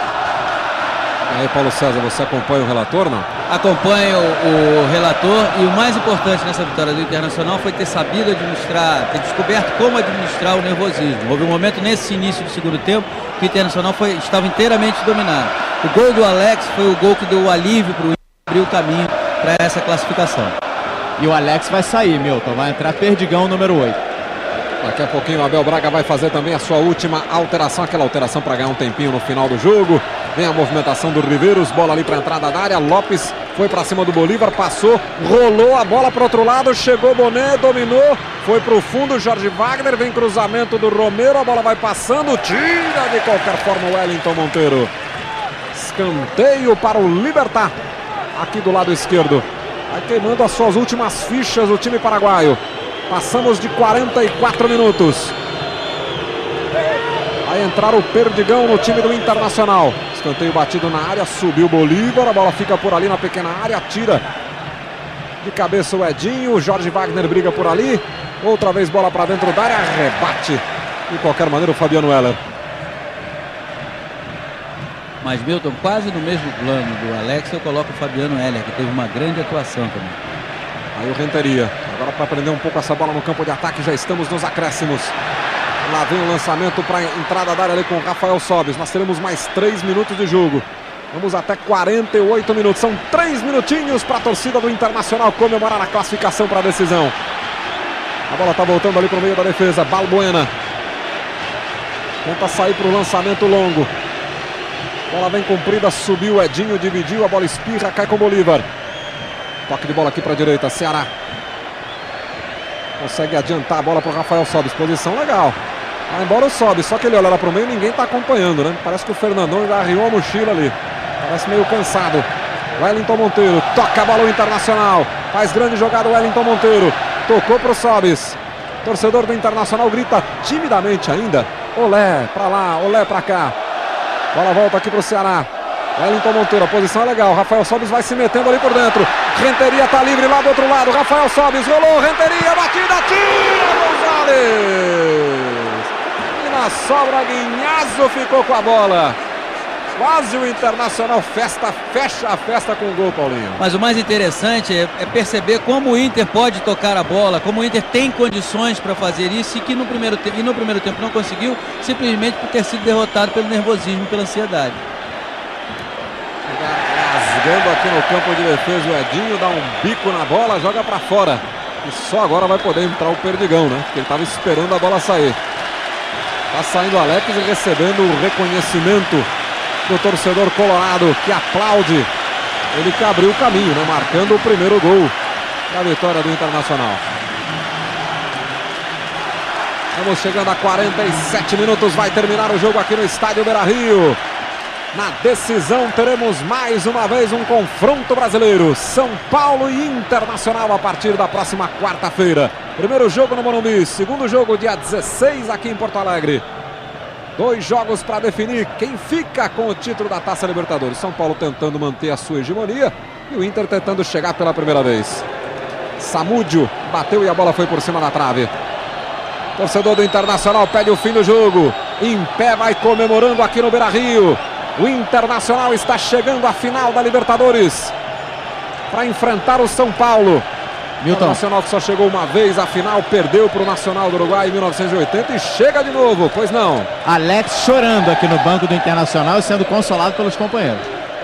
E aí, Paulo César, você acompanha o relator, não? Acompanho o relator, e o mais importante nessa vitória do Internacional foi ter sabido administrar, ter descoberto como administrar o nervosismo. Houve um momento nesse início do segundo tempo que o Internacional estava inteiramente dominado. O gol do Alex foi o gol que deu o alívio para o Inter, abrir o caminho para essa classificação. E o Alex vai sair, Milton, vai entrar Perdigão, número 8. Daqui a pouquinho o Abel Braga vai fazer também a sua última alteração, aquela alteração para ganhar um tempinho no final do jogo. Vem a movimentação do Riveiros, bola ali para a entrada da área. Lopes foi para cima do Bolívar, passou, rolou a bola para o outro lado, chegou Boné, dominou, foi para o fundo, Jorge Wagner, vem cruzamento do Romero, a bola vai passando, tira de qualquer forma o Wellington Monteiro. Escanteio para o Libertad, aqui do lado esquerdo. Vai queimando as suas últimas fichas o time paraguaio. Passamos de 44 minutos. Vai entrar o Perdigão no time do Internacional. Escanteio batido na área, subiu o Bolívar, a bola fica por ali na pequena área, tira de cabeça o Edinho, o Jorge Wagner briga por ali, outra vez bola para dentro da área, rebate de qualquer maneira o Fabiano Heller. Mas Milton, quase no mesmo plano do Alex, eu coloco o Fabiano Heller, que teve uma grande atuação também. Aí o Renteria, agora para prender um pouco essa bola no campo de ataque, já estamos nos acréscimos. Lá vem o lançamento para a entrada da área ali com o Rafael Sobis. Nós teremos mais 3 minutos de jogo. Vamos até 48 minutos. São 3 minutinhos para a torcida do Internacional comemorar a classificação para a decisão. A bola está voltando ali para o meio da defesa. Balbuena tenta sair para o lançamento longo. Bola vem comprida, subiu o Edinho, dividiu, a bola espirra, cai com o Bolívar. Toque de bola aqui para a direita, Ceará. Consegue adiantar a bola para o Rafael Sobis. Posição legal. Vai embora o Sobis, só que ele olha lá para o meio e ninguém está acompanhando, né? Parece que o Fernandão já arriou a mochila ali. Parece meio cansado. Wellington Monteiro, toca a bola o Internacional. Faz grande jogada o Wellington Monteiro. Tocou para o Sobis. Torcedor do Internacional grita timidamente ainda. Olé para lá, olé para cá. Bola volta aqui para o Ceará. Wellington Monteiro, a posição é legal. Rafael Sobis vai se metendo ali por dentro. Renteria está livre lá do outro lado. Rafael Sobis rolou, Renteria, batida, tira Gonzalez. E na sobra, Guinhazo ficou com a bola. Quase o Internacional fecha a festa com o gol, Paulinho. Mas o mais interessante é perceber como o Inter pode tocar a bola, como o Inter tem condições para fazer isso e que no primeiro tempo não conseguiu, simplesmente por ter sido derrotado pelo nervosismo, pela ansiedade. Rasgando aqui no campo de defesa o Edinho, dá um bico na bola, joga para fora. E só agora vai poder entrar o Perdigão, né? Porque ele estava esperando a bola sair. Tá saindo o Alex e recebendo o reconhecimento do torcedor colorado, que aplaude. Ele que abriu o caminho, né? Marcando o primeiro gol da vitória do Internacional. Vamos chegando a 47 minutos, vai terminar o jogo aqui no estádio Beira-Rio. Na decisão teremos mais uma vez um confronto brasileiro. São Paulo e Internacional a partir da próxima quarta-feira. Primeiro jogo no Morumbi, segundo jogo dia 16 aqui em Porto Alegre. 2 jogos para definir quem fica com o título da Taça Libertadores. São Paulo tentando manter a sua hegemonia e o Inter tentando chegar pela primeira vez. Samúdio bateu e a bola foi por cima da trave. Torcedor do Internacional pede o fim do jogo. Em pé vai comemorando aqui no Beira-Rio. O Internacional está chegando à final da Libertadores para enfrentar o São Paulo. Milton. O Nacional que só chegou uma vez à final, perdeu para o Nacional do Uruguai em 1980 e chega de novo, pois não. Alex chorando aqui no banco do Internacional e sendo consolado pelos companheiros.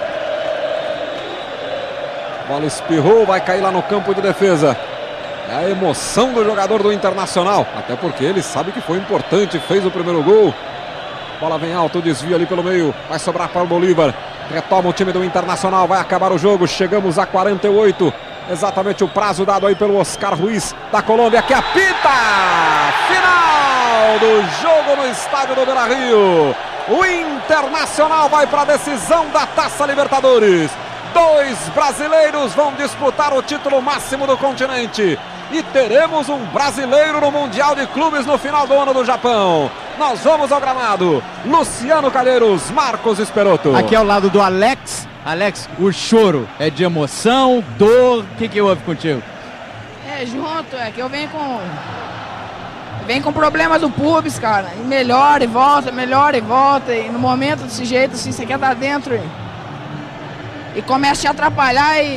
Bola espirrou, vai cair lá no campo de defesa. É a emoção do jogador do Internacional, até porque ele sabe que foi importante, fez o primeiro gol. Bola vem alto, desvio ali pelo meio, vai sobrar para o Bolívar. Retoma o time do Internacional, vai acabar o jogo, chegamos a 48. Exatamente o prazo dado aí pelo Oscar Ruiz da Colômbia, que apita! Final do jogo no estádio do Beira-Rio. O Internacional vai para a decisão da Taça Libertadores. 2 brasileiros vão disputar o título máximo do continente. E teremos um brasileiro no Mundial de Clubes no final do ano do Japão. Nós vamos ao gramado. Luciano Calheiros, Marcos Esperotto. Aqui ao lado do Alex. Alex, o choro é de emoção, dor, o que houve contigo? É junto, é que eu venho com problema do pubis, cara, e melhora e volta, e no momento desse jeito, assim, você quer estar dentro e começa a te atrapalhar e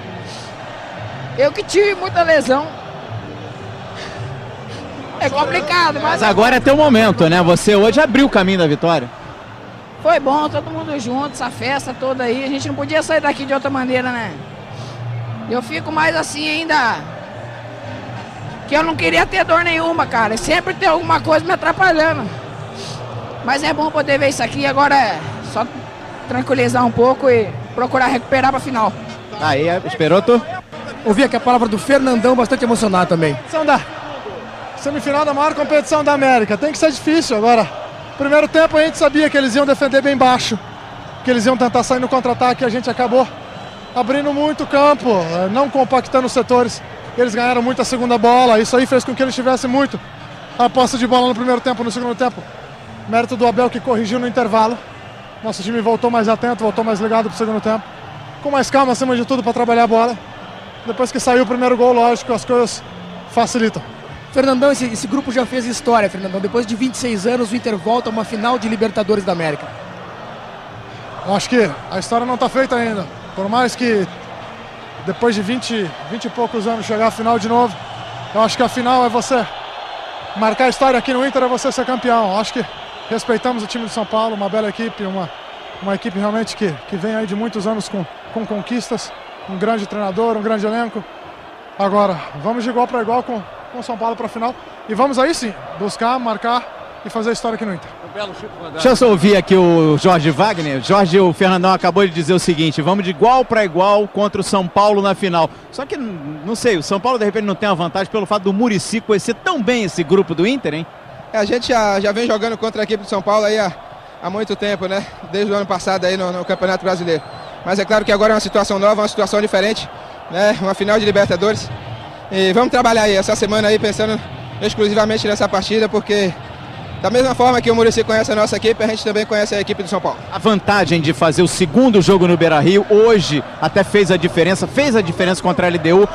eu que tive muita lesão. É complicado, mas agora é teu momento, né? Você hoje abriu o caminho da vitória. Foi bom, todo mundo junto, essa festa toda aí. A gente não podia sair daqui de outra maneira, né? Eu fico mais assim ainda, que eu não queria ter dor nenhuma, cara. Sempre tem alguma coisa me atrapalhando. Mas é bom poder ver isso aqui. Agora é só tranquilizar um pouco e procurar recuperar para a final. Aí, Esperoto. Ouvi aqui a palavra do Fernandão, bastante emocionado também. Semifinal da maior competição da América. Tem que ser difícil agora. Primeiro tempo a gente sabia que eles iam defender bem baixo, que eles iam tentar sair no contra-ataque. A gente acabou abrindo muito campo, não compactando os setores. Eles ganharam muita segunda bola. Isso aí fez com que eles tivessem muito a posse de bola no primeiro tempo. No segundo tempo, mérito do Abel, que corrigiu no intervalo. Nosso time voltou mais atento, voltou mais ligado para o segundo tempo, com mais calma acima de tudo para trabalhar a bola. Depois que saiu o primeiro gol, lógico, as coisas facilitam. Fernandão, esse grupo já fez história, Fernandão. Depois de 26 anos, o Inter volta a uma final de Libertadores da América. Eu acho que a história não está feita ainda. Por mais que depois de 20 e poucos anos chegar à final de novo, eu acho que a final é você marcar a história aqui no Inter, é você ser campeão. Eu acho que respeitamos o time de São Paulo, uma bela equipe, uma equipe realmente que vem aí de muitos anos com conquistas, um grande treinador, um grande elenco. Agora, vamos de igual para igual com o São Paulo para a final e vamos aí sim buscar, marcar e fazer a história aqui no Inter. Deixa eu só ouvir aqui o Jorge Wagner. Jorge, o Fernandão acabou de dizer o seguinte: vamos de igual para igual contra o São Paulo na final. Só que, não sei, o São Paulo de repente não tem uma vantagem pelo fato do Muricy conhecer tão bem esse grupo do Inter, hein? A gente já vem jogando contra a equipe do São Paulo aí há muito tempo, né? Desde o ano passado aí no Campeonato Brasileiro. Mas é claro que agora é uma situação nova, uma situação diferente, né? Uma final de Libertadores. E vamos trabalhar aí essa semana aí pensando exclusivamente nessa partida, porque da mesma forma que o Muricy conhece a nossa equipe, a gente também conhece a equipe do São Paulo. A vantagem de fazer o segundo jogo no Beira-Rio hoje até fez a diferença contra a LDU.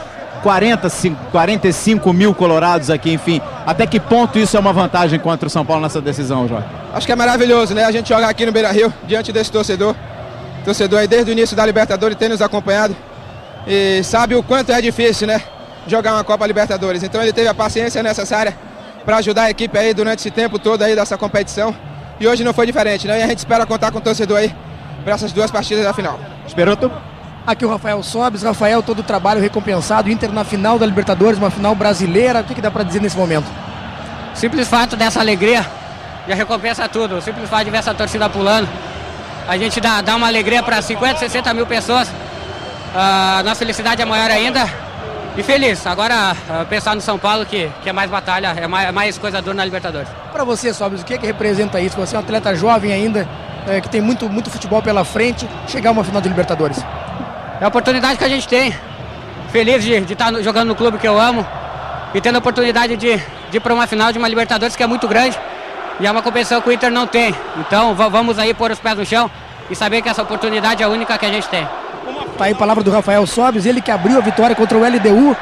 45 mil colorados aqui, enfim. Até que ponto isso é uma vantagem contra o São Paulo nessa decisão, Jorge? Acho que é maravilhoso, né? A gente jogar aqui no Beira-Rio, diante desse torcedor. Torcedor aí desde o início da Libertadores tem nos acompanhado e sabe o quanto é difícil, né? Jogar uma Copa Libertadores. Então ele teve a paciência necessária para ajudar a equipe aí durante esse tempo todo aí dessa competição. E hoje não foi diferente, né? E a gente espera contar com o torcedor aí para essas duas partidas da final. Esperoto? Aqui o Rafael Sobes. Rafael, todo o trabalho recompensado, Inter na final da Libertadores, uma final brasileira. O que dá para dizer nesse momento? Simples fato dessa alegria já recompensa tudo. O simples fato de ver essa torcida pulando, a gente dá uma alegria para 50, 60 mil pessoas. Nossa felicidade é maior ainda. E feliz. Agora pensar no São Paulo, que é mais batalha, é mais coisa dura na Libertadores. Para você, Sobes, o que representa isso? Você é um atleta jovem ainda, que tem muito futebol pela frente, chegar a uma final de Libertadores. É a oportunidade que a gente tem. Feliz de estar jogando no clube que eu amo e tendo a oportunidade de ir para uma final de uma Libertadores que é muito grande e é uma competição que o Inter não tem. Então vamos aí pôr os pés no chão e saber que essa oportunidade é a única que a gente tem. Tá aí a palavra do Rafael Sobes, ele que abriu a vitória contra o LDU,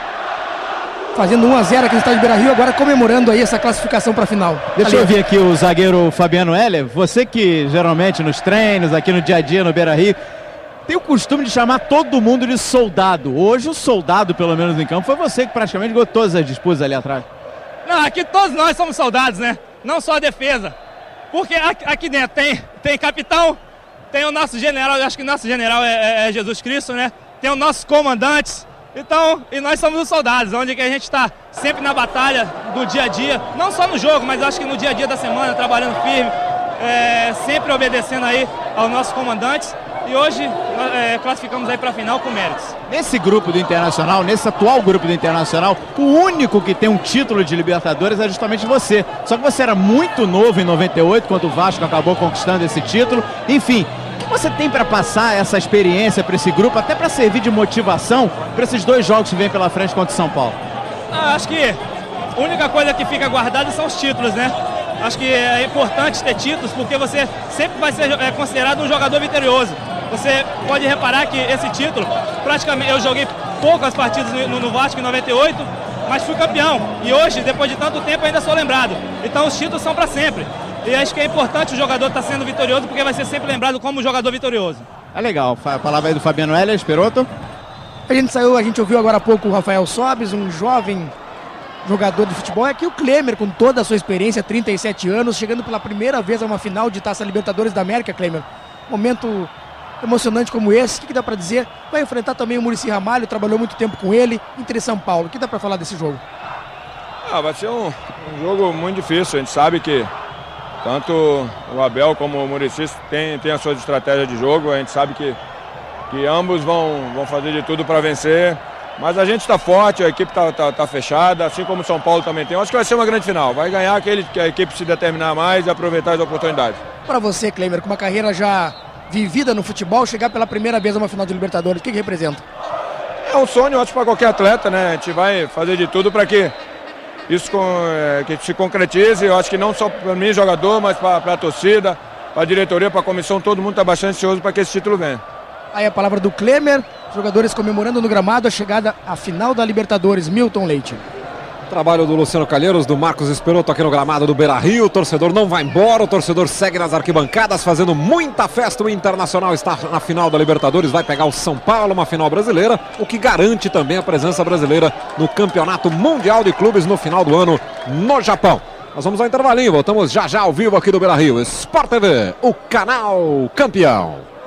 fazendo 1-0 aqui no estádio Beira-Rio, agora comemorando aí essa classificação para a final. Deixa eu ouvir aqui o zagueiro Fabiano Heller. Você que geralmente nos treinos, aqui no dia a dia no Beira-Rio, tem o costume de chamar todo mundo de soldado. Hoje o soldado, pelo menos em campo, foi você que praticamente ganhou todas as disputas ali atrás. Não, aqui todos nós somos soldados, né? Não só a defesa. Porque aqui dentro tem capitão, tem o nosso general, eu acho que o nosso general é Jesus Cristo, né? Tem os nossos comandantes. Então, e nós somos os soldados, onde que a gente está sempre na batalha do dia a dia, não só no jogo, mas eu acho que no dia a dia da semana, trabalhando firme, sempre obedecendo aí aos nossos comandantes. E hoje classificamos aí para a final com méritos. Nesse grupo do Internacional, nesse atual grupo do Internacional, o único que tem um título de Libertadores é justamente você. Só que você era muito novo em 98, quando o Vasco acabou conquistando esse título. Enfim, o que você tem para passar essa experiência para esse grupo, até para servir de motivação para esses dois jogos que vem pela frente contra o São Paulo? Acho que a única coisa que fica guardada são os títulos, né? Acho que é importante ter títulos, porque você sempre vai ser considerado um jogador vitorioso. Você pode reparar que esse título, praticamente, eu joguei poucas partidas no Vasco em 98, mas fui campeão. E hoje, depois de tanto tempo, ainda sou lembrado. Então os títulos são para sempre. E acho que é importante o jogador estar sendo vitorioso, porque vai ser sempre lembrado como um jogador vitorioso. É legal. A palavra aí do Fabiano Heller, Esperoto. A gente ouviu agora há pouco o Rafael Sobes, um jovem jogador de futebol. É aqui o Klemer, com toda a sua experiência, 37 anos, chegando pela primeira vez a uma final de Taça Libertadores da América, Klemer. Momento emocionante como esse, o que dá para dizer? Vai enfrentar também o Muricy Ramalho, trabalhou muito tempo com ele, Inter e São Paulo. O que dá para falar desse jogo? Vai ser um jogo muito difícil. A gente sabe que Tanto o Abel como o Muricy tem as suas estratégias de jogo. A gente sabe que ambos vão fazer de tudo para vencer. Mas a gente está forte, a equipe está fechada, assim como o São Paulo também tem. Eu acho que vai ser uma grande final. Vai ganhar aquele que a equipe se determinar mais e aproveitar as oportunidades. Para você, Klemer, com uma carreira já vivida no futebol, chegar pela primeira vez a uma final de Libertadores, o que representa? É um sonho, eu acho, para qualquer atleta, né? A gente vai fazer de tudo para que isso que se concretize. Eu acho que não só para mim, jogador, mas para a torcida, para a diretoria, para a comissão, todo mundo está bastante ansioso para que esse título venha. Aí a palavra do Klemer, jogadores comemorando no gramado a chegada à final da Libertadores. Milton Leite. Trabalho do Luciano Calheiros, do Marcos Esperotto aqui no gramado do Beira-Rio. O torcedor não vai embora, o torcedor segue nas arquibancadas fazendo muita festa. O Internacional está na final da Libertadores, vai pegar o São Paulo, uma final brasileira, o que garante também a presença brasileira no Campeonato Mundial de Clubes no final do ano no Japão. Nós vamos ao intervalinho, voltamos já ao vivo aqui do Beira-Rio. Sport TV, o canal campeão.